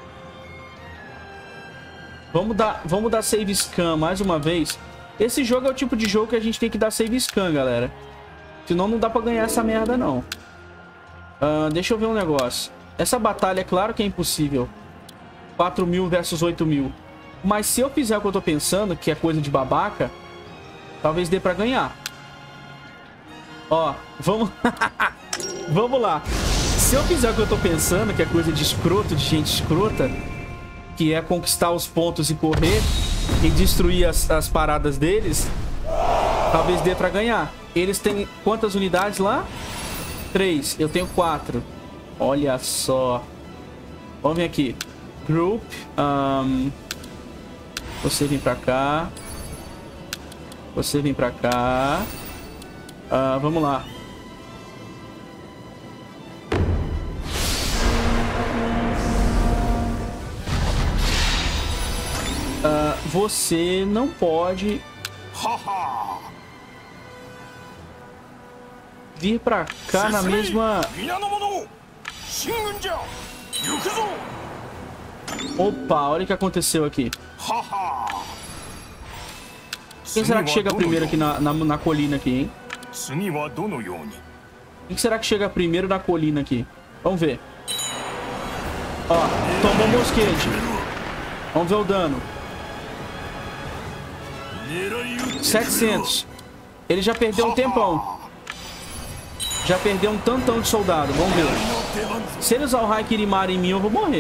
Vamos dar, vamos dar save scan mais uma vez. Esse jogo é o tipo de jogo que a gente tem que dar save scan, galera. Senão não dá pra ganhar essa merda, não. Uh, deixa eu ver um negócio. Essa batalha, é claro que é impossível. quatro mil versus oito mil. Mas se eu fizer o que eu tô pensando, que é coisa de babaca, talvez dê pra ganhar. Ó, vamos... vamos lá. Se eu fizer o que eu tô pensando, que é coisa de escroto, de gente escrota, que é conquistar os pontos e correr e destruir as, as paradas deles, talvez dê pra ganhar. Eles têm quantas unidades lá? Três. Eu tenho quatro. Olha só. Vamos vir aqui. Group. Um, você vem pra cá. Você vem pra cá. Uh, vamos lá. Uh, você não pode vir pra cá na mesma... Opa, olha o que aconteceu aqui. Quem será que chega primeiro aqui na, na, na colina aqui, hein? Quem será que chega primeiro na colina aqui? Vamos ver. Ó, tomou mosquete. Vamos ver o dano. setecentos. Ele já perdeu um tempão. Já perdeu um tantão de soldado. Vamos ver. Se ele usar o Haikirimara em mim, eu vou morrer.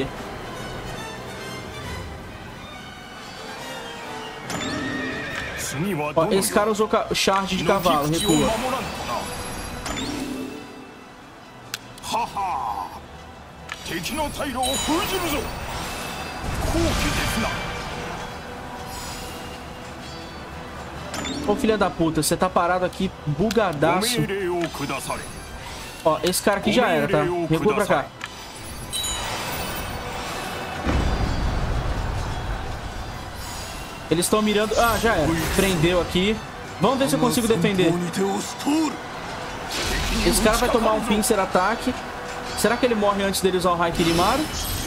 Ó, esse cara usou charge de cavalo. Recua. Ô, filha da puta, você tá parado aqui bugadaço. Ó, esse cara aqui já era, tá? Recua pra cá. Eles estão mirando... Ah, já era. Prendeu aqui. Vamos ver se eu consigo defender. Esse cara vai tomar um pincer ataque. Será que ele morre antes dele usar o Haikirimara?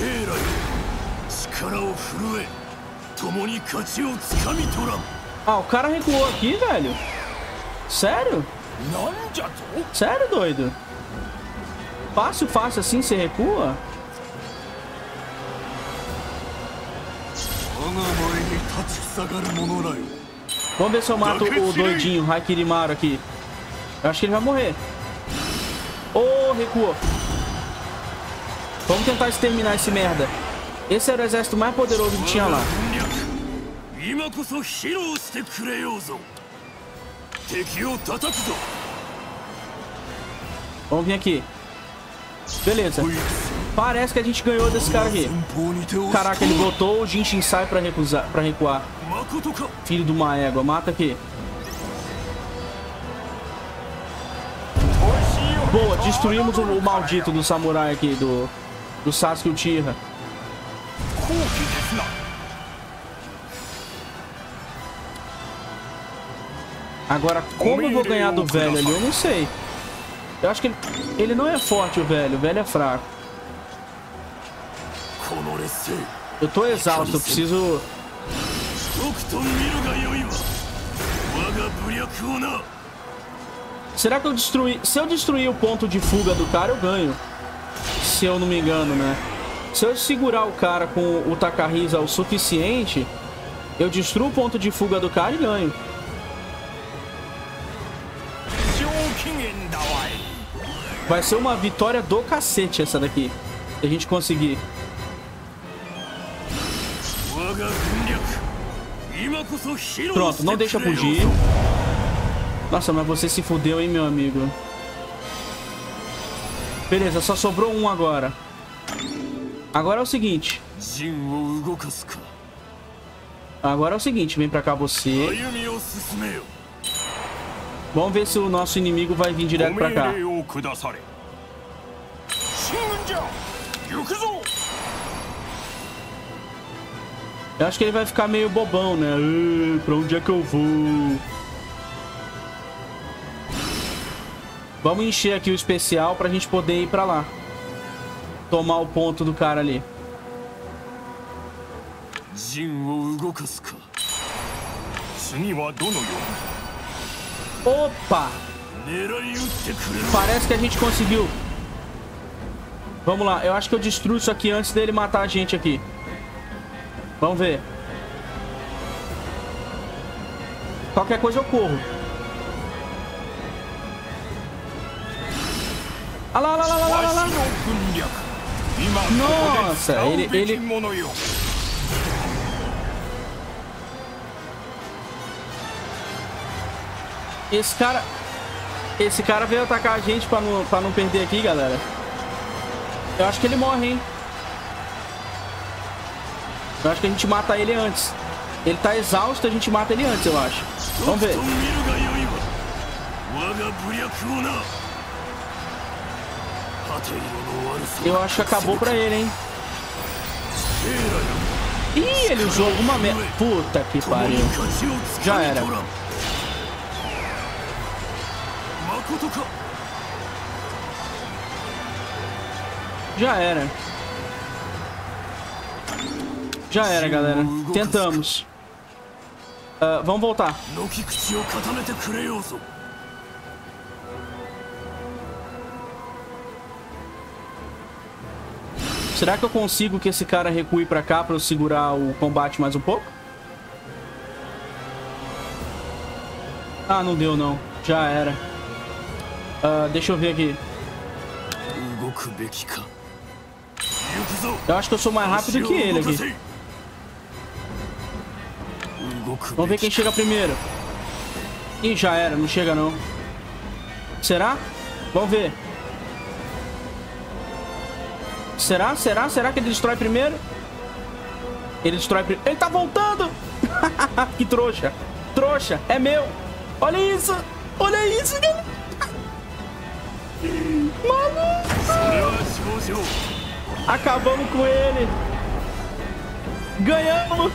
Ah, o cara recuou aqui, velho. Sério? Sério, doido? Fácil, fácil assim, você recua? Vamos ver se eu mato o doidinho, Haikirimara aqui. Eu acho que ele vai morrer. Oh, recuou. Vamos tentar exterminar esse merda. Esse era o exército mais poderoso que tinha lá. Vamos vir aqui. Beleza. Parece que a gente ganhou desse cara aqui. Caraca, ele botou o Jinshinsai pra, recusar, pra recuar. Filho de uma égua. Mata aqui. Boa, destruímos o, o maldito do samurai aqui. Do, do Sasuke Uchiha. Agora, como eu vou ganhar do velho ali? Eu não sei. Eu acho que ele, ele não é forte, o velho. O velho é fraco. Eu tô exausto, eu preciso... Será que eu destruí... Se eu destruir o ponto de fuga do cara, eu ganho. Se eu não me engano, né? Se eu segurar o cara com o Takahisa o suficiente, eu destruo o ponto de fuga do cara e ganho. Vai ser uma vitória do cacete essa daqui. Se a gente conseguir. Pronto, não deixa fugir. Nossa, mas você se fudeu, hein, meu amigo. Beleza, só sobrou um agora. Agora é o seguinte. Agora é o seguinte, vem pra cá você. Vamos ver se o nosso inimigo vai vir direto pra cá. Eu acho que ele vai ficar meio bobão, né? Uh, pra onde é que eu vou? Vamos encher aqui o especial pra gente poder ir pra lá. Tomar o ponto do cara ali. Opa! Parece que a gente conseguiu. Vamos lá, eu acho que eu destruo isso aqui antes dele matar a gente aqui. Vamos ver. Qualquer coisa eu corro. Olha lá, olha lá, olha lá, olha lá. Nossa, ele... ele... Esse cara... Esse cara veio atacar a gente pra não, pra não perder aqui, galera. Eu acho que ele morre, hein? Eu acho que a gente mata ele antes. Ele tá exausto, a gente mata ele antes, eu acho. Vamos ver. Eu acho que acabou pra ele, hein? Ih, ele usou alguma merda. Puta que pariu. Já era. Já era. Já era, galera. Tentamos. Uh, vamos voltar. Será que eu consigo que esse cara recue pra cá pra eu segurar o combate mais um pouco? Ah, não deu não. Já era. Uh, deixa eu ver aqui. Eu acho que eu sou mais rápido que ele aqui. Vamos ver quem chega primeiro. Ih, já era. Não chega não. Será? Vamos ver. Será? Será? Será que ele destrói primeiro? Ele destrói primeiro. Ele tá voltando! Que trouxa. Trouxa. É meu. Olha isso. Olha isso, galera. Maluco. Acabamos com ele. Ganhamos.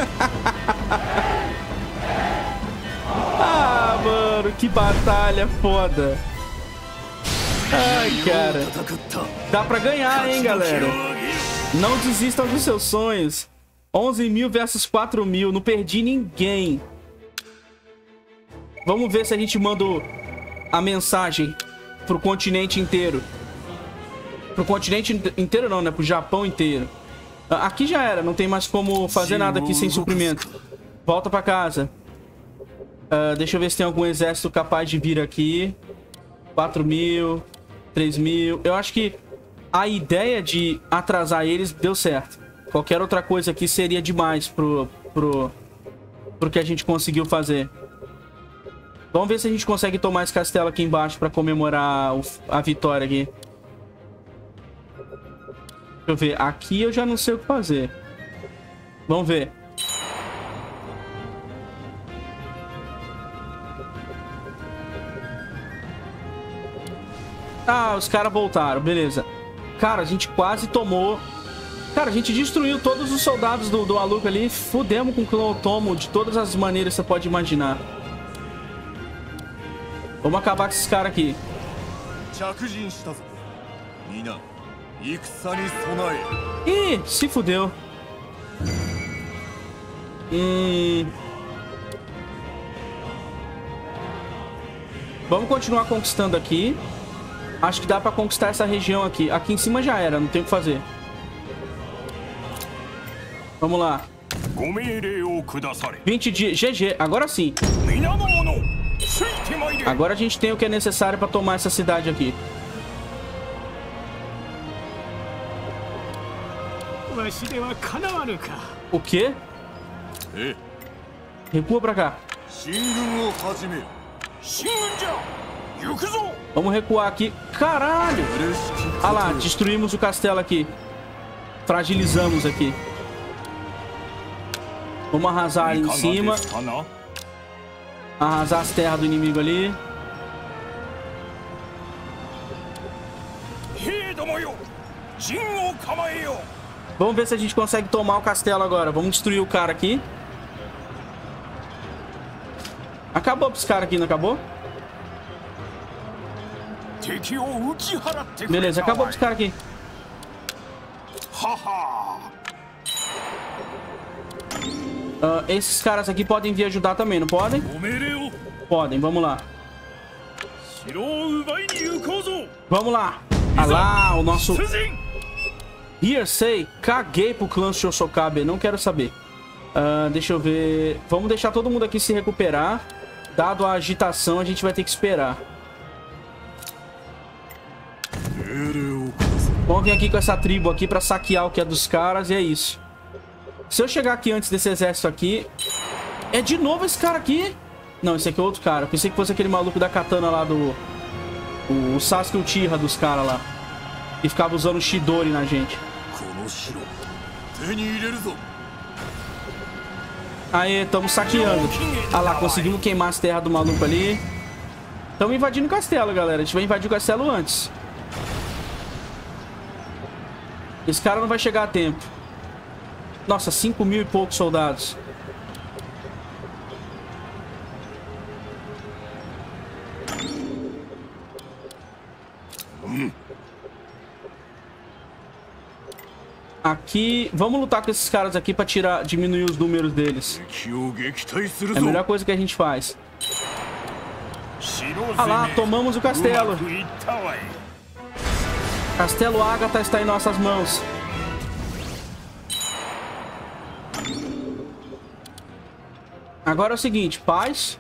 Ah, mano. Que batalha foda. Ai, cara. Dá pra ganhar, hein, galera. Não desistam dos seus sonhos. onze mil versus quatro mil. Não perdi ninguém. Vamos ver se a gente manda a mensagem pro continente inteiro. Pro continente inteiro não, né? Pro Japão inteiro. Aqui já era. Não tem mais como fazer nada aqui sem suprimento. Volta pra casa. Uh, deixa eu ver se tem algum exército capaz de vir aqui. quatro mil... três mil. Eu acho que a ideia de atrasar eles deu certo. Qualquer outra coisa aqui seria demais pro, pro, pro que a gente conseguiu fazer. Vamos ver se a gente consegue tomar esse castelo aqui embaixo pra comemorar o, a vitória aqui. Deixa eu ver. Aqui eu já não sei o que fazer. Vamos ver. Ah, os caras voltaram, beleza. Cara, a gente quase tomou... Cara, a gente destruiu todos os soldados do, do Aluka ali. Fudemos com o clã Otomo de todas as maneiras que você pode imaginar. Vamos acabar com esses caras aqui. Ih, se fudeu. Hum... Vamos continuar conquistando aqui. Acho que dá pra conquistar essa região aqui. Aqui em cima já era, não tem o que fazer. Vamos lá. vinte dias. G G, agora sim. Agora a gente tem o que é necessário pra tomar essa cidade aqui. O quê? Recua pra cá. Vamos recuar aqui. Caralho! Ah lá, destruímos o castelo aqui. Fragilizamos aqui. Vamos arrasar ali em cima. Arrasar as terras do inimigo ali. Vamos ver se a gente consegue tomar o castelo agora. Vamos destruir o cara aqui. Acabou pra esse cara aqui, não acabou? Beleza, acabou com esse cara aqui. Uh, esses caras aqui podem vir ajudar também, não podem? Podem, vamos lá. Vamos lá. Ah lá, o nosso... Hearsay. Caguei pro clã Shosokabe, não quero saber. Uh, deixa eu ver. Vamos deixar todo mundo aqui se recuperar. Dado a agitação, a gente vai ter que esperar. Vamos vir aqui com essa tribo aqui pra saquear o que é dos caras. E é isso. Se eu chegar aqui antes desse exército aqui... É de novo esse cara aqui? Não, esse aqui é outro cara. Pensei que fosse aquele maluco da katana lá do... O, o Sasuke Uchiha dos caras lá. Que ficava usando o Chidori na gente. Aê, estamos saqueando. Ah lá, conseguimos queimar as terras do maluco ali. Estamos invadindo o castelo, galera. A gente vai invadir o castelo antes. Esse cara não vai chegar a tempo. Nossa, cinco mil e poucos soldados. Aqui, vamos lutar com esses caras aqui pra tirar, diminuir os números deles. É a melhor coisa que a gente faz. Ah lá, tomamos o castelo. Castelo Ágata está em nossas mãos. Agora é o seguinte, paz.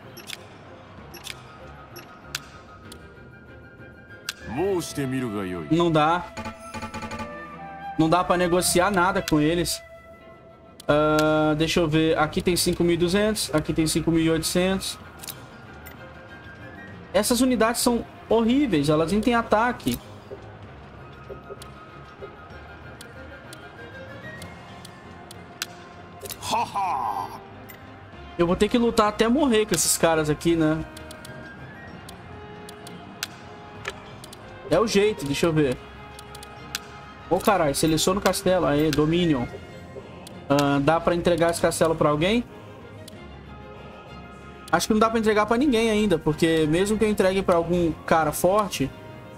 Não dá. Não dá pra negociar nada com eles. Uh, deixa eu ver. Aqui tem cinco mil e duzentos. Aqui tem cinco mil e oitocentos. Essas unidades são horríveis. Elas nem têm ataque. Eu vou ter que lutar até morrer com esses caras aqui, né? É o jeito, deixa eu ver. Ô, oh, caralho, seleciona o castelo. Aí, Dominion. Uh, dá pra entregar esse castelo pra alguém? Acho que não dá pra entregar pra ninguém ainda, porque mesmo que eu entregue pra algum cara forte...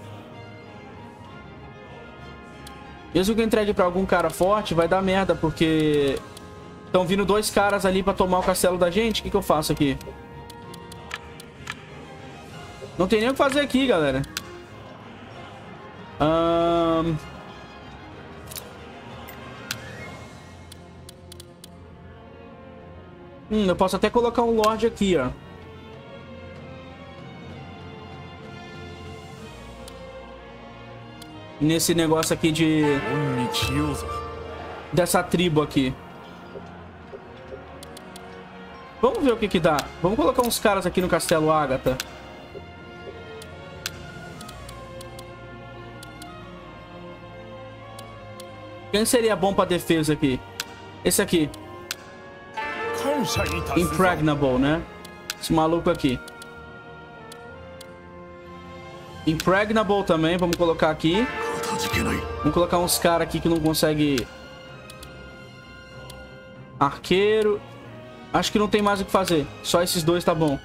Mesmo que eu entregue pra algum cara forte, vai dar merda, porque... Estão vindo dois caras ali pra tomar o castelo da gente. O que que eu faço aqui? Não tem nem o que fazer aqui, galera. Ahn... Um... Hum, eu posso até colocar um Lorde aqui, ó. Nesse negócio aqui de... Dessa tribo aqui. Vamos ver o que que dá. Vamos colocar uns caras aqui no Castelo Ágata. Quem seria bom pra defesa aqui? Esse aqui. Impregnable, né? Esse maluco aqui. Impregnable também, vamos colocar aqui. Vamos colocar uns caras aqui que não consegue. Arqueiro. Acho que não tem mais o que fazer. Só esses dois tá bom.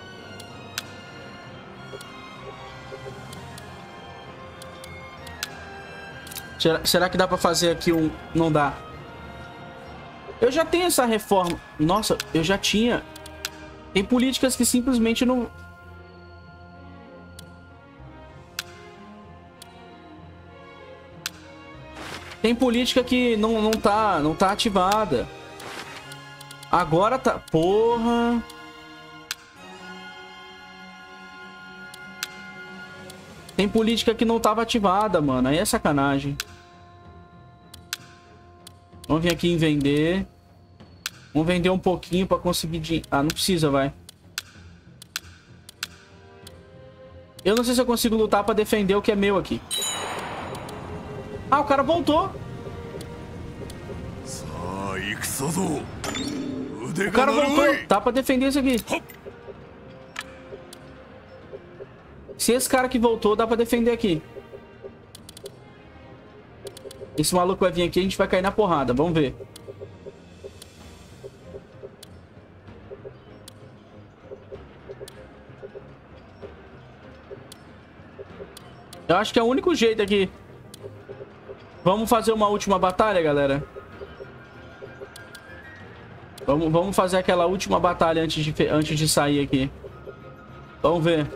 Será, será que dá pra fazer aqui um... Não dá. Eu já tenho essa reforma. Nossa, eu já tinha. Tem políticas que simplesmente não... Tem política que não, não, tá, não tá ativada. Agora tá... Porra... Tem política que não tava ativada, mano. Aí é sacanagem. Vamos vir aqui em vender. Vamos vender um pouquinho pra conseguir... De... Ah, não precisa, vai. Eu não sei se eu consigo lutar pra defender o que é meu aqui. Ah, o cara voltou. O cara voltou. Tá pra defender isso aqui. Se esse cara que voltou, dá pra defender aqui. Esse maluco vai vir aqui, a gente vai cair na porrada. Vamos ver. Eu acho que é o único jeito aqui. Vamos fazer uma última batalha, galera. Vamos, vamos fazer aquela última batalha antes de, antes de sair aqui. Vamos ver.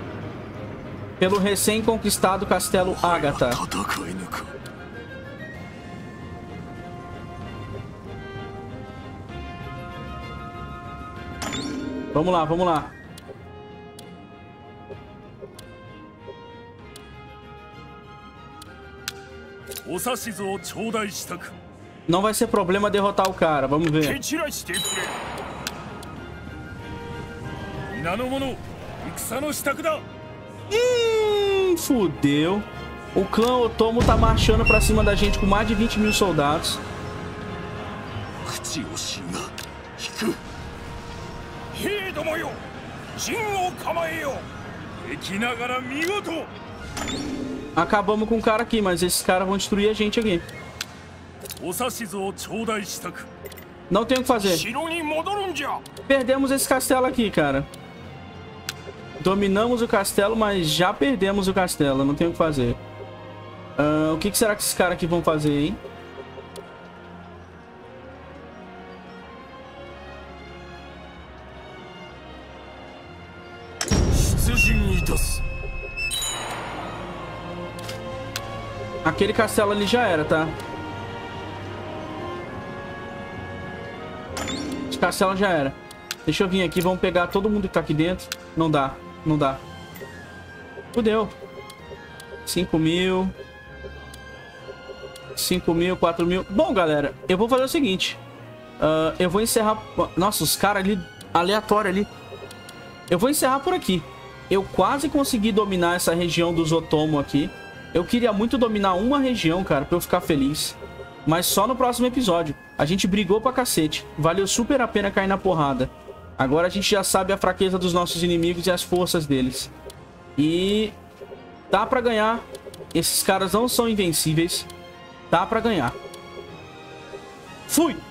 Pelo recém-conquistado Castelo Ágata. Vamos lá, vamos lá. Não vai ser problema derrotar o cara, vamos ver. Hum, fudeu. O clã Otomo tá marchando pra cima da gente com mais de vinte mil soldados. Acabamos com o cara aqui, mas esses caras vão destruir a gente aqui. Não tem o que fazer. Perdemos esse castelo aqui, cara. Dominamos o castelo, mas já perdemos o castelo. Não tem o que fazer. Uh, o que, que será que esses caras aqui vão fazer, hein? Aquele castelo ali já era, tá? Esse castelo já era. Deixa eu vir aqui, vamos pegar todo mundo que tá aqui dentro. Não dá, não dá. Fudeu. cinco mil. cinco mil, quatro mil. Bom, galera, eu vou fazer o seguinte. Uh, eu vou encerrar... Nossa, os caras ali, aleatório ali. Eu vou encerrar por aqui. Eu quase consegui dominar essa região dos Otomo aqui. Eu queria muito dominar uma região, cara, pra eu ficar feliz. Mas só no próximo episódio. A gente brigou pra cacete. Valeu super a pena cair na porrada. Agora a gente já sabe a fraqueza dos nossos inimigos e as forças deles. E... dá pra ganhar. Esses caras não são invencíveis. Dá pra ganhar. Fui!